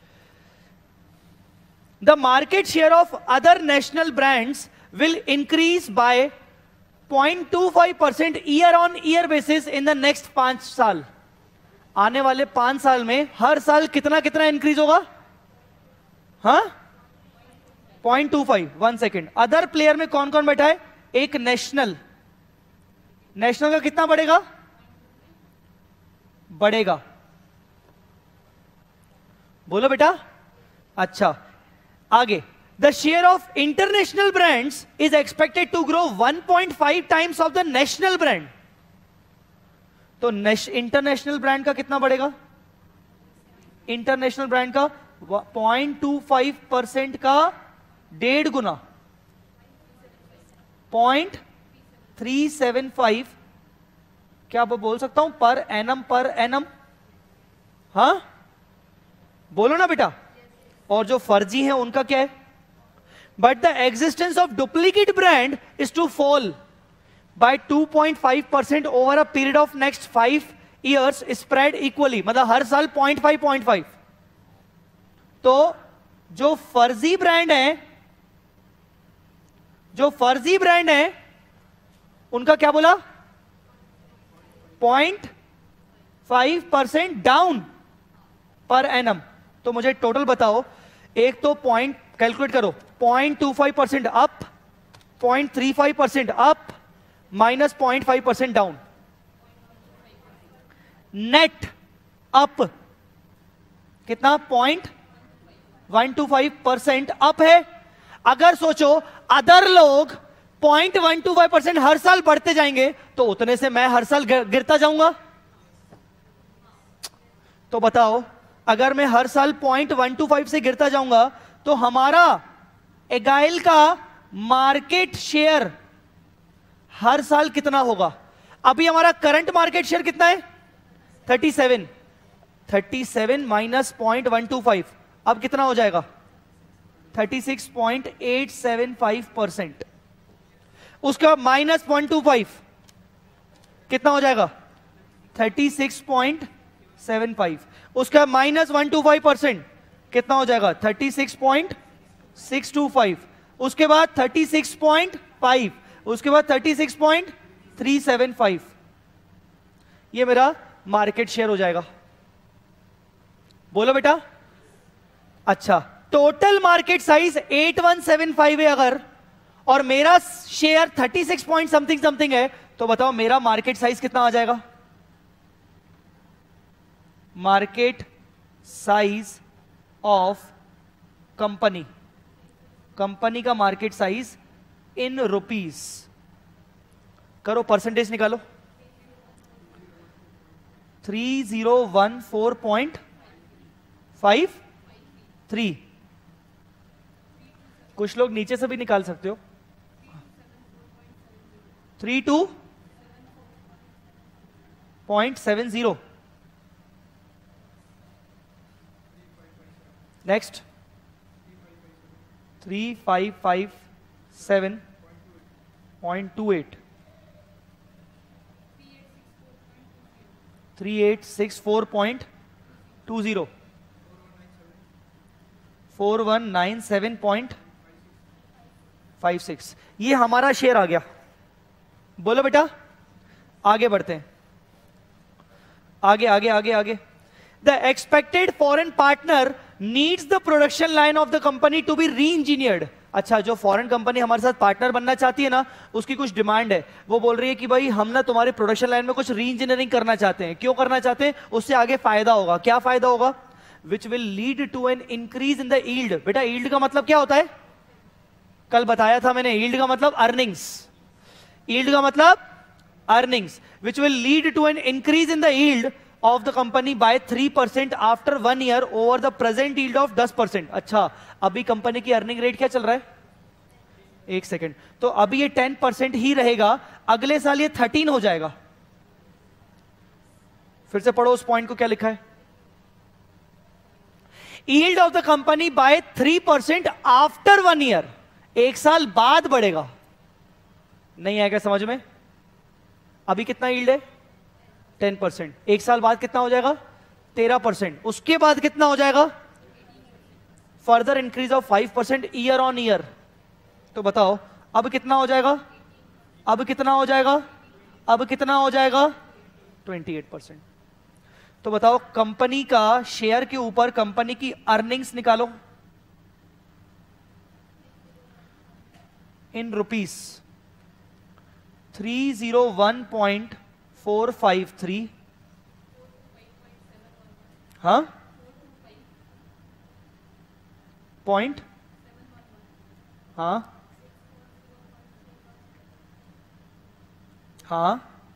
The market share of other national brands will increase by point two five percent year on year basis in the next पांच साल। आने वाले पांच साल में हर साल कितना कितना इंक्रीज होगा? हाँ, point two five. One second, other player में कौन कौन बैठा है? एक नेशनल, नेशनल का कितना बढ़ेगा? बढ़ेगा, बोलो बेटा। अच्छा, आगे, the share of international brands is expected to grow one point five times of the national brand. तो इंटरनेशनल ब्रांड का कितना बढ़ेगा? इंटरनेशनल ब्रांड का पॉइंट टू फाइव परसेंट का डेढ़ गुना, पॉइंट थ्री सेवन फाइव। क्या मैं बोल सकता हूं? Per annum, per annum. हाँ, बोलो ना बेटा। और जो फर्जी है उनका क्या है? But the existence of duplicate brand is to fall by two point five percent over a period of next five years spread equally, मतलब हर साल पॉइंट फाइव पॉइंट फाइव। तो जो फर्जी ब्रांड है जो फर्जी ब्रांड है उनका क्या बोला? Point five percent down per annum. तो मुझे टोटल बताओ, एक तो पॉइंट कैलकुलेट करो, point two five percent up, point three five percent up, minus point five percent down, net up कितना? Point one two five percent up है। अगर सोचो अदर लोग point one two five percent हर साल बढ़ते जाएंगे, तो उतने से मैं हर साल गिरता जाऊंगा। तो बताओ, अगर मैं हर साल पॉइंट वन टू फाइव से गिरता जाऊंगा तो हमारा एगाइल का मार्केट शेयर हर साल कितना होगा? अभी हमारा करंट मार्केट शेयर कितना है? Thirty seven. Thirty seven minus point one two five, अब कितना हो जाएगा? Thirty six point eight seven five percent. उसके बाद माइनस पॉइंट टू फाइव कितना हो जाएगा? Thirty six point seven five. उसका minus one two five percent कितना हो जाएगा? Thirty six point six two five. उसके बाद थर्टी सिक्स पॉइंट फाइव, उसके बाद thirty six point three seven five. ये मेरा मार्केट शेयर हो जाएगा। बोलो बेटा। अच्छा, total market size eight one seven five है अगर, और मेरा share thirty six point something something है, तो बताओ मेरा मार्केट साइज कितना आ जाएगा? Market size of company, company का मार्केट साइज इन रुपीस, करो परसेंटेज निकालो। Three zero one four point five three. कुछ लोग नीचे से भी निकाल सकते हो। Three two point seven zero. Next three five five seven point two eight. Three eight six four point two zero. Four one nine seven point five six. ये हमारा शेयर आ गया। बोलो बेटा, आगे बढ़ते हैं, आगे आगे आगे आगे। The expected foreign partner needs the production line of the company to be reengineered. अच्छा, जो फॉरेन कंपनी हमारे साथ पार्टनर बनना चाहती है ना, उसकी कुछ डिमांड है। वो बोल रही है कि भाई हम ना तुम्हारे प्रोडक्शन लाइन में कुछ री इंजीनियरिंग करना चाहते हैं। क्यों करना चाहते हैं? उससे आगे फायदा होगा। क्या फायदा होगा? Which will lead to an increase in the yield. बेटा, यील्ड का मतलब क्या होता है? कल बताया था मैंने, यील्ड का मतलब अर्निंग्स। यील्ड का मतलब earnings. Which will lead to an increase in the yield of the company by three percent after one year over the present yield of ten percent. अच्छा, अभी कंपनी की अर्निंग रेट क्या चल रहा है? एक सेकेंड। तो अभी ये टेन परसेंट ही रहेगा, अगले साल ये थर्टीन हो जाएगा। फिर से पढ़ो उस पॉइंट को, क्या लिखा है? yield of the company by three percent after one year। एक साल बाद बढ़ेगा। नहीं आएगा समझ में? अभी कितना yield है? Ten percent. एक साल बाद कितना हो जाएगा? तेरह परसेंट। उसके बाद कितना हो जाएगा? Further increase of five percent year on year. तो बताओ अब कितना हो जाएगा? अब कितना हो जाएगा? अब कितना हो जाएगा? Twenty eight percent. तो बताओ, कंपनी का शेयर के ऊपर कंपनी की अर्निंग्स निकालो in rupees. Three zero one point four five three. हाँ, पॉइंट, हाँ हाँ,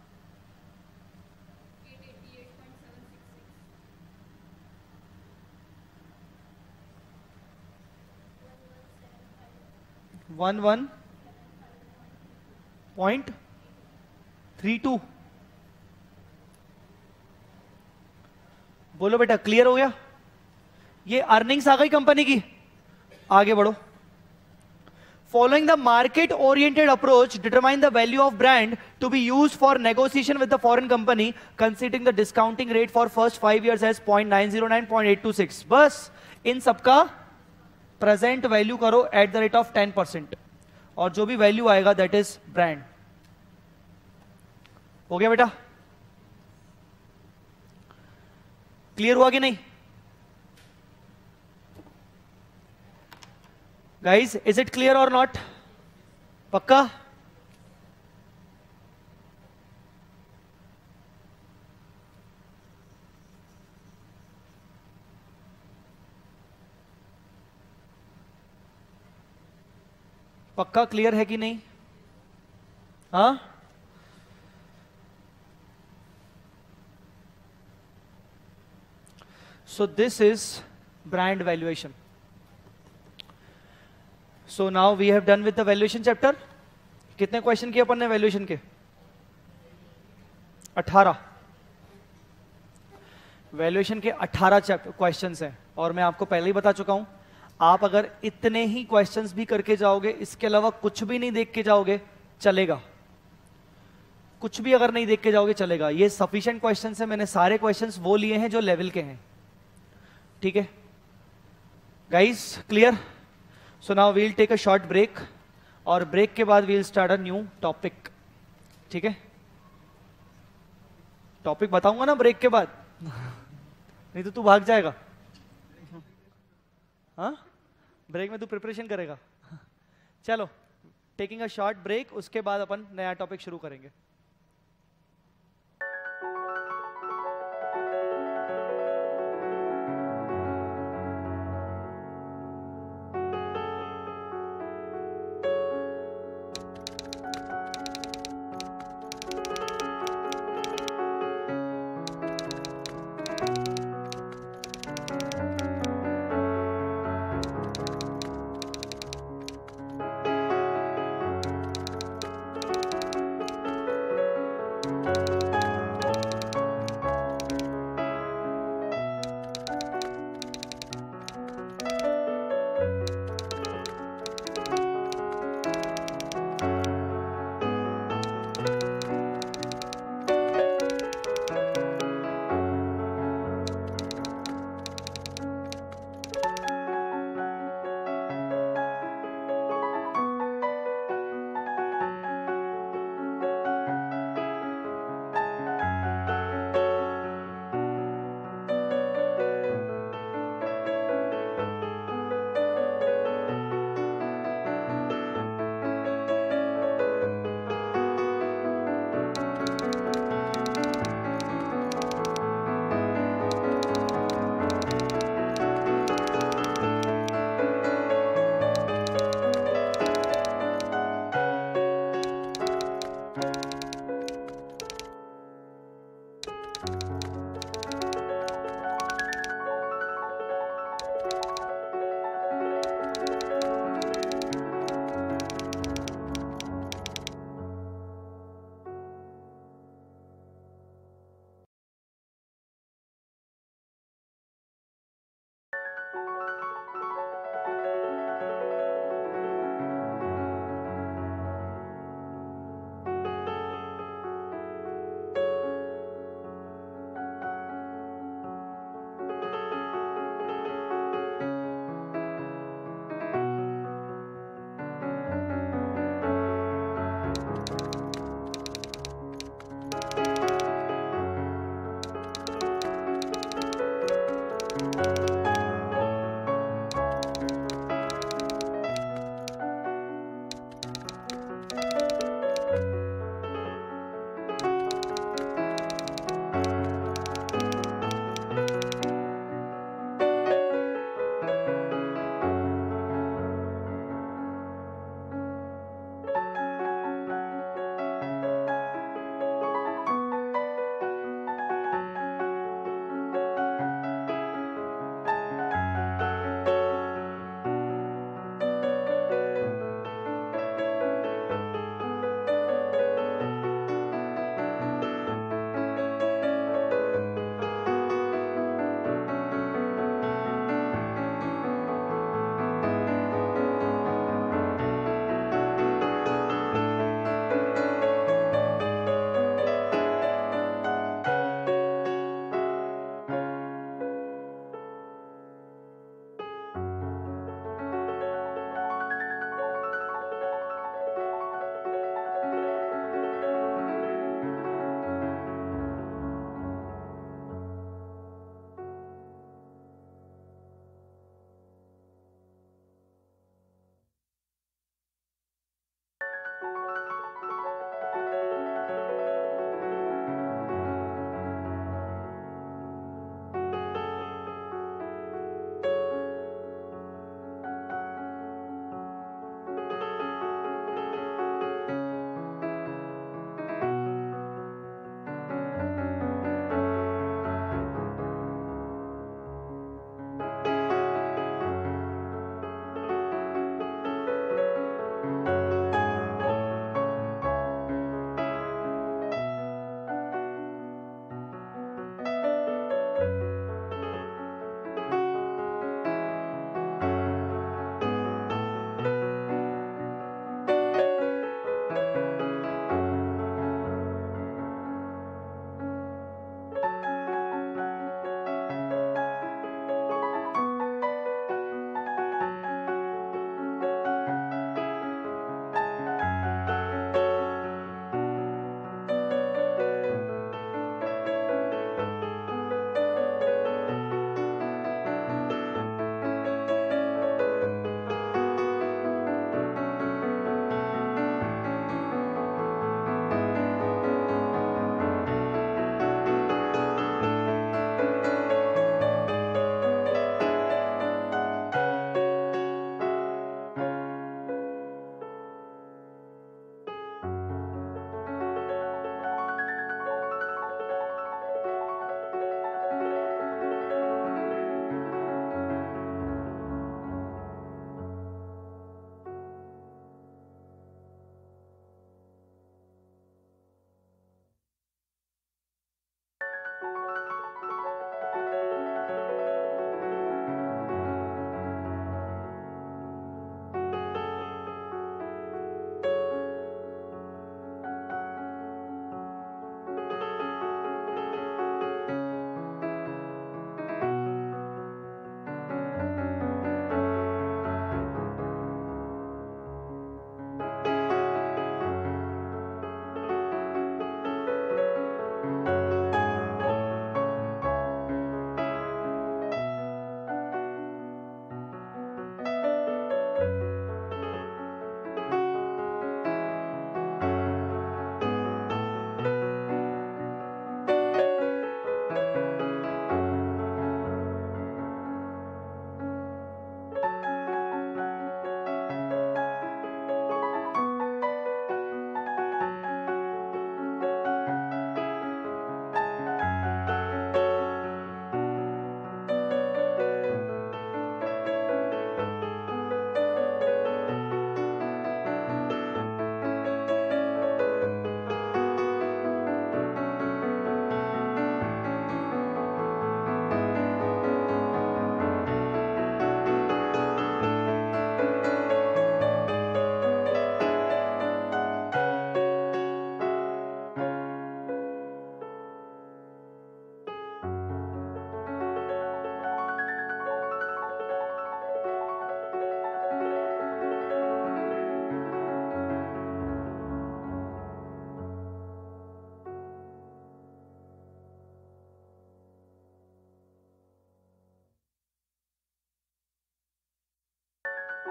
one one point three two. बोलो बेटा, क्लियर हो गया? ये अर्निंग्स आ गई कंपनी की। आगे बढ़ो। Following the market oriented approach determine the value of brand to be used for negotiation with the foreign company considering the discounting rate for first five years as point nine zero nine point eight two six. बस इन सबका present value करो at the rate of ten percent, और जो भी value आएगा that is brand. हो गया बेटा? क्लियर हुआ कि नहीं? गाइज, इज इट क्लियर और नॉट? पक्का? पक्का क्लियर है कि नहीं? हाँ, so this is brand valuation. So now we have done with the valuation chapter. कितने क्वेश्चन किए अपन ने वैल्यूएशन के? अठारह। वैल्यूएशन के अठारह क्वेश्चंस हैं, और मैं आपको पहले ही बता चुका हूं, आप अगर इतने ही क्वेश्चंस भी करके जाओगे, इसके अलावा कुछ भी नहीं देख के जाओगे, चलेगा। कुछ भी अगर नहीं देख के जाओगे चलेगा। ये सफिशिएंट क्वेश्चंस है, मैंने सारे क्वेश्चंस वो लिए हैं जो लेवल के हैं। ठीक है guys, clear? So now we'll take a short break, और ब्रेक के बाद we'll start a new topic. ठीक है, टॉपिक बताऊंगा ना ब्रेक के बाद, नहीं तो तू भाग जाएगा। हाँ, ब्रेक में तू प्रिपरेशन करेगा। चलो, टेकिंग अ शॉर्ट ब्रेक, उसके बाद अपन नया टॉपिक शुरू करेंगे।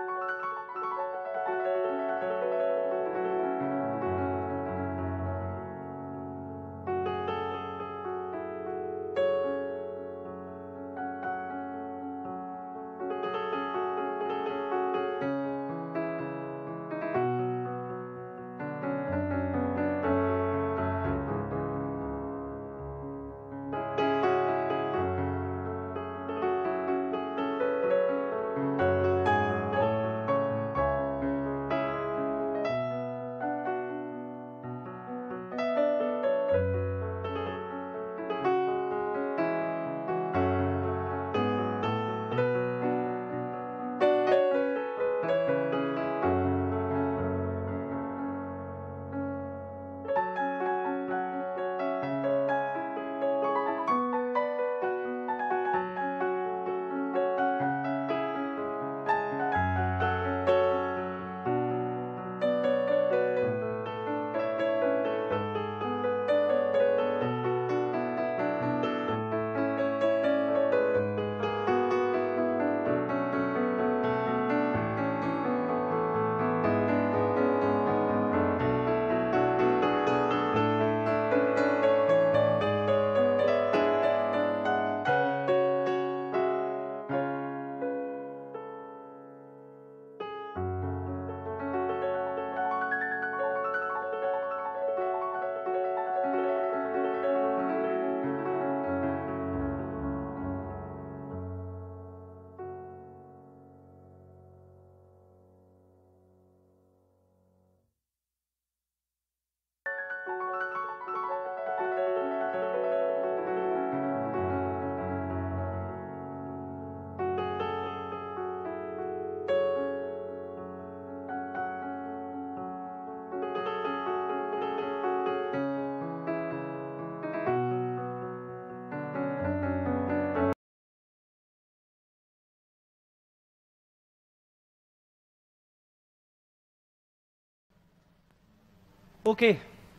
Okay,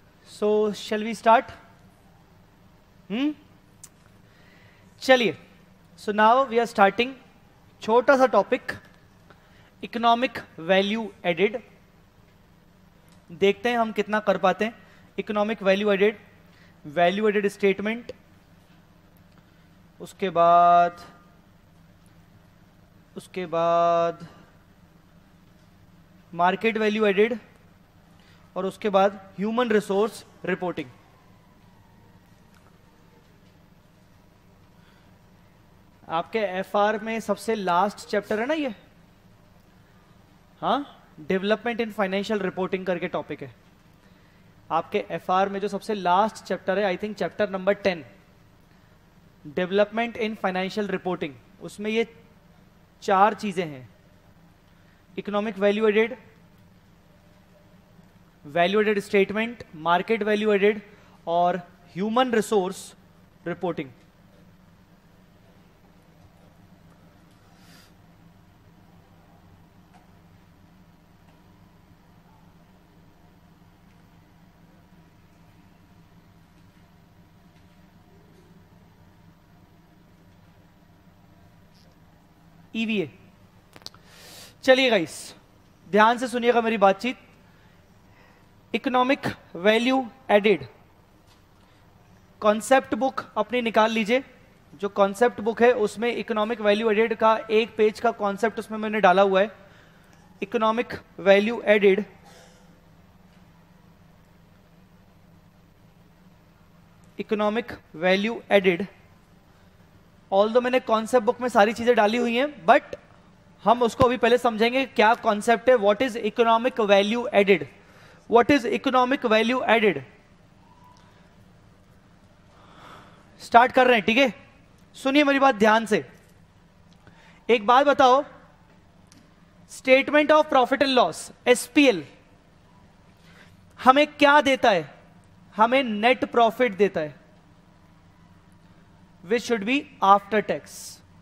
so shall we start? Hmm? चलिए, so now we are starting छोटा सा टॉपिक इकोनॉमिक वैल्यू एडेड. देखते हैं हम कितना कर पाते हैं. Economic value added, value added statement, उसके बाद उसके बाद मार्केट वैल्यू एडेड, और उसके बाद ह्यूमन रिसोर्स रिपोर्टिंग. आपके एफआर में सबसे लास्ट चैप्टर है ना ये, हाँ, डेवलपमेंट इन फाइनेंशियल रिपोर्टिंग करके टॉपिक है. आपके एफआर में जो सबसे लास्ट चैप्टर है, I think chapter number ten, development in financial reporting, उसमें ये चार चीजें हैं: economic value added, value added statement, market value added और ह्यूमन रिसोर्स रिपोर्टिंग. ईवीए. चलिए गाइस, ध्यान से सुनिएगा मेरी बातचीत. Economic value added concept book अपनी निकाल लीजिए. जो कॉन्सेप्ट बुक है उसमें इकोनॉमिक वैल्यू एडेड का एक पेज का कॉन्सेप्ट उसमें मैंने डाला हुआ है. Economic value added economic value added although मैंने कॉन्सेप्ट बुक में सारी चीजें डाली हुई हैं, बट हम उसको अभी पहले समझेंगे क्या कॉन्सेप्ट है. What is economic value added? What is economic value added? Start कर रहे हैं, ठीक है? सुनिए मेरी बात ध्यान से. एक बात बताओ, statement of profit and loss SPL हमें क्या देता है? हमें नेट प्रॉफिट देता है, which should be after tax.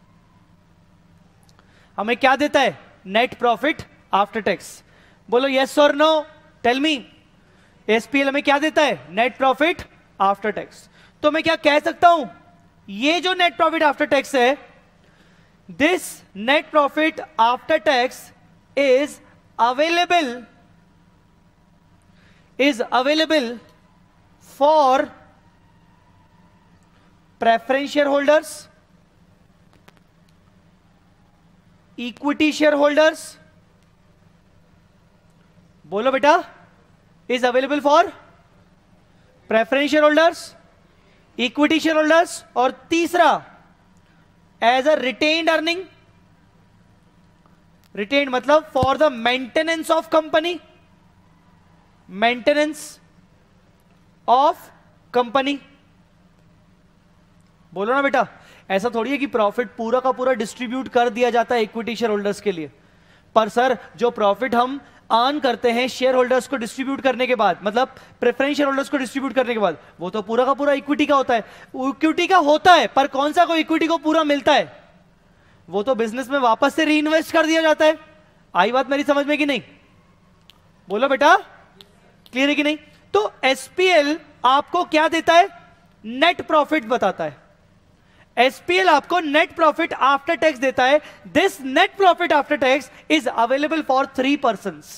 हमें क्या देता है? Net profit after tax. बोलो यस और नो, टेल मी. एसपीएल हमें क्या देता है? Net profit after tax. तो मैं क्या कह सकता हूं? ये जो नेट प्रॉफिट आफ्टर टैक्स है, this net profit after tax is available is available for preference shareholders, equity shareholders. बोलो बेटा, is available for preference shareholders, equity shareholders, और तीसरा as a retained earning. Retained मतलब for the maintenance of company, maintenance of company. बोलो ना बेटा, ऐसा थोड़ी है कि प्रॉफिट पूरा का पूरा डिस्ट्रीब्यूट कर दिया जाता है इक्विटी शेयर होल्डर्स के लिए। पर सर जो प्रॉफिट हम अर्न करते हैं शेयर होल्डर्स को डिस्ट्रीब्यूट करने के बाद, मतलब प्रेफरेंस शेयर होल्डर्स को डिस्ट्रीब्यूट करने के बाद, वो तो पूरा का पूरा इक्विटी का होता है। इक्विटी का होता है, पर कौन सा कोई इक्विटी को पूरा मिलता है? वो तो बिजनेस में वापस से रीइन्वेस्ट कर दिया जाता है। आई बात मेरी समझ में कि नहीं? बोलो बेटा, क्लियर है कि नहीं? तो एसपीएल आपको क्या देता है? नेट प्रॉफिट बताता है। एसपीएल आपको नेट प्रॉफिट आफ्टर टैक्स देता है। This net profit after tax is available for three persons.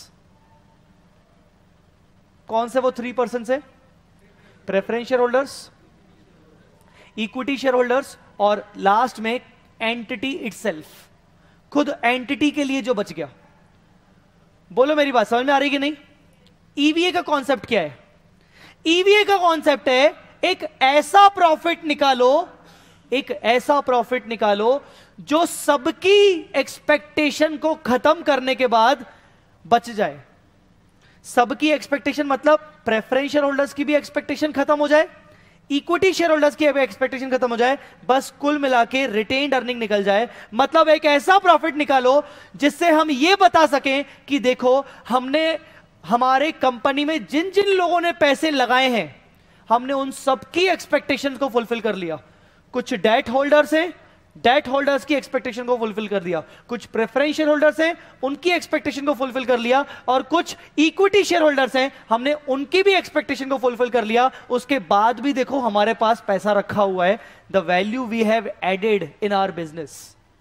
कौन से वो थ्री पर्सन है? Preference share holders, equity share holders, और लास्ट में एंटिटी इटसेल्फ, खुद एंटिटी के लिए जो बच गया। बोलो मेरी बात समझ में आ रही कि नहीं? ईवीए का कॉन्सेप्ट क्या है? ईवीए का कॉन्सेप्ट है एक ऐसा प्रॉफिट निकालो, एक ऐसा प्रॉफिट निकालो जो सबकी एक्सपेक्टेशन को खत्म करने के बाद बच जाए। सबकी एक्सपेक्टेशन मतलब प्रेफरेंस शेयर होल्डर्स की भी एक्सपेक्टेशन खत्म हो जाए, इक्विटी शेयर होल्डर्स की भी एक्सपेक्टेशन खत्म हो जाए, बस कुल मिला के रिटेन्ड अर्निंग निकल जाए। मतलब एक ऐसा प्रॉफिट निकालो जिससे हम ये बता सकें कि देखो हमने हमारे कंपनी में जिन जिन लोगों ने पैसे लगाए हैं, हमने उन सबकी एक्सपेक्टेशन को फुलफिल कर लिया। कुछ डेट होल्डर्स हैं, डेट होल्डर्स की एक्सपेक्टेशन को फुलफिल कर दिया। कुछ प्रेफरेंस शेयर होल्डर्स हैं, उनकी एक्सपेक्टेशन को फुलफिल कर लिया। और कुछ इक्विटी शेयर होल्डर्स हैं, हमने उनकी भी एक्सपेक्टेशन को फुलफिल कर लिया। उसके बाद भी देखो हमारे पास पैसा रखा हुआ है। The value we have added in our business.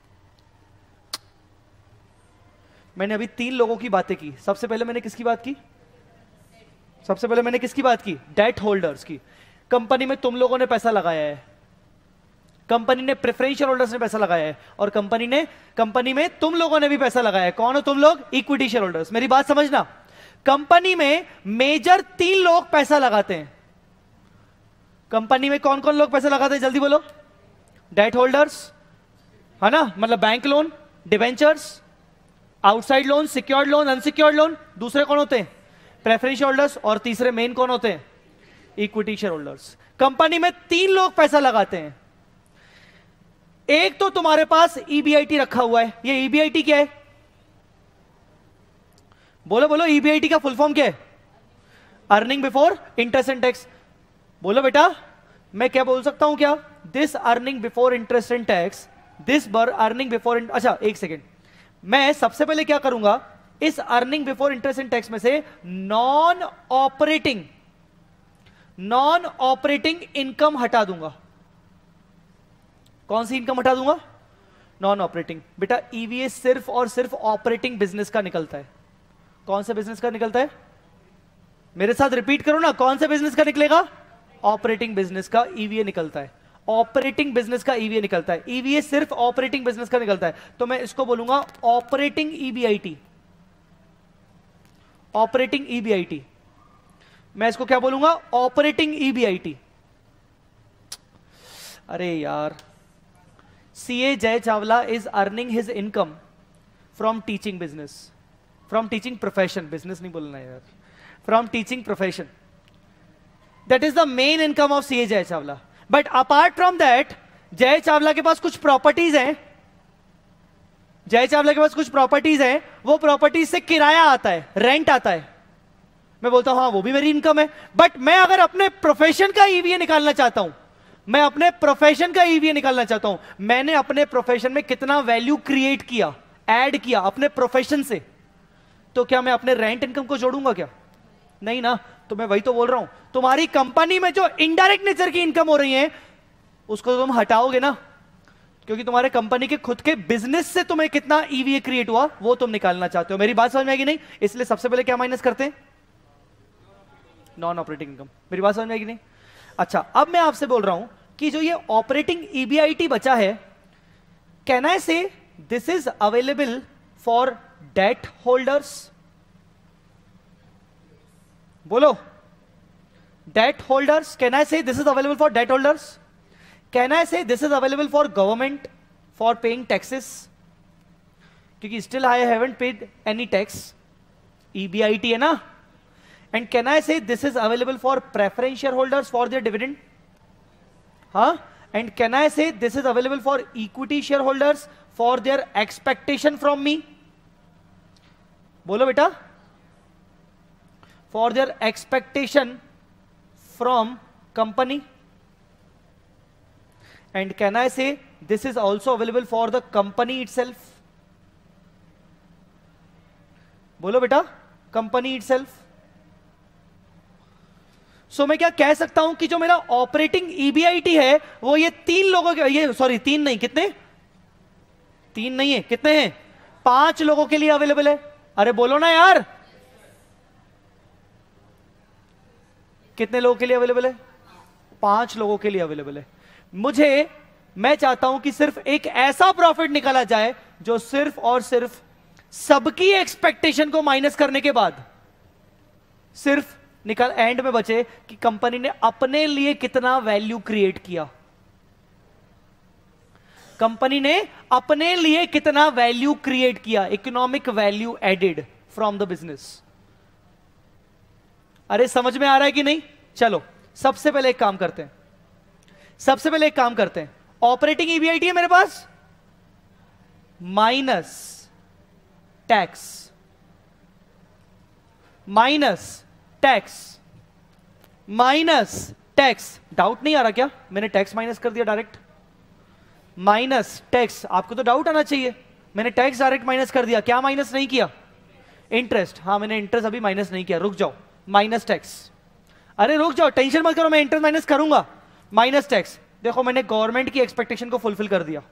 मैंने अभी तीन लोगों की बातें की। सबसे पहले मैंने किसकी बात की? सबसे पहले मैंने किसकी बात की? डेट होल्डर्स की। कंपनी में तुम लोगों ने पैसा लगाया है, कंपनी ने प्रेफरेंस शेयर होल्डर्स ने पैसा लगाया है, और कंपनी ने कंपनी में तुम लोगों ने भी पैसा लगाया है। कौन हो तुम लोग? Equity share holders. मेरी बात समझना, कंपनी में मेजर तीन लोग पैसा लगाते हैं। कंपनी में कौन कौन लोग पैसा लगाते हैं? जल्दी बोलो। डेट होल्डर्स है ना, मतलब bank loan, debentures, outside loan, secured loan, unsecured loan. दूसरे कौन होते हैं? Preference share holders. और तीसरे मेन कौन होते हैं? Equity share holders. कंपनी में तीन लोग पैसा लगाते हैं। एक तो तुम्हारे पास ईबीआईटी रखा हुआ है। ये ईबीआईटी क्या है? बोलो बोलो, ईबीआईटी का फुल फॉर्म क्या है? Earning before interest and tax. बोलो बेटा, मैं क्या बोल सकता हूं क्या? This earning before interest and tax, this बर अर्निंग बिफोर। अच्छा एक सेकेंड, मैं सबसे पहले क्या करूंगा, इस earning before interest and tax में से non operating non operating income हटा दूंगा। कौन सी इनकम हटा दूंगा? Non operating. बेटा ईवीए सिर्फ और सिर्फ ऑपरेटिंग बिजनेस का निकलता है। कौन से बिजनेस का निकलता है? मेरे साथ रिपीट करो ना, कौन से बिजनेस का निकलेगा? ऑपरेटिंग बिजनेस का ईवीए निकलता है। ऑपरेटिंग बिजनेस का ईवीए निकलता है। ईवीए सिर्फ ऑपरेटिंग बिजनेस का निकलता है, तो मैं इसको बोलूंगा ऑपरेटिंग ईबीआईटी। ऑपरेटिंग ईबीआईटी, मैं इसको क्या बोलूंगा? Operating EBIT. अरे यार, CA Jai Chawla is earning his income from teaching business, from teaching profession, business नहीं बोलना यार, from teaching profession. That is the main income of CA Jai Chawla. But apart from that, Jai Chawla के पास कुछ प्रॉपर्टीज हैं। जय चावला के पास कुछ प्रॉपर्टीज हैं, वो प्रॉपर्टीज से किराया आता है, रेंट आता है। मैं बोलता हूं हाँ वो भी मेरी इनकम है। बट मैं अगर अपने प्रोफेशन का ईवीए निकालना चाहता हूं, मैं अपने प्रोफेशन का ईवीए निकालना चाहता हूं, मैंने अपने प्रोफेशन में कितना वैल्यू क्रिएट किया, ऐड किया अपने प्रोफेशन से, तो क्या मैं अपने रेंट इनकम को जोड़ूंगा क्या? नहीं ना। तो मैं वही तो बोल रहा हूं, तुम्हारी कंपनी में जो इनडायरेक्ट नेचर की इनकम हो रही है उसको तुम हटाओगे ना, क्योंकि तुम्हारे कंपनी के खुद के बिजनेस से तुम्हें कितना ईवीए क्रिएट हुआ वो तुम निकालना चाहते हो। मेरी बात समझ में आएगी नहीं? इसलिए सबसे पहले क्या माइनस करते हैं? Non operating income. मेरी बात समझ में आएगी नहीं? अच्छा, अब मैं आपसे बोल रहा हूं कि जो ये ऑपरेटिंग ईबीआईटी बचा है, can I say this is available for debt holders? बोलो, debt holders, can I say this is available for debt holders? Can I say this is available for government for paying taxes? क्योंकि still I haven't paid any tax, EBIT है ना। And can I say this is available for preference share holders for their dividend? हाँ। And can I say this is available for equity share holders for their expectation from me? बोलो बेटा, for their expectation from company. And can I say this is also available for the company itself? बोलो बेटा, company itself. सो so, मैं क्या कह सकता हूं कि जो मेरा ऑपरेटिंग ईबीआईटी है वो ये तीन लोगों के, ये सॉरी तीन नहीं, कितने? तीन नहीं है, कितने हैं? पांच लोगों के लिए अवेलेबल है। अरे बोलो ना यार, कितने लोगों के लिए अवेलेबल है? पांच लोगों के लिए अवेलेबल है। मुझे, मैं चाहता हूं कि सिर्फ एक ऐसा प्रॉफिट निकाला जाए जो सिर्फ और सिर्फ सबकी एक्सपेक्टेशन को माइनस करने के बाद सिर्फ निकल एंड में बचे कि कंपनी ने अपने लिए कितना वैल्यू क्रिएट किया। कंपनी ने अपने लिए कितना वैल्यू क्रिएट किया, economic value added from the business. अरे समझ में आ रहा है कि नहीं? चलो सबसे पहले एक काम करते हैं, सबसे पहले एक काम करते हैं। ऑपरेटिंग ईबीआईटी है मेरे पास, minus tax, minus tax, minus tax. Doubt नहीं आ रहा क्या? मैंने टैक्स माइनस कर दिया डायरेक्ट, माइनस टैक्स। आपको तो डाउट आना चाहिए, मैंने टैक्स डायरेक्ट माइनस कर दिया। क्या माइनस नहीं किया? इंटरेस्ट। हाँ, मैंने इंटरेस्ट अभी माइनस नहीं किया, रुक जाओ। माइनस टैक्स, अरे रुक जाओ, टेंशन मत करो, मैं इंटरेस्ट माइनस करूंगा। माइनस टैक्स, देखो मैंने गवर्नमेंट की एक्सपेक्टेशन को फुलफिल कर दिया।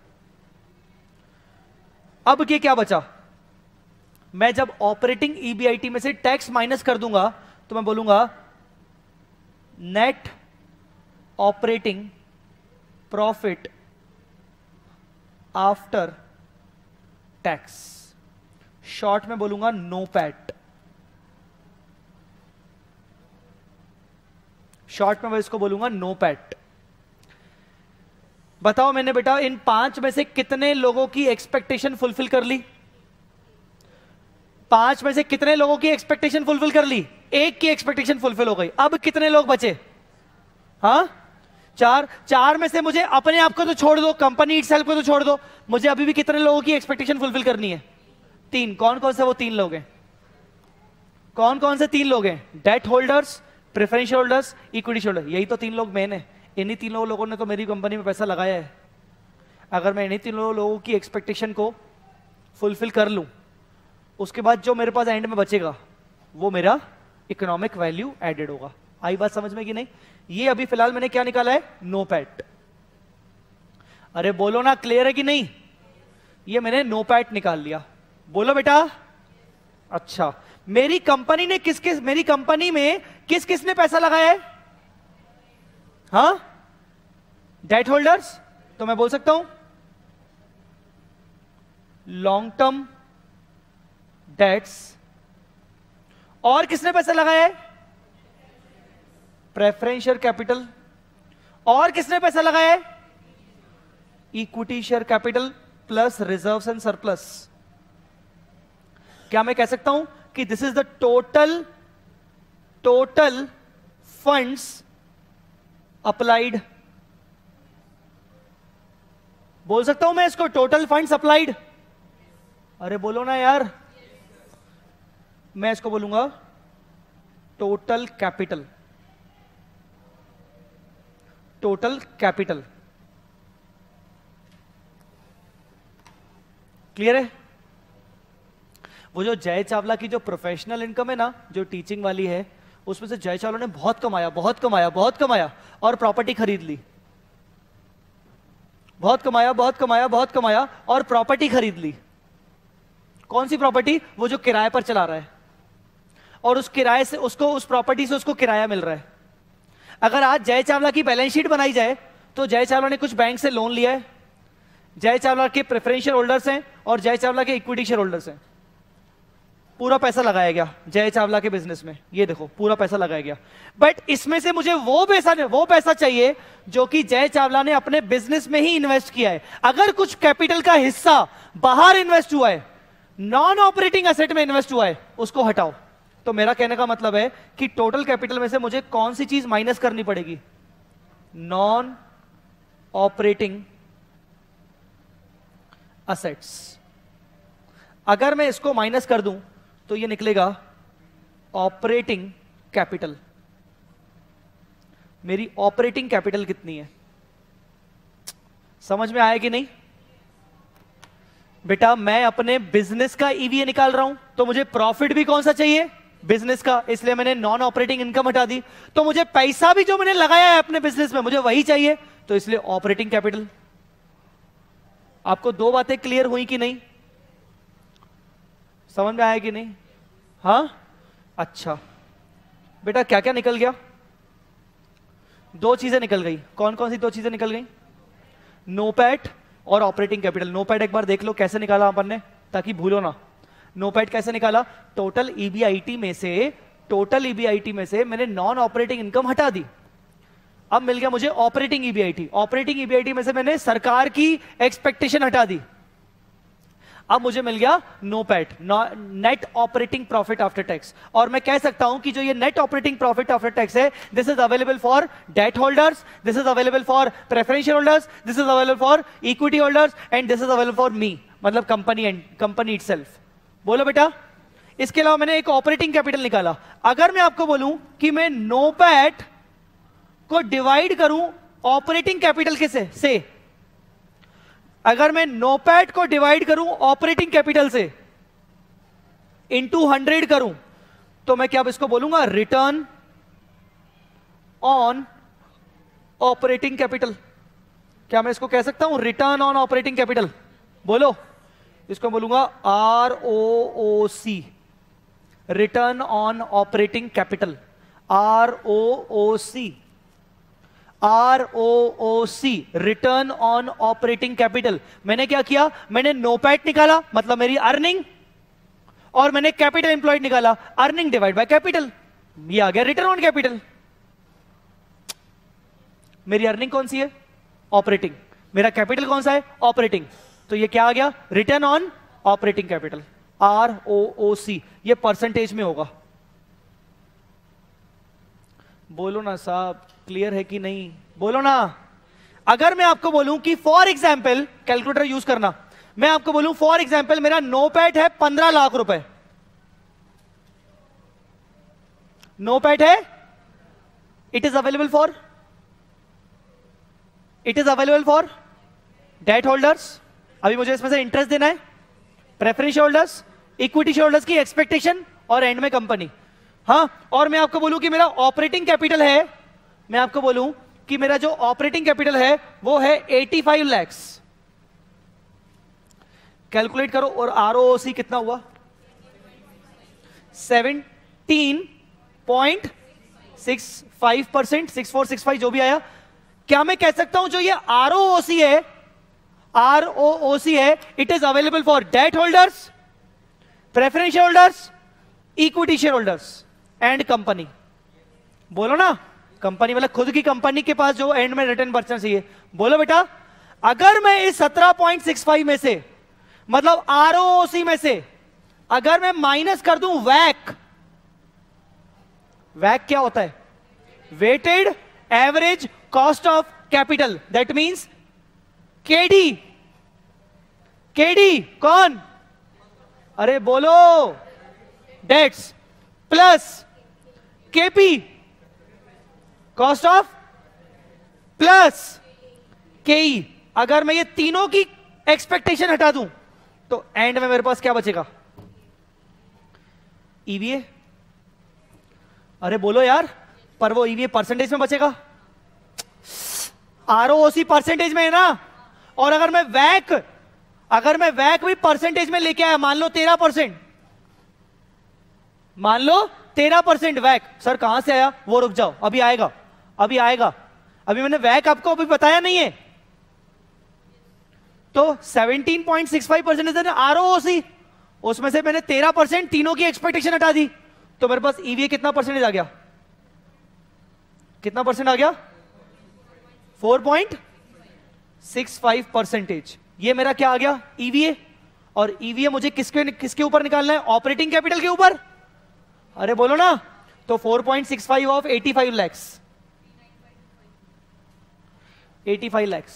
अब ये क्या बचा? मैं जब ऑपरेटिंग ईबीआईटी में से टैक्स माइनस कर दूंगा तो मैं बोलूंगा net operating profit after tax, short में बोलूंगा नो पैट। शॉर्ट में मैं इसको बोलूंगा नो पैट। बताओ मैंने बेटा इन पांच में से कितने लोगों की एक्सपेक्टेशन फुलफिल कर ली? पांच में से कितने लोगों की एक्सपेक्टेशन फुलफिल कर ली? एक की एक्सपेक्टेशन फुलफिल हो गई। अब कितने लोग बचे? हाँ, चार। चार में से मुझे अपने आप को तो छोड़ दो, कंपनी इटसेल्फ को तो छोड़ दो, मुझे अभी भी कितने लोगों की एक्सपेक्टेशन फुलफिल करनी है? तीन। कौन कौन से वो तीन लोग हैं? कौन कौन से तीन लोग हैं? Debt holders, preference holders, equity holder. यही तो तीन लोग मेन है। इन्हीं तीनों लोगों ने तो मेरी कंपनी में पैसा लगाया है। अगर मैं इन्हीं तीनों लोगों की एक्सपेक्टेशन को फुलफिल कर लूं, उसके बाद जो मेरे पास एंड में बचेगा वो मेरा इकोनॉमिक वैल्यू एडेड होगा। आई बात समझ में कि नहीं? ये अभी फिलहाल मैंने क्या निकाला है? NOPAT. अरे बोलो ना, क्लियर है कि नहीं? ये मैंने नो पैट निकाल लिया। बोलो बेटा। अच्छा, मेरी कंपनी ने किस किस मेरी कंपनी में किस किसने पैसा लगाया है? हाँ, डेट होल्डर्स। तो मैं बोल सकता हूं लॉन्ग टर्म डेट्स। और किसने पैसा लगाया है? Preference share capital. और किसने पैसा लगाया है? Equity share capital plus reserves and surplus. क्या मैं कह सकता हूं कि this is the total total funds applied? बोल सकता हूं मैं इसको टोटल फंड्स अप्लाइड? अरे बोलो ना यार। मैं इसको बोलूंगा total capital. Total capital. Clear है? वो जो जय चावला की जो प्रोफेशनल इनकम है ना, जो टीचिंग वाली है, उसमें से जय चावला ने बहुत कमाया, बहुत कमाया, बहुत कमाया और प्रॉपर्टी खरीद ली। बहुत कमाया बहुत कमाया बहुत कमाया और प्रॉपर्टी खरीद ली। कौन सी प्रॉपर्टी? वो जो किराए पर चला रहा है, और उस किराए से उसको, उस प्रॉपर्टी से उसको किराया मिल रहा है। अगर आज जय चावला की बैलेंस शीट बनाई जाए तो जय चावला ने कुछ बैंक से लोन लिया है, जय चावला के प्रेफरेंशियल होल्डर्स हैं और जय चावला के इक्विटी शेयर होल्डर्स हैं। पूरा पैसा लगाया गया जय चावला के बिजनेस में, ये देखो पूरा पैसा लगाया गया। बट इसमें से मुझे वो पैसा वो पैसा चाहिए जो कि जय चावला ने अपने बिजनेस में ही इन्वेस्ट किया है। अगर कुछ कैपिटल का हिस्सा बाहर इन्वेस्ट हुआ है, नॉन ऑपरेटिंग एसेट में इन्वेस्ट हुआ है, उसको हटाओ। तो मेरा कहने का मतलब है कि टोटल कैपिटल में से मुझे कौन सी चीज माइनस करनी पड़ेगी? Non operating assets. अगर मैं इसको माइनस कर दूं तो ये निकलेगा ऑपरेटिंग कैपिटल। मेरी ऑपरेटिंग कैपिटल कितनी है? समझ में आया कि नहीं? बेटा मैं अपने बिजनेस का ईवीए निकाल रहा हूं, तो मुझे प्रॉफिट भी कौन सा चाहिए? बिजनेस का। इसलिए मैंने नॉन ऑपरेटिंग इनकम हटा दी। तो मुझे पैसा भी जो मैंने लगाया है अपने बिजनेस में, मुझे वही चाहिए, तो इसलिए ऑपरेटिंग कैपिटल। आपको दो बातें क्लियर हुई कि नहीं? समझ में आया कि नहीं? हाँ, अच्छा बेटा क्या क्या निकल गया? दो चीजें निकल गई। कौन कौन सी दो चीजें निकल गई? नोपैट और ऑपरेटिंग कैपिटल। नोपैट एक बार देख लो कैसे निकाला अपन ने, ताकि भूलो ना। नोपैट कैसे निकाला? टोटल ईबीआईटी में से टोटल ईबीआईटी में से मैंने नॉन ऑपरेटिंग इनकम हटा दी। अब मिल गया मुझे ऑपरेटिंग ईबीआईटी। ऑपरेटिंग ईबीआईटी में से मैंने सरकार की एक्सपेक्टेशन हटा दी। अब मुझे मिल गया NOPAT, net operating profit after tax. और मैं कह सकता हूं कि जो ये net operating profit after tax है, this is available for debt holders, this is available for preferential holders, this is available for equity holders and this is available for me, मतलब कंपनी एंड कंपनी इटसेल्फ। बोलो बेटा। इसके अलावा मैंने एक operating capital निकाला। अगर मैं आपको बोलूं कि मैं नोपैट को डिवाइड करूं ऑपरेटिंग कैपिटल के से, से अगर मैं नोपैट को डिवाइड करूं ऑपरेटिंग कैपिटल से इनटू हंड्रेड करूं, तो मैं क्या अब इसको बोलूंगा? Return on operating capital. क्या मैं इसको कह सकता हूं रिटर्न ऑन ऑपरेटिंग कैपिटल? बोलो। इसको बोलूंगा R O O C, return on operating capital. R O O C, R O O C, return on operating capital. मैंने क्या किया? मैंने नोपैट निकाला, मतलब मेरी अर्निंग, और मैंने कैपिटल एम्प्लॉयड निकाला, अर्निंग डिवाइड बाय कैपिटल। ये आ गया रिटर्न ऑन कैपिटल। मेरी अर्निंग कौन सी है? ऑपरेटिंग। मेरा कैपिटल कौन सा है? ऑपरेटिंग। तो ये क्या आ गया? Return on operating capital, R O O C. ये परसेंटेज में होगा। बोलो ना साहब, क्लियर है कि नहीं? बोलो ना। अगर मैं आपको बोलूं कि फॉर एग्जाम्पल, कैलकुलेटर यूज करना, मैं आपको बोलूं फॉर एग्जाम्पल मेरा नोपैट है पंद्रह लाख रुपए। नोपैट है, it is available for it is available for debt holders. अभी मुझे इसमें से इंटरेस्ट देना है, प्रेफरेंस होल्डर्स, इक्विटी होल्डर्स की एक्सपेक्टेशन, और एंड में कंपनी। हाँ, और मैं आपको बोलूं कि मेरा ऑपरेटिंग कैपिटल है, मैं आपको बोलूं कि मेरा जो ऑपरेटिंग कैपिटल है वो है पचासी लाख। कैलकुलेट करो, और आरओसी कितना हुआ? सत्रह point six five percent, six four six five जो भी आया। क्या मैं कह सकता हूं जो ये आरओसी है, आरओसी है, it is available for debt holders, preferential holders, equity share holders and company? बोलो ना। कंपनी मतलब खुद की कंपनी के पास जो एंड में रिटर्न बचना चाहिए। बोलो बेटा। अगर मैं इस सत्रह पॉइंट सिक्स फाइव में से, मतलब आरओसी में से, अगर मैं माइनस कर दूं वैक, वैक क्या होता है? Weighted average cost of capital, that means KD. KD कौन? अरे बोलो। Debts plus KP, cost of, plus KE. अगर मैं ये तीनों की एक्सपेक्टेशन हटा दूं तो एंड में मेरे पास क्या बचेगा? ईवीए। अरे बोलो यार। पर वो ईवीए परसेंटेज में बचेगा, आरओसी परसेंटेज में है ना, और अगर मैं वैक अगर मैं वैक भी परसेंटेज में लेके आया, मान लो तेरह परसेंट, मान लो तेरह परसेंट वैक, सर कहां से आया, वो रुक जाओ, अभी आएगा, अभी आएगा, अभी मैंने वैक आपको अभी बताया नहीं है। तो सत्रह point six five percent ROC, उसमें से मैंने तेरह परसेंट तीनों की एक्सपेक्टेशन हटा दी, तो मेरे पास ईवीए कितना परसेंटेज आ गया, कितना परसेंट आ गया, four point six five percentage. ये मेरा क्या आ गया, ईवीए। और ईवीए मुझे किसके किसके ऊपर निकालना है, ऑपरेटिंग कैपिटल के ऊपर, अरे बोलो ना। तो four point six five of eighty five lakhs, eighty five lakhs,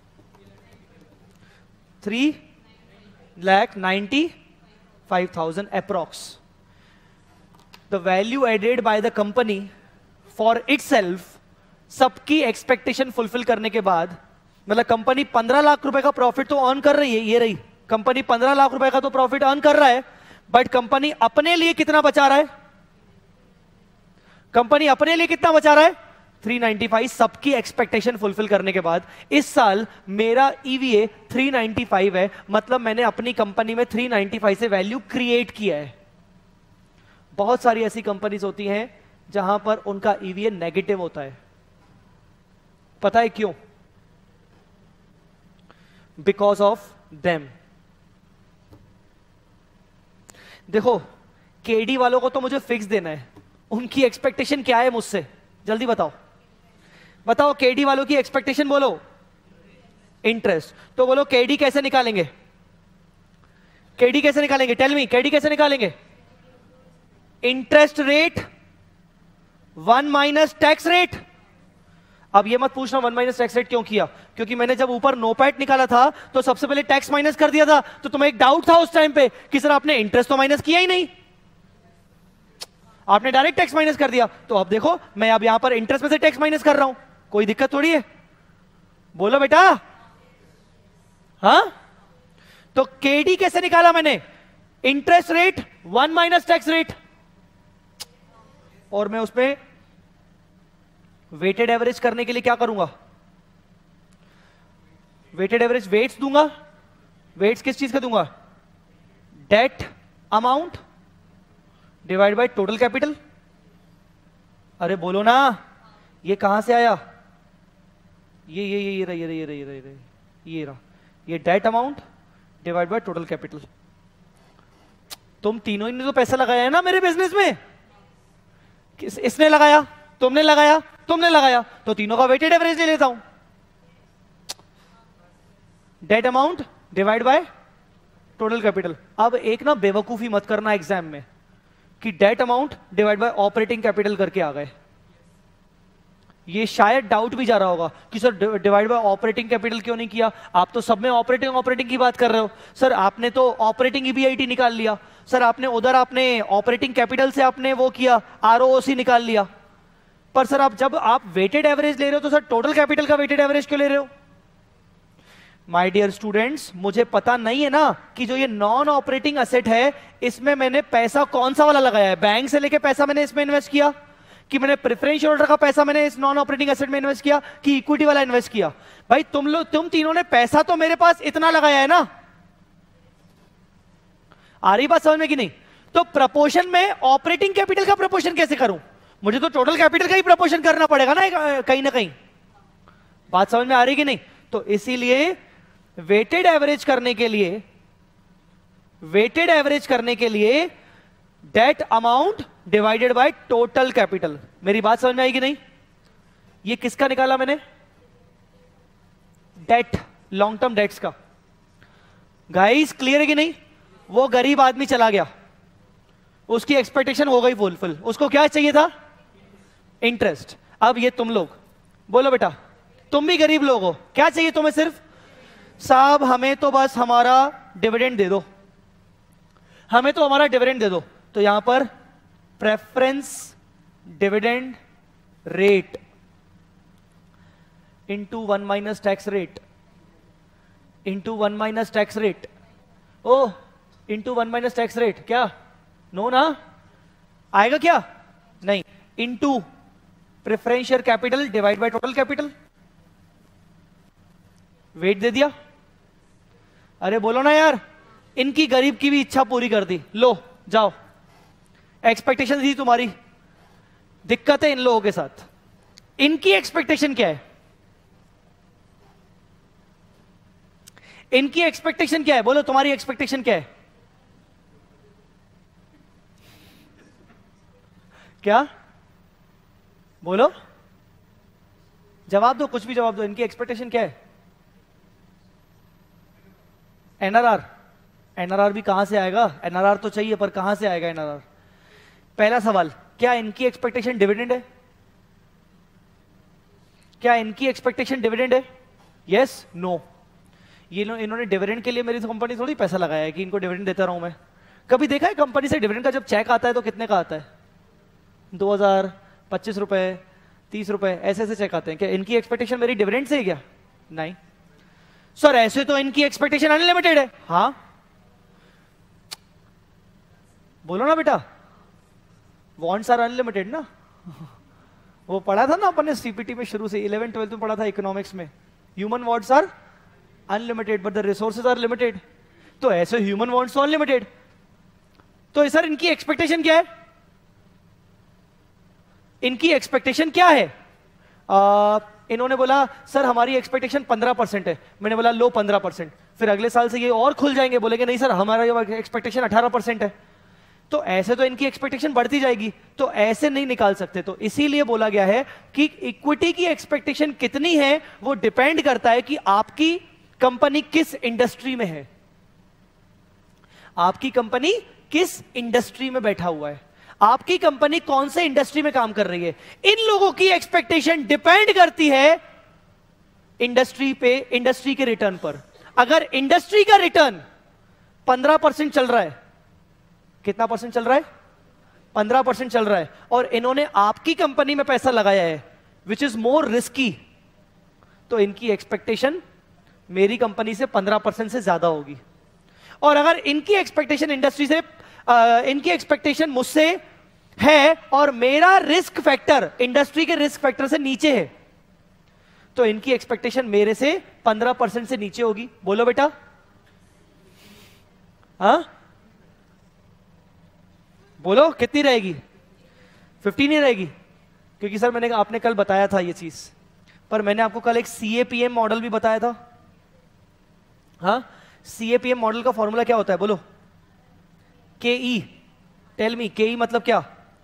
three lakh ninety five thousand approx. The value added by the company for itself, सबकी एक्सपेक्टेशन फुलफिल करने के बाद, मतलब कंपनी पंद्रह लाख रुपए का प्रॉफिट तो अर्न कर रही है, ये रही कंपनी पंद्रह लाख रुपए का तो प्रॉफिट अर्न कर रहा है, बट कंपनी अपने लिए कितना बचा रहा है, कंपनी अपने लिए कितना बचा रहा है, थ्री नाइन्टी फाइव। सबकी एक्सपेक्टेशन फुलफिल करने के बाद इस साल मेरा ईवीए थ्री नाइन्टी फाइव है, मतलब मैंने अपनी कंपनी में थ्री नाइन्टी फाइव से वैल्यू क्रिएट किया है। बहुत सारी ऐसी कंपनीज होती हैं जहां पर उनका ईवीए नेगेटिव होता है, पता है क्यों, बिकॉज ऑफ देम। देखो केडी वालों को तो मुझे फिक्स देना है, उनकी एक्सपेक्टेशन क्या है मुझसे, जल्दी बताओ बताओ, केडी वालों की एक्सपेक्टेशन बोलो, इंटरेस्ट। तो बोलो केडी कैसे निकालेंगे, केडी कैसे निकालेंगे, टेल मी, केडी कैसे निकालेंगे, interest rate one minus tax rate. अब ये मत पूछना वन माइनस टैक्स रेट क्यों किया, क्योंकि मैंने जब ऊपर नोपैट निकाला था तो सबसे पहले टैक्स माइनस कर दिया था, तो तुम्हें एक डाउट था उस टाइम पे कि सर आपने इंटरेस्ट तो माइनस किया ही नहीं, आपने डायरेक्ट टैक्स माइनस कर दिया। तो अब देखो मैं अब यहां पर इंटरेस्ट में से टैक्स माइनस कर रहा हूं, कोई दिक्कत थोड़ी है, बोलो बेटा। हाँ, तो केडी कैसे निकाला मैंने, interest rate one minus tax rate, और मैं उसमें वेटेड एवरेज करने के लिए क्या करूंगा, वेटेड एवरेज वेट्स दूंगा। वेट्स किस चीज का दूंगा, debt amount divide by total capital. अरे बोलो ना, ये कहां से आया, ये ये ये ये रहा ये रहा ये रहा ये रहा ये रहा ये रहा ये debt amount divide by total capital. तुम तीनों ही ने तो पैसा लगाया है ना मेरे बिजनेस में, किस इसने लगाया, तुमने लगाया, तुमने लगाया, तो तीनों का वेटेड एवरेज ले लेता हूं, debt amount divide by total capital. अब एक ना बेवकूफी मत करना एग्जाम में कि debt amount divide by operating capital करके आ गए, ये शायद डाउट भी जा रहा होगा कि sir divide by operating capital क्यों नहीं किया, आप तो सब में ऑपरेटिंग ऑपरेटिंग की बात कर रहे हो। सर आपने तो ऑपरेटिंग ईबीआईटी निकाल लिया, सर आपने उधर आपने ऑपरेटिंग कैपिटल से आपने वो किया, आरओसी निकाल लिया, पर सर आप जब आप वेटेड एवरेज ले रहे हो तो सर टोटल कैपिटल का वेटेड एवरेज क्यों ले रहे हो। माय डियर स्टूडेंट्स, मुझे पता नहीं है ना कि जो ये नॉन ऑपरेटिंग एसेट है इसमें मैंने पैसा कौन सा वाला लगाया है, बैंक से लेके पैसा मैंने इसमें इन्वेस्ट किया, कि मैंने प्रेफरेंस होल्डर का पैसा मैंने इस नॉन ऑपरेटिंग एसेट में इन्वेस्ट किया, कि इक्विटी वाला इन्वेस्ट किया। भाई तुम लोग तुम तीनों ने पैसा तो मेरे पास इतना लगाया है ना, आ रही बात समझ में कि नहीं। तो प्रपोर्शन में ऑपरेटिंग कैपिटल का प्रपोर्शन कैसे करूं, मुझे तो टोटल कैपिटल का ही प्रपोर्शन करना पड़ेगा ना कहीं ना कहीं, बात समझ में आ रही कि नहीं। तो इसीलिए वेटेड एवरेज करने के लिए वेटेड एवरेज करने के लिए debt amount divided by total capital. मेरी बात समझ में आएगी नहीं, ये किसका निकाला मैंने, डेट, लॉन्ग टर्म डेट्स का। गाइस क्लियर है कि नहीं, वो गरीब आदमी चला गया, उसकी एक्सपेक्टेशन हो गई फुलफिल, उसको क्या चाहिए था, इंटरेस्ट। अब ये तुम लोग बोलो बेटा, तुम भी गरीब लोग हो, क्या चाहिए तुम्हें, सिर्फ साहब हमें तो बस हमारा डिविडेंड दे दो, हमें तो हमारा डिविडेंड दे दो। तो यहां पर preference dividend rate into one minus tax rate into one minus tax rate, O into one minus tax rate, क्या नो ना आएगा क्या, नहीं, into preferential capital divide by total capital, weight दे दिया, अरे बोलो ना यार, इनकी गरीब की भी इच्छा पूरी कर दी, लो जाओ, एक्सपेक्टेशन थी तुम्हारी, दिक्कत है इन लोगों के साथ। इनकी एक्सपेक्टेशन क्या है? इनकी एक्सपेक्टेशन क्या है? बोलो तुम्हारी एक्सपेक्टेशन क्या है? क्या बोलो, जवाब दो, कुछ भी जवाब दो। इनकी एक्सपेक्टेशन क्या है? एनआरआर। एनआरआर भी कहां से आएगा? एनआरआर तो चाहिए पर कहां से आएगा एनआरआर? पहला सवाल, क्या इनकी एक्सपेक्टेशन डिविडेंड है? क्या इनकी एक्सपेक्टेशन डिविडेंड है? Yes, no. ये नो, इन्होंने डिविडेंड के लिए मेरी कंपनी थोड़ी पैसा लगाया है कि इनको डिविडेंड देता रहूं मैं। कभी देखा है कंपनी से डिविडेंड का जब चेक आता है तो कितने का आता है? दो हजार, पच्चीस रुपए, तीस रुपए, ऐसे ऐसे चेक आते हैं। क्या इनकी एक्सपेक्टेशन मेरी डिविडेंड से है क्या? नहीं सर, ऐसे तो इनकी एक्सपेक्टेशन अनलिमिटेड है। हाँ बोलो ना बेटा, वॉन्ट्स आर अनलिमिटेड ना। वो पढ़ा था ना अपन ने सीपीटी में, शुरू से इलेवन ट्वेल्थ में पढ़ा था इकोनॉमिक्स में, human wants are unlimited but the resources are limited. तो ऐसे ह्यूमन वॉन्ट्स अनलिमिटेड, तो सर इनकी एक्सपेक्टेशन क्या है? इनकी एक्सपेक्टेशन क्या है? आ, इन्होंने बोला सर हमारी एक्सपेक्टेशन पंद्रह परसेंट है। मैंने बोला लो पंद्रह परसेंट। फिर अगले साल से ये और खुल जाएंगे, बोलेंगे नहीं सर हमारा एक्सपेक्टेशन अठारह परसेंट है। तो ऐसे तो इनकी एक्सपेक्टेशन बढ़ती जाएगी, तो ऐसे नहीं निकाल सकते। तो इसीलिए बोला गया है कि इक्विटी की एक्सपेक्टेशन कितनी है वो डिपेंड करता है कि आपकी कंपनी किस इंडस्ट्री में है, आपकी कंपनी किस इंडस्ट्री में बैठा हुआ है, आपकी कंपनी कौन से इंडस्ट्री में काम कर रही है। इन लोगों की एक्सपेक्टेशन डिपेंड करती है इंडस्ट्री पे, इंडस्ट्री के रिटर्न पर। अगर इंडस्ट्री का रिटर्न पंद्रह परसेंट चल रहा है, कितना परसेंट चल रहा है? पंद्रह परसेंट चल रहा है, और इन्होंने आपकी कंपनी में पैसा लगाया है विच इज मोर रिस्की, तो इनकी एक्सपेक्टेशन मेरी कंपनी से पंद्रह परसेंट से ज्यादा होगी। और अगर इनकी एक्सपेक्टेशन इंडस्ट्री से, आ, इनकी एक्सपेक्टेशन मुझसे है और मेरा रिस्क फैक्टर इंडस्ट्री के रिस्क फैक्टर से नीचे है, तो इनकी एक्सपेक्टेशन मेरे से पंद्रह परसेंट से नीचे होगी। बोलो बेटा, हाँ बोलो कितनी रहेगी? फिफ्टीन ही रहेगी, क्योंकि सर मैंने आपने कल बताया था ये चीज, पर मैंने आपको कल एक सीएपीएम मॉडल भी बताया था। हाँ, सीएपीएम मॉडल का फॉर्मूला क्या होता है? बोलो। के ई, टेल मी, के ई मतलब क्या?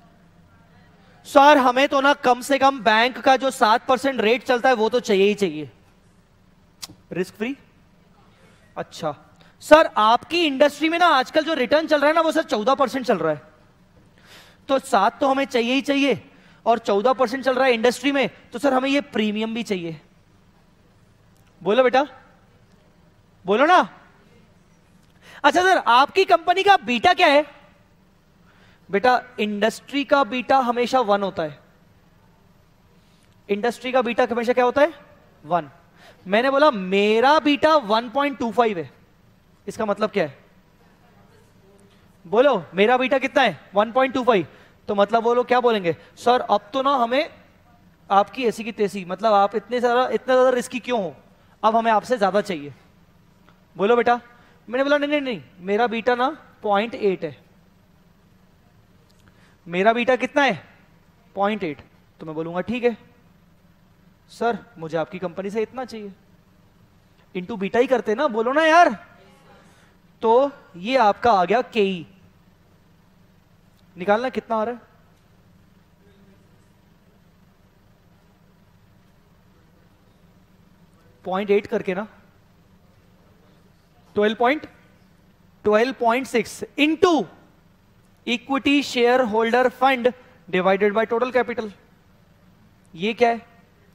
सर हमें तो ना कम से कम बैंक का जो सात परसेंट रेट चलता है वो तो चाहिए ही चाहिए, रिस्क फ्री। अच्छा सर आपकी इंडस्ट्री में ना आजकल जो रिटर्न चल रहा है ना वो सर चौदह परसेंट चल रहा है, तो सात तो हमें चाहिए ही चाहिए, और चौदह परसेंट चल रहा है इंडस्ट्री में, तो सर हमें ये प्रीमियम भी चाहिए। बोलो बेटा, बोलो ना। अच्छा सर आपकी कंपनी का बीटा क्या है? बेटा इंडस्ट्री का बीटा हमेशा वन होता है। इंडस्ट्री का बीटा हमेशा क्या होता है? वन। मैंने बोला मेरा beta one point two five है, इसका मतलब क्या है? बोलो मेरा बीटा कितना है? One point two five. तो मतलब वो लोग क्या बोलेंगे? सर अब तो ना हमें आपकी ऐसी की तैसी, मतलब आप इतने ज्यादा इतना ज्यादा रिस्की क्यों हो, अब हमें आपसे ज्यादा चाहिए। बोलो बेटा। मैंने बोला नहीं नहीं नहीं, मेरा बीटा ना पॉइंट एट है। मेरा बीटा कितना है? Point eight. तो मैं बोलूंगा ठीक है सर मुझे आपकी कंपनी से इतना चाहिए, इंटू बीटा ही करते ना, बोलो ना यार। तो ये आपका आ गया के ई। निकालना कितना आ रहा है? पॉइंट एट करके ना twelve point twelve point six into equity share holder fund divided by total capital. ये क्या है?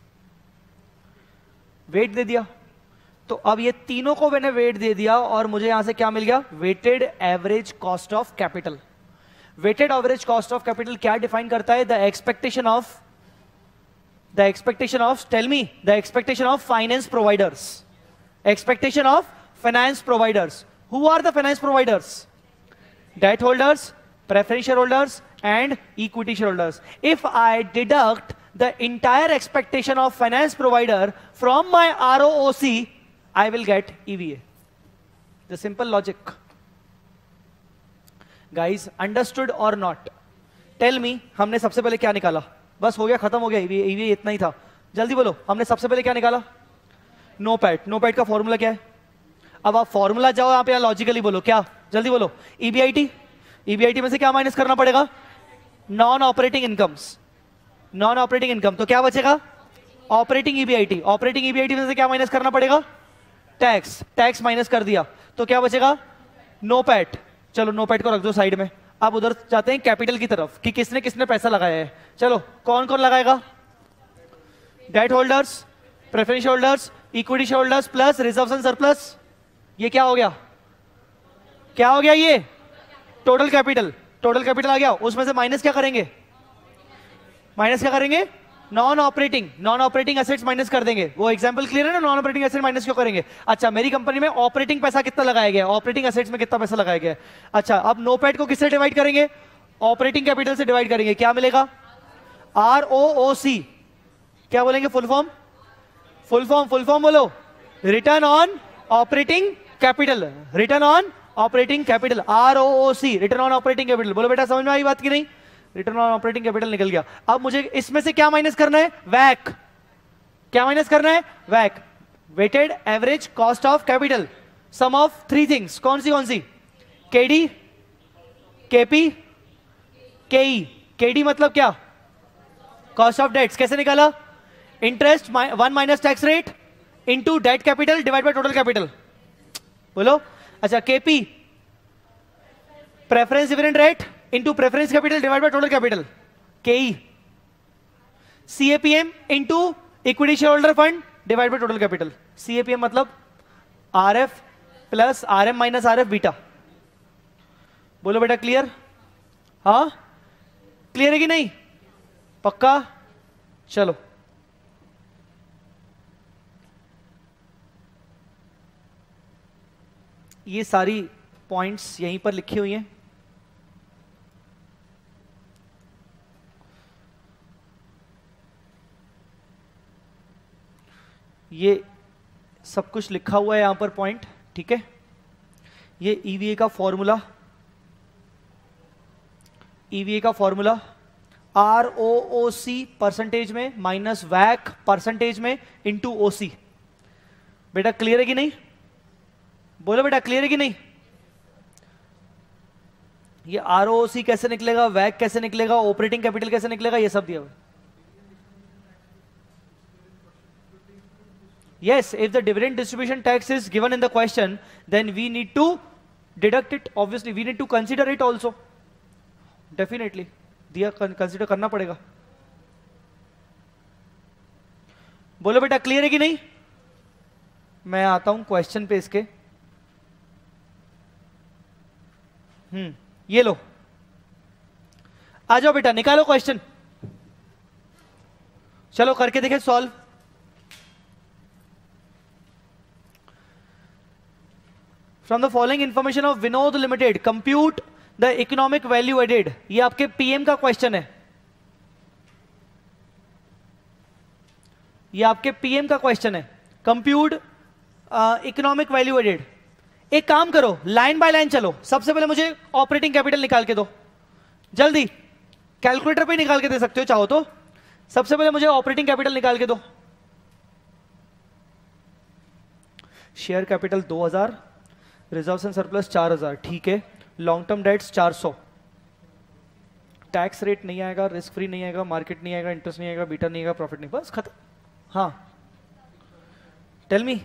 वेट दे दिया। तो अब ये तीनों को मैंने वेट दे दिया और मुझे यहां से क्या मिल गया? Weighted average cost of capital. Weighted average cost of capital क्या डिफाइन करता है? The expectation of the expectation of tell me the expectation of finance providers. Expectation of finance providers. Who are the finance providers? Debt holders, preference shareholders and equity shareholders. If I deduct the entire expectation of finance provider from my R O O C, I will get E V A. The simple logic. Guys understood और not? Tell me, हमने सबसे पहले क्या निकाला? बस हो गया, खत्म हो गया, ईवीए इतना ही था। जल्दी बोलो, हमने सबसे पहले क्या निकाला? नोपैट। नोपैट का फॉर्मूला क्या है? अब आप फॉर्मूला जाओ यहाँ पे, लॉजिकली बोलो क्या, जल्दी बोलो। ईबीआईटी, ईबीआईटी में से क्या माइनस करना पड़ेगा? Non operating incomes, non operating income, तो क्या बचेगा? Operating EBIT. ऑपरेटिंग ईबीआईटी में से क्या माइनस करना पड़ेगा? टैक्स। टैक्स माइनस कर दिया तो क्या बचेगा? नोपैट। चलो नोपैट को रख दो साइड में। अब उधर जाते हैं कैपिटल की तरफ कि किसने किसने पैसा लगाया है। चलो कौन कौन लगाएगा? Debt holders, preference holders, equity holders plus reserves and surplus. ये क्या हो गया? क्या हो गया? ये टोटल कैपिटल। टोटल कैपिटल आ गया, उसमें से माइनस क्या करेंगे? माइनस क्या करेंगे? Non operating. Non operating assets minus कर देंगे। वो एग्जांपल क्लियर है ना? नॉन ऑपरेटिंग एसेट माइनस क्यों करेंगे? अच्छा, मेरी कंपनी में ऑपरेटिंग पैसा कितना लगाया गया? ऑपरेटिंग एसेट्स में कितना पैसा लगाया गया? अच्छा, अब नोपैट को किससे डिवाइड करेंगे? ऑपरेटिंग कैपिटल से डिवाइड करेंगे। क्या मिलेगा? R O O C. क्या बोलेंगे full form? Full form full form बोलो। Return on operating capital. Return on operating capital, R O O C, return on operating capital. बोलो बेटा, समझ में आई बात की नहीं? रिटर्न ऑन ऑपरेटिंग कैपिटल निकल गया। अब मुझे इसमें से क्या माइनस करना है? वैक। क्या माइनस करना है? वैक, weighted average cost of capital, sum of three things. कौन सी कौन सी? KD, KP, KE. केडी मतलब क्या? Cost of debts. कैसे निकाला? Interest one minus tax rate into debt capital divide by total capital. बोलो। अच्छा, KP preference dividend rate into preference capital divide by total capital. KE CAPM into equity share holder fund divide by total capital. CAPM मतलब RF plus RM minus RF beta. बोलो बेटा, clear? हाँ clear है कि नहीं? पक्का? चलो ये सारी पॉइंट्स यहीं पर लिखी हुई हैं। ये सब कुछ लिखा हुआ है यहां पर पॉइंट, ठीक है? ये ईवीए का फॉर्मूला, ईवीए का formula R O O C percentage में माइनस वैक परसेंटेज में इंटू ओ सी। बेटा क्लियर है कि नहीं? बोलो बेटा, क्लियर है कि नहीं? ये आर ओ सी कैसे निकलेगा, वैक कैसे निकलेगा, ऑपरेटिंग कैपिटल कैसे निकलेगा, ये सब दिया हुआ। Yes, if the dividend distribution tax is given in the question, then we need to deduct it. Obviously, we need to consider it also. Definitely, दिया consider करना पड़ेगा। बोलो बेटा, क्लियर है कि नहीं? मैं आता हूं क्वेश्चन पे इसके। हम्म ये लो, आ जाओ बेटा, निकालो क्वेश्चन। चलो करके देखें solve. From the following information of Vinod Limited, compute the economic value added. ये आपके पीएम का क्वेश्चन है। ये आपके पीएम का क्वेश्चन है। Compute economic value added. एक काम करो, लाइन बाय लाइन चलो। सबसे पहले मुझे ऑपरेटिंग कैपिटल निकाल के दो, जल्दी। कैलकुलेटर पे निकाल के दे सकते हो चाहो तो। सबसे पहले मुझे ऑपरेटिंग कैपिटल निकाल के दो। शेयर कैपिटल दो हज़ार, रिजर्व्स एंड सरप्लस चार हज़ार, ठीक है। लॉन्ग टर्म डेट्स चार सौ, टैक्स रेट नहीं आएगा, रिस्क फ्री नहीं आएगा, मार्केट नहीं आएगा, इंटरेस्ट नहीं आएगा, बीटा नहीं आएगा, प्रॉफिट नहीं, बस खत्म। हाँ टेल मी।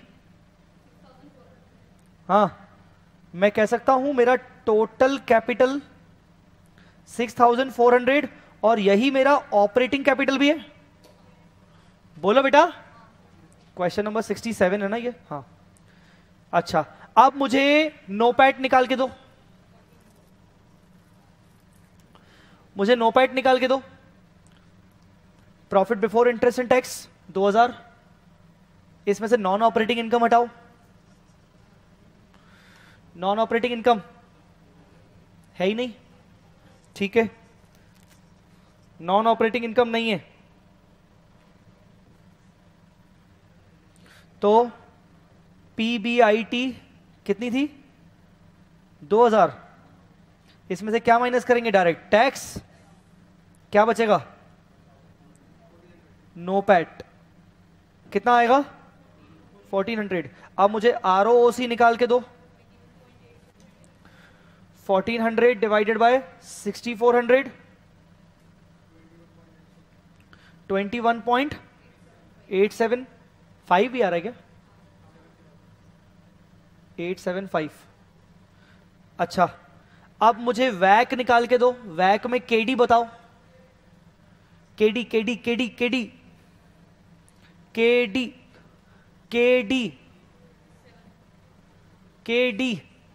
हाँ मैं कह सकता हूं मेरा total capital six thousand four hundred और यही मेरा ऑपरेटिंग कैपिटल भी है। बोलो बेटा, क्वेश्चन नंबर सिक्सटी सेवन है ना ये? हाँ अच्छा, अब मुझे नोपैट निकाल के दो, मुझे नोपैट निकाल के दो। Profit before interest and tax दो हज़ार, इसमें से नॉन ऑपरेटिंग इनकम हटाओ। नॉन ऑपरेटिंग इनकम है ही नहीं, ठीक है, नॉन ऑपरेटिंग इनकम नहीं है, तो पीबीआईटी कितनी थी? दो हजार। इसमें से क्या माइनस करेंगे? Direct tax. क्या बचेगा? NOPAT. कितना आएगा? Fourteen hundred. अब मुझे आर ओ ओ सी निकाल के दो। Fourteen hundred divided by sixty four hundred, twenty one point eight seven five ही आ रहा है क्या? Eight seven five. अच्छा, अब मुझे वैक निकाल के दो। वैक में केडी बताओ। KD KD KD KD KD KD KD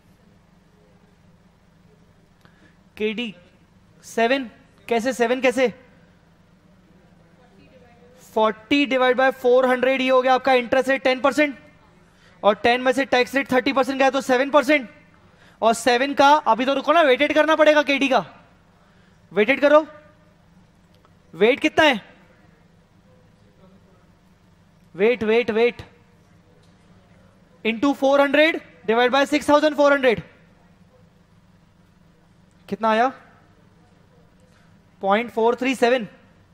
KD seven. कैसे सेवन? कैसे? Forty divide by four hundred, ये हो गया आपका इंटरेस्ट रेट टेन परसेंट, और टेन में से टैक्स रेट थर्टी परसेंट गया तो सेवन परसेंट। और सेवन का अभी तो रुको ना, वेटेड करना पड़ेगा केडी का। वेटेड करो। वेट कितना है? Weight weight weight into four hundred divide by six thousand four hundred, कितना आया? Point four three seven.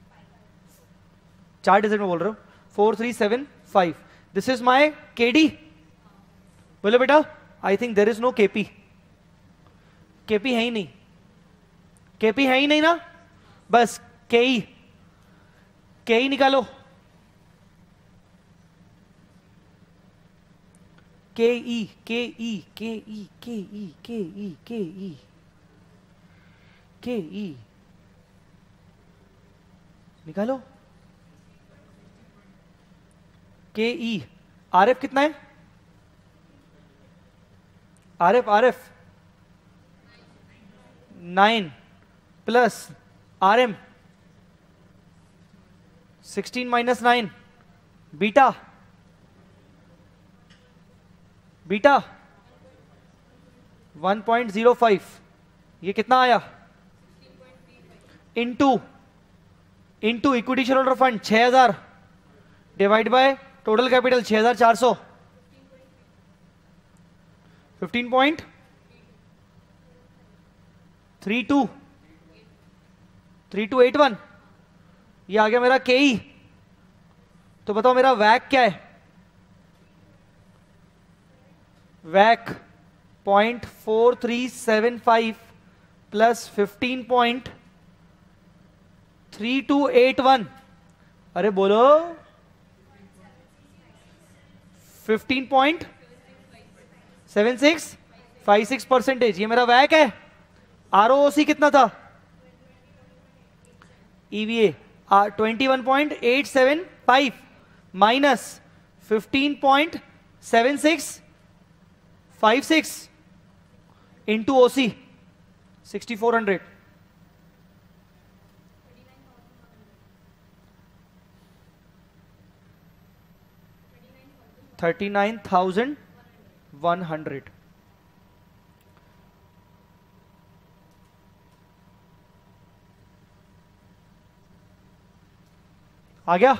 चार डिजिट में बोल रहे हो। Four three seven five. This is my KD. बोलो बेटा। I think there is no KP. KP है ही नहीं। केपी है ही नहीं ना, बस केई। केई निकालो। के ई के ई के ई के ई के ई के ई के ई निकालो। के ई। आर एफ कितना है? R F R F nine plus R M sixteen minus nine. Beta beta one point zero five. ये कितना आया? Into into equity share holder fund छह हजार डिवाइड बाय टोटल कैपिटल छह हजार चार सौ, fifteen point three two three two eight one. ये आ गया मेरा केई। तो बताओ मेरा वैक क्या है? वैक point four three seven five plus fifteen point three two eight one. अरे बोलो। Fifteen point seven six five six percentage. ये मेरा वैक है। आरओसी कितना था? EVA twenty one point eight seven five minus fifteen point seven six five six into OC sixty four hundred. Thirty nine thousand one hundred. आ गया?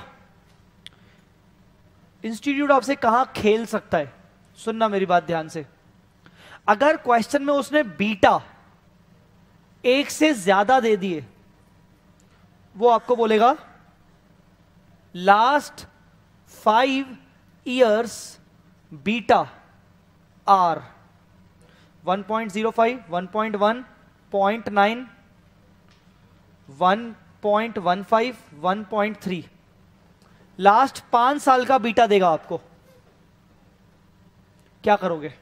Institute आपसे कहां खेल सकता है? सुनना मेरी बात ध्यान से। अगर क्वेश्चन में उसने बीटा एक से ज्यादा दे दिए, वो आपको बोलेगा last five years beta R one point zero five, one point one, point nine, one point one five, one point three. Last पांच साल का बीटा देगा आपको। क्या करोगे?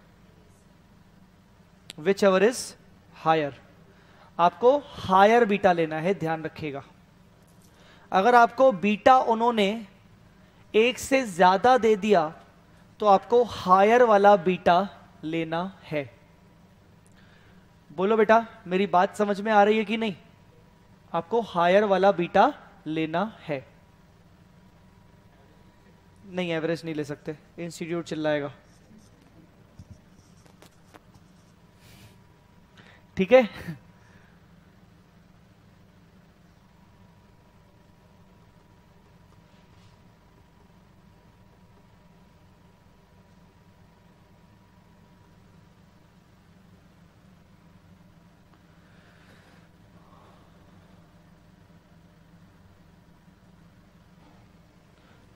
Whichever is higher. आपको हायर बीटा लेना है, ध्यान रखिएगा। अगर आपको बीटा उन्होंने एक से ज्यादा दे दिया तो आपको हायर वाला बीटा लेना है। बोलो बेटा, मेरी बात समझ में आ रही है कि नहीं? आपको हायर वाला बीटा लेना है। नहीं, एवरेज नहीं ले सकते, इंस्टीट्यूट चिल्लाएगा। ठीक है?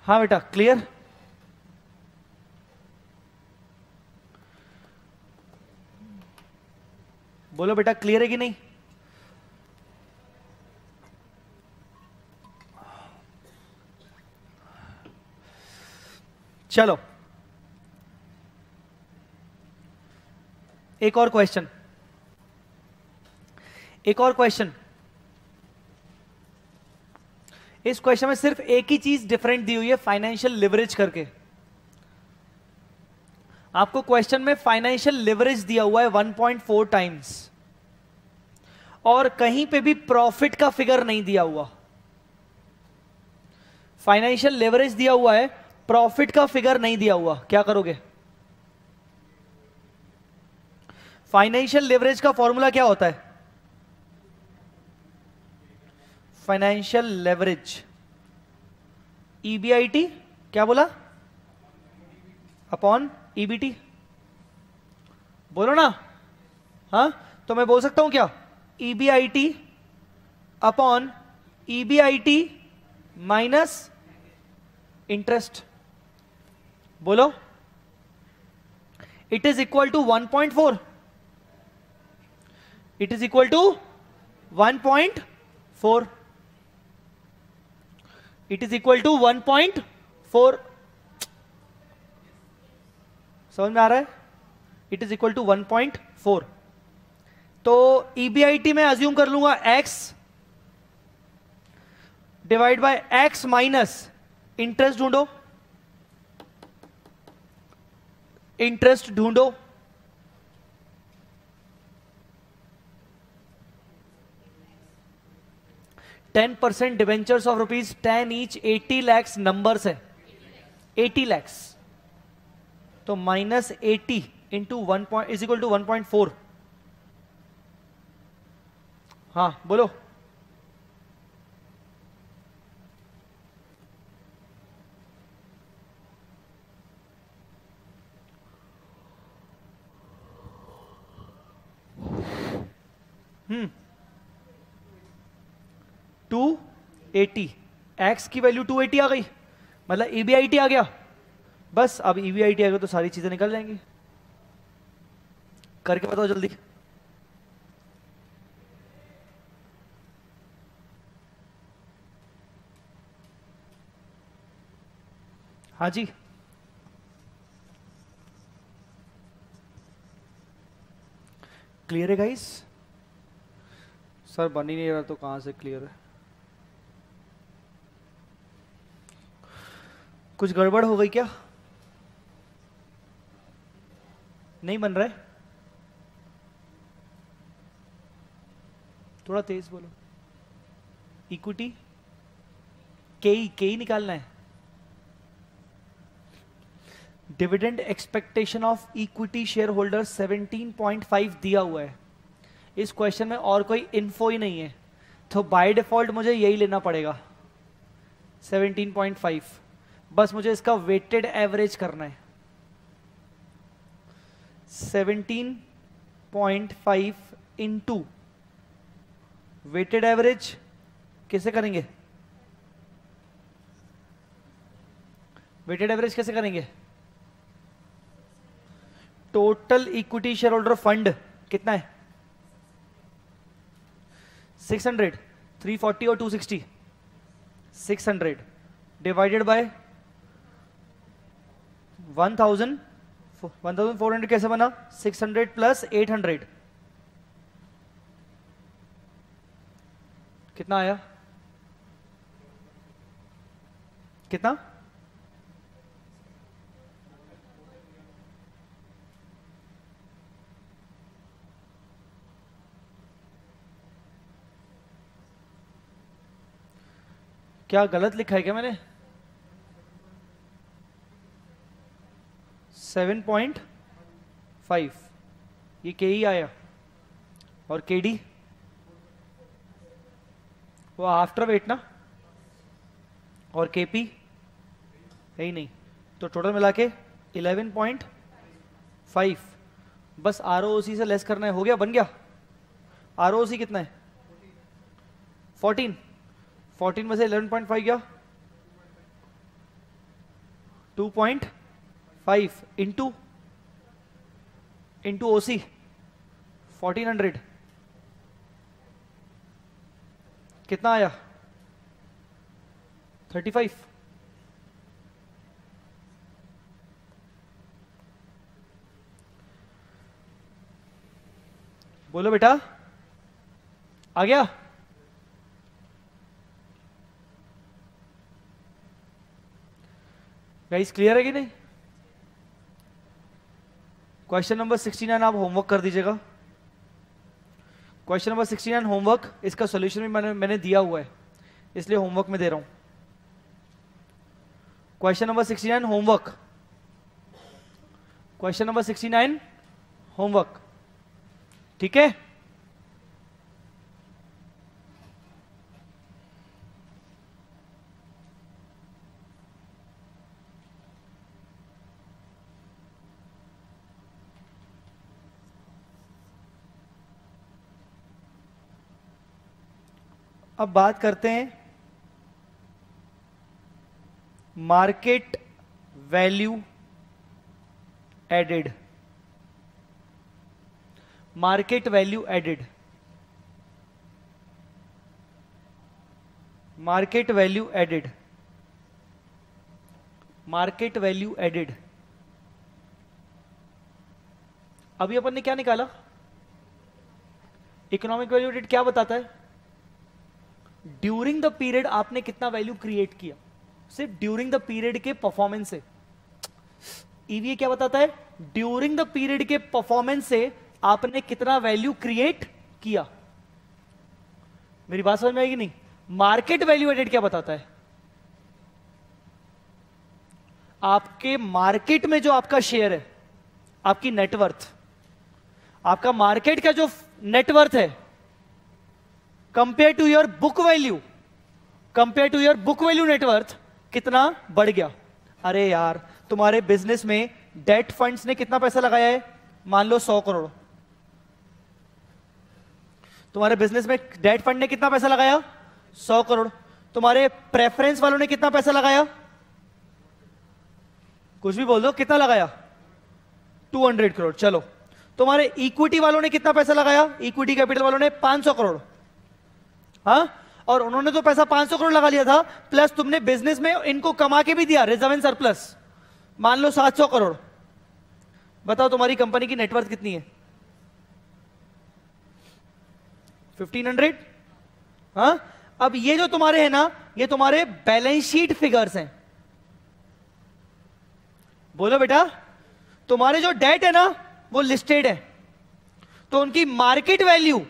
हाँ बेटा क्लियर? बोलो बेटा क्लियर है कि नहीं? चलो एक और क्वेश्चन, एक और क्वेश्चन। इस क्वेश्चन में सिर्फ एक ही चीज डिफरेंट दी हुई है, फाइनेंशियल लिवरेज करके। आपको क्वेश्चन में फाइनेंशियल लिवरेज दिया हुआ है वन पॉइंट फोर टाइम्स, और कहीं पे भी प्रॉफिट का फिगर नहीं दिया हुआ। फाइनेंशियल लिवरेज दिया हुआ है, प्रॉफिट का फिगर नहीं दिया हुआ, क्या करोगे? फाइनेंशियल लिवरेज का फॉर्मूला क्या होता है? फाइनेंशियल लेवरेज ईबीआईटी, क्या बोला? अपॉन ईबीटी, बोलो ना। हाँ तो मैं बोल सकता हूं क्या? EBIT upon EBIT minus interest, बोलो। It is equal to one point four, it is equal to one point four, it is equal to one point four. समझ में आ रहा है? It is equal to one point four. तो EBIT में assume कर लूंगा x divide by x minus interest ढूंढो, इंटरेस्ट ढूंढो। Ten percent debentures of rupees ten each, eighty lakhs numbers है, एटी लैक्स। तो minus eighty into one point is equal to one point four. हाँ बोलो। हम्म टू एटी, एक्स की value two eighty आ गई, मतलब ईबीआईटी आ गया। बस अब ईबीआईटी आ गया तो सारी चीजें निकल जाएंगी। करके बताओ जल्दी। हाँ जी क्लियर है गाइस? सर बन ही नहीं रहा तो कहां से क्लियर है? कुछ गड़बड़ हो गई क्या? नहीं बन रहा है? थोड़ा तेज बोलो। इक्विटी के के निकालना है। Dividend expectation of equity share holder seventeen point five दिया हुआ है। इस क्वेश्चन में और कोई इन्फो ही नहीं है, तो बाय डिफॉल्ट मुझे यही लेना पड़ेगा सेवनटीन पॉइंट फाइव। बस मुझे इसका वेटेड एवरेज करना है। Seventeen point five into weighted average कैसे करेंगे? वेटेड एवरेज कैसे करेंगे? Total equity share holder fund कितना है? सिक्स हंड्रेड, थ्री फोर्टी और two sixty. Six hundred divided by one thousand, one thousand four hundred कैसे बना? Six hundred plus eight hundred कितना आया? कितना? क्या गलत लिखा है क्या मैंने? सेवन पॉइंट फाइव, ये के ही आया, और के डी वो आफ्टर वेट ना, और के पी है ही नहीं, तो टोटल मिला के इलेवन पॉइंट फाइव। बस आर ओ सी से लेस करना है, हो गया, बन गया। आर ओ सी कितना है? फोर्टीन। फोर्टीन में से इलेवन पॉइंट फाइव गया, two point five into into OC fourteen hundred, कितना आया? Thirty five. बोलो बेटा, आ गया? गाइस क्लियर है कि नहीं? क्वेश्चन नंबर सिक्सटी नाइन आप होमवर्क कर दीजिएगा। Question number sixty nine homework, इसका सॉल्यूशन भी मैंने मैंने दिया हुआ है, इसलिए होमवर्क में दे रहा हूं। Question number sixty nine homework, question number sixty nine homework, ठीक है? अब बात करते हैं market value added. Market value added, market value added, market value added. अभी अपन ने क्या निकाला? इकोनॉमिक वैल्यू एडेड क्या बताता है? ड्यूरिंग द पीरियड आपने कितना वैल्यू क्रिएट किया, सिर्फ ड्यूरिंग द पीरियड के परफॉर्मेंस से। ईवीए क्या बताता है? ड्यूरिंग द पीरियड के परफॉर्मेंस से आपने कितना वैल्यू क्रिएट किया। मेरी बात समझ में आएगी नहीं? मार्केट वैल्यू एडेड क्या बताता है? आपके मार्केट में जो आपका शेयर है, आपकी नेटवर्थ, आपका मार्केट का जो नेटवर्थ है compare to your book value, compare to your book value net worth कितना बढ़ गया। अरे यार, तुम्हारे बिजनेस में डेट फंड्स ने कितना पैसा लगाया है? मान लो सौ करोड़। तुम्हारे बिजनेस में डेट फंड ने कितना पैसा लगाया? सौ करोड़। तुम्हारे प्रेफरेंस वालों ने कितना पैसा लगाया? कुछ भी बोल दो, कितना लगाया? Two hundred crore. चलो, तुम्हारे इक्विटी वालों ने कितना पैसा लगाया? इक्विटी कैपिटल वालों ने पांच सौ करोड़। हाँ, और उन्होंने तो पैसा पांच सौ करोड़ लगा लिया था, प्लस तुमने बिजनेस में इनको कमा के भी दिया, रिजर्व एंड सरप्लस मान लो सात सौ करोड़। बताओ तुम्हारी कंपनी की नेटवर्थ कितनी है? Fifteen hundred. हाँ, अब ये जो तुम्हारे हैं ना, ये तुम्हारे बैलेंस शीट फिगर्स हैं। बोलो बेटा, तुम्हारे जो डेट है ना वो लिस्टेड है, तो उनकी मार्केट वैल्यू,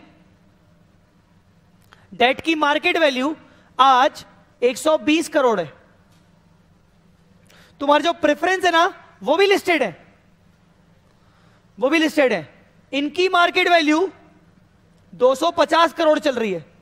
डेट की मार्केट वैल्यू आज एक सौ बीस करोड़ है। तुम्हारे जो प्रेफरेंस है ना वो भी लिस्टेड है, वो भी लिस्टेड है। इनकी मार्केट वैल्यू दो सौ पचास करोड़ चल रही है।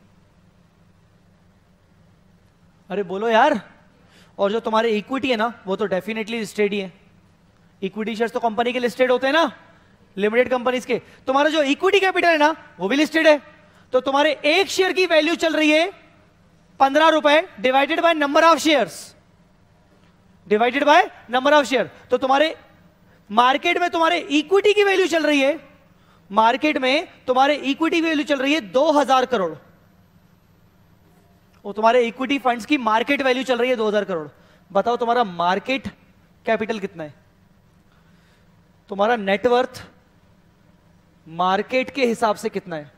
अरे बोलो यार। और जो तुम्हारे इक्विटी है ना वो तो डेफिनेटली लिस्टेड ही है। इक्विटी शेयर्स तो कंपनी के लिस्टेड होते हैं ना, लिमिटेड कंपनीज के। तुम्हारा जो इक्विटी कैपिटल है ना वो भी लिस्टेड है। तो तुम्हारे एक शेयर की वैल्यू चल रही है पंद्रह रुपए, divided by number of shares, divided by number of share. तो तुम्हारे मार्केट में तुम्हारे इक्विटी की वैल्यू चल रही है, मार्केट में तुम्हारे इक्विटी वैल्यू चल रही है दो हजार करोड़। वो तुम्हारे इक्विटी फंड्स की मार्केट वैल्यू चल रही है दो हजार करोड़। बताओ तुम्हारा मार्केट कैपिटल कितना है? तुम्हारा नेटवर्थ मार्केट के हिसाब से कितना है?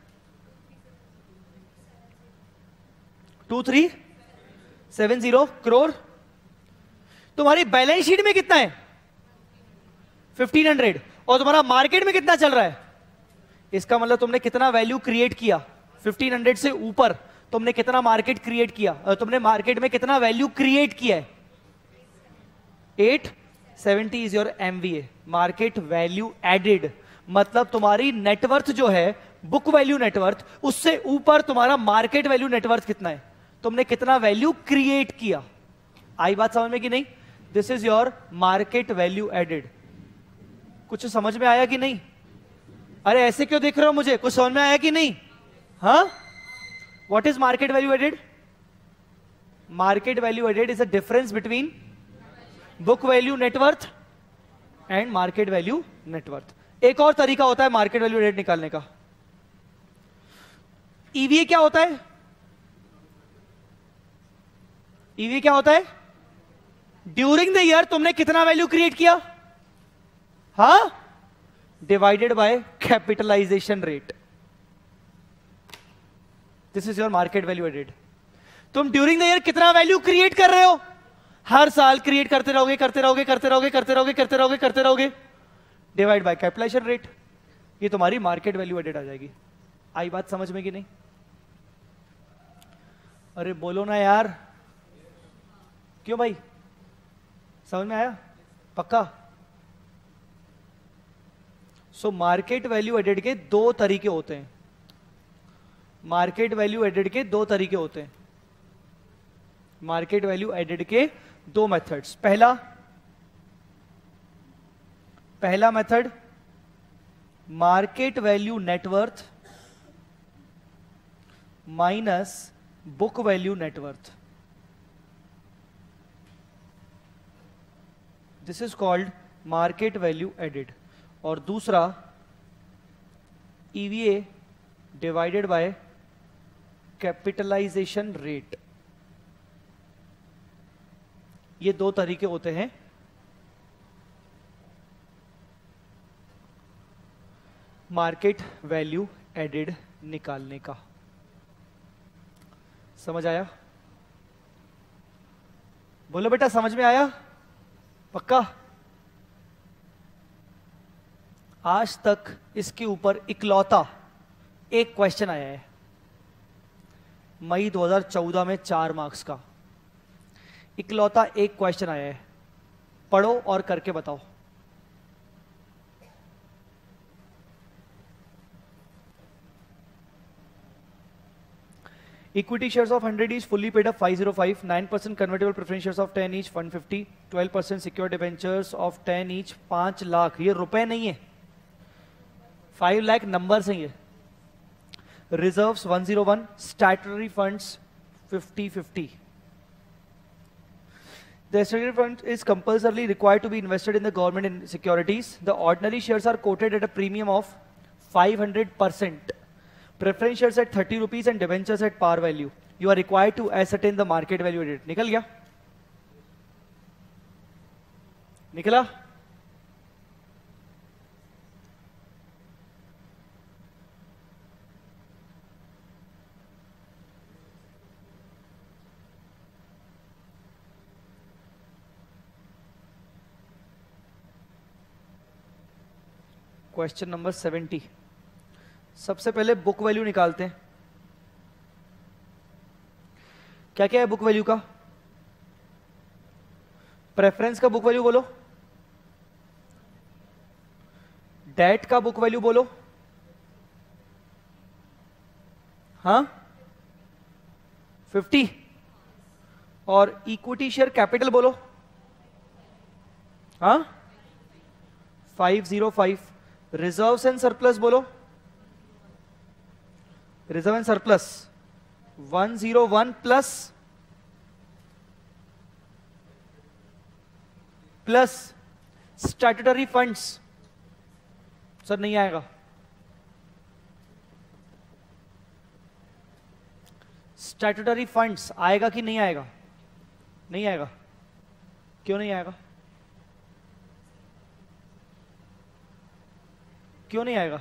Two three seven zero crore. तुम्हारी बैलेंस शीट में कितना है? Fifteen hundred. और तुम्हारा मार्केट में कितना चल रहा है? इसका मतलब तुमने कितना वैल्यू क्रिएट किया? फिफ्टीन हंड्रेड से ऊपर तुमने कितना मार्केट क्रिएट किया? तुमने मार्केट में कितना वैल्यू क्रिएट किया है? Eight seventy is your MVA, market value added. मतलब तुम्हारी नेटवर्थ जो है, बुक वैल्यू नेटवर्थ, उससे ऊपर तुम्हारा मार्केट वैल्यू नेटवर्थ कितना है? तुमने कितना वैल्यू क्रिएट किया। आई बात समझ में कि नहीं? This is your market value added. कुछ समझ में आया कि नहीं? अरे ऐसे क्यों देख रहे हो मुझे? कुछ समझ में आया कि नहीं? हाँ, what is market value added? Market value added is a difference between book value net worth and market value net worth. एक और तरीका होता है मार्केट वैल्यू रेट निकालने का। ईवीए क्या होता है? ईवीए क्या होता है? ड्यूरिंग द ईयर तुमने कितना वैल्यू क्रिएट किया, हा, divided by capitalization rate. This is your market value added. तुम ड्यूरिंग द ईयर कितना वैल्यू क्रिएट कर रहे हो, हर साल क्रिएट करते रहोगे करते रहोगे करते रहोगे करते रहोगे करते रहोगे करते रहोगे, डिवाइड बाय कैपिटलाइजेशन रेट, ये तुम्हारी मार्केट वैल्यू एडेड आ जाएगी। आई बात समझ में कि नहीं? अरे बोलो ना यार, क्यों भाई, समझ में आया? पक्का? सो मार्केट वैल्यू एडेड के दो तरीके होते हैं। मार्केट वैल्यू एडेड के दो तरीके होते हैं। मार्केट वैल्यू एडेड के दो मेथड्स। पहला पहला method market value net worth minus book value net worth. This is called market value added. और दूसरा EVA divided by capitalization rate. ये दो तरीके होते हैं मार्केट वैल्यू एडेड निकालने का। समझ आया? बोलो बेटा, समझ में आया? पक्का? आज तक इसके ऊपर इकलौता एक क्वेश्चन आया है मई दो हज़ार चौदह में, चार मार्क्स का। इकलौता एक क्वेश्चन आया है, पढ़ो और करके बताओ। Equity shares of one hundred each fully paid up five hundred five, nine percent convertible preference shares of ten each one hundred fifty, twelve percent secured debentures of ten each पांच लाख। ये रुपए नहीं है, फाइव लाख नंबर्स हैं ये। Reserves one oh one, statutory funds fifty fifty. The statutory fund is compulsorily required to be invested in the government in securities. The ordinary shares are quoted at a premium of five hundred percent. Preference shares at thirty rupees and debentures at par value. You are required to ascertain the market value at it. निकल गया? निकला? Question number seventy. सबसे पहले book value निकालते हैं। क्या क्या है बुक वैल्यू का? प्रेफरेंस का बुक वैल्यू बोलो, डेट का बुक वैल्यू बोलो, हाँ फिफ्टी, और इक्विटी शेयर कैपिटल बोलो, हाँ five zero five. Reserves and surplus बोलो, reserve and surplus one oh one plus plus statutory funds. Sir नहीं आएगा, स्टैट्यूटरी फंड्स आएगा कि नहीं आएगा? नहीं आएगा। क्यों नहीं आएगा? क्यों नहीं आएगा?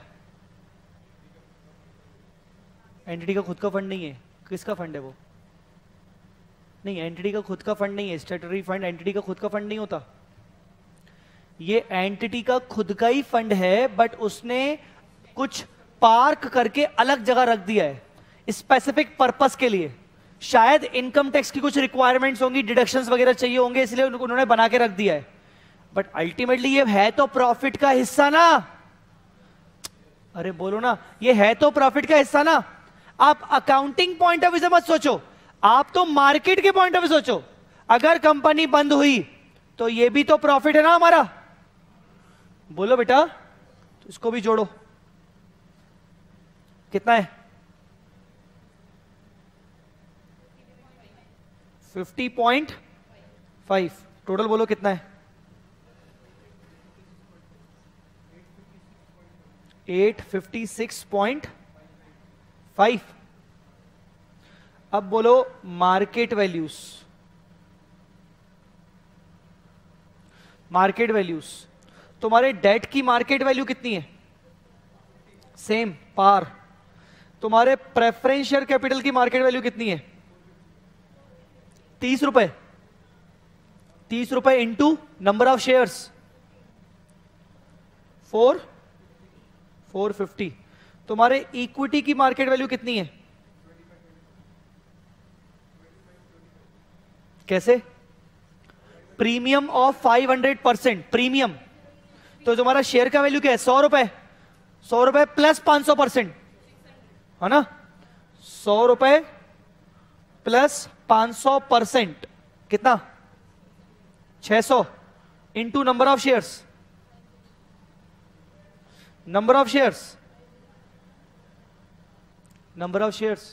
एंटिटी का खुद का फंड नहीं है। किसका फंड है वो? नहीं, एंटिटी का खुद का फंड नहीं है। स्टैट्यूटरी फंड एंटिटी का खुद का फंड नहीं होता। ये एंटिटी का खुद का ही फंड है, बट उसने कुछ पार्क करके अलग जगह रख दिया है स्पेसिफिक पर्पस के लिए। शायद इनकम टैक्स की कुछ रिक्वायरमेंट्स होंगी, डिडक्शंस वगैरह चाहिए होंगे, इसलिए उन्होंने बना के रख दिया है। बट अल्टीमेटली ये है तो प्रॉफिट का हिस्सा ना। अरे बोलो ना, ये है तो प्रॉफिट का हिस्सा ना। आप अकाउंटिंग पॉइंट ऑफ व्यू से मत सोचो, आप तो मार्केट के पॉइंट ऑफ व्यू सोचो। अगर कंपनी बंद हुई तो ये भी तो प्रॉफिट है ना हमारा। बोलो बेटा, तो इसको भी जोड़ो। कितना है? Fifty point five. टोटल बोलो कितना है? Eight fifty six point five. अब बोलो मार्केट वैल्यूज। मार्केट वैल्यूज, तुम्हारे डेट की मार्केट वैल्यू कितनी है? Same, par. तुम्हारे प्रेफरेंस शेयर कैपिटल की मार्केट वैल्यू कितनी है? तीस रुपए। तीस रुपए into number of shares, four four fifty. तुम्हारे इक्विटी की मार्केट वैल्यू कितनी है? कैसे? Premium of five hundred percent premium. तो तुम्हारा शेयर का वैल्यू क्या है? सौ रुपए। सौ रुपए प्लस पांच सौ परसेंट, है ना? सौ रुपए प्लस पांच सौ परसेंट कितना? छह सौ into number of shares. Number of shares, number of shares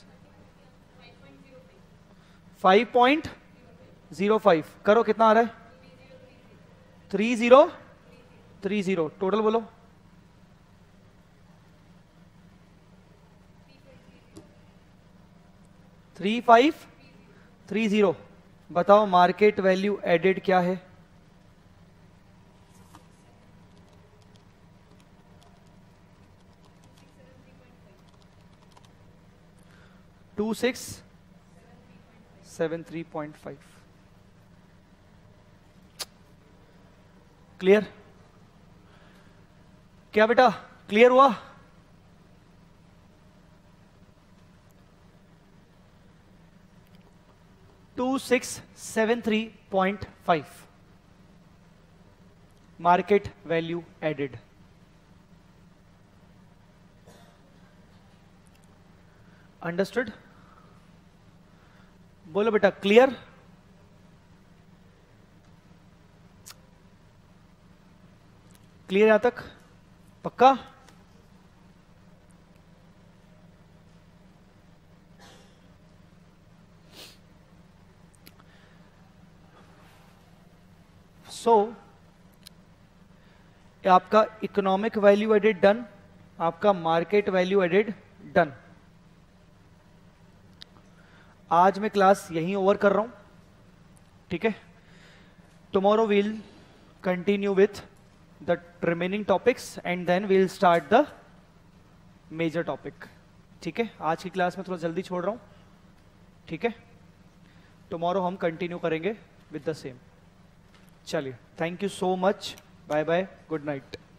five point zero five. करो कितना आ रहा है? Three zero three zero. Total बोलो। Three five three zero. बताओ मार्केट वैल्यू एडेड क्या है? Two six seven three point five. Clear? क्या बेटा क्लियर हुआ? Two six seven three point five market value added. Understood? बोलो बेटा क्लियर? क्लियर यहां तक? पक्का? सो so, आपका इकोनॉमिक वैल्यू एडेड डन, आपका मार्केट वैल्यू एडेड डन। आज मैं क्लास यहीं ओवर कर रहा हूं, ठीक है? Tomorrow we'll continue with the remaining topics and then we'll start the major topic, ठीक है? आज की क्लास में थोड़ा जल्दी छोड़ रहा हूं, ठीक है? टुमारो हम कंटिन्यू करेंगे विद द सेम। चलिए, thank you so much, bye bye, good night.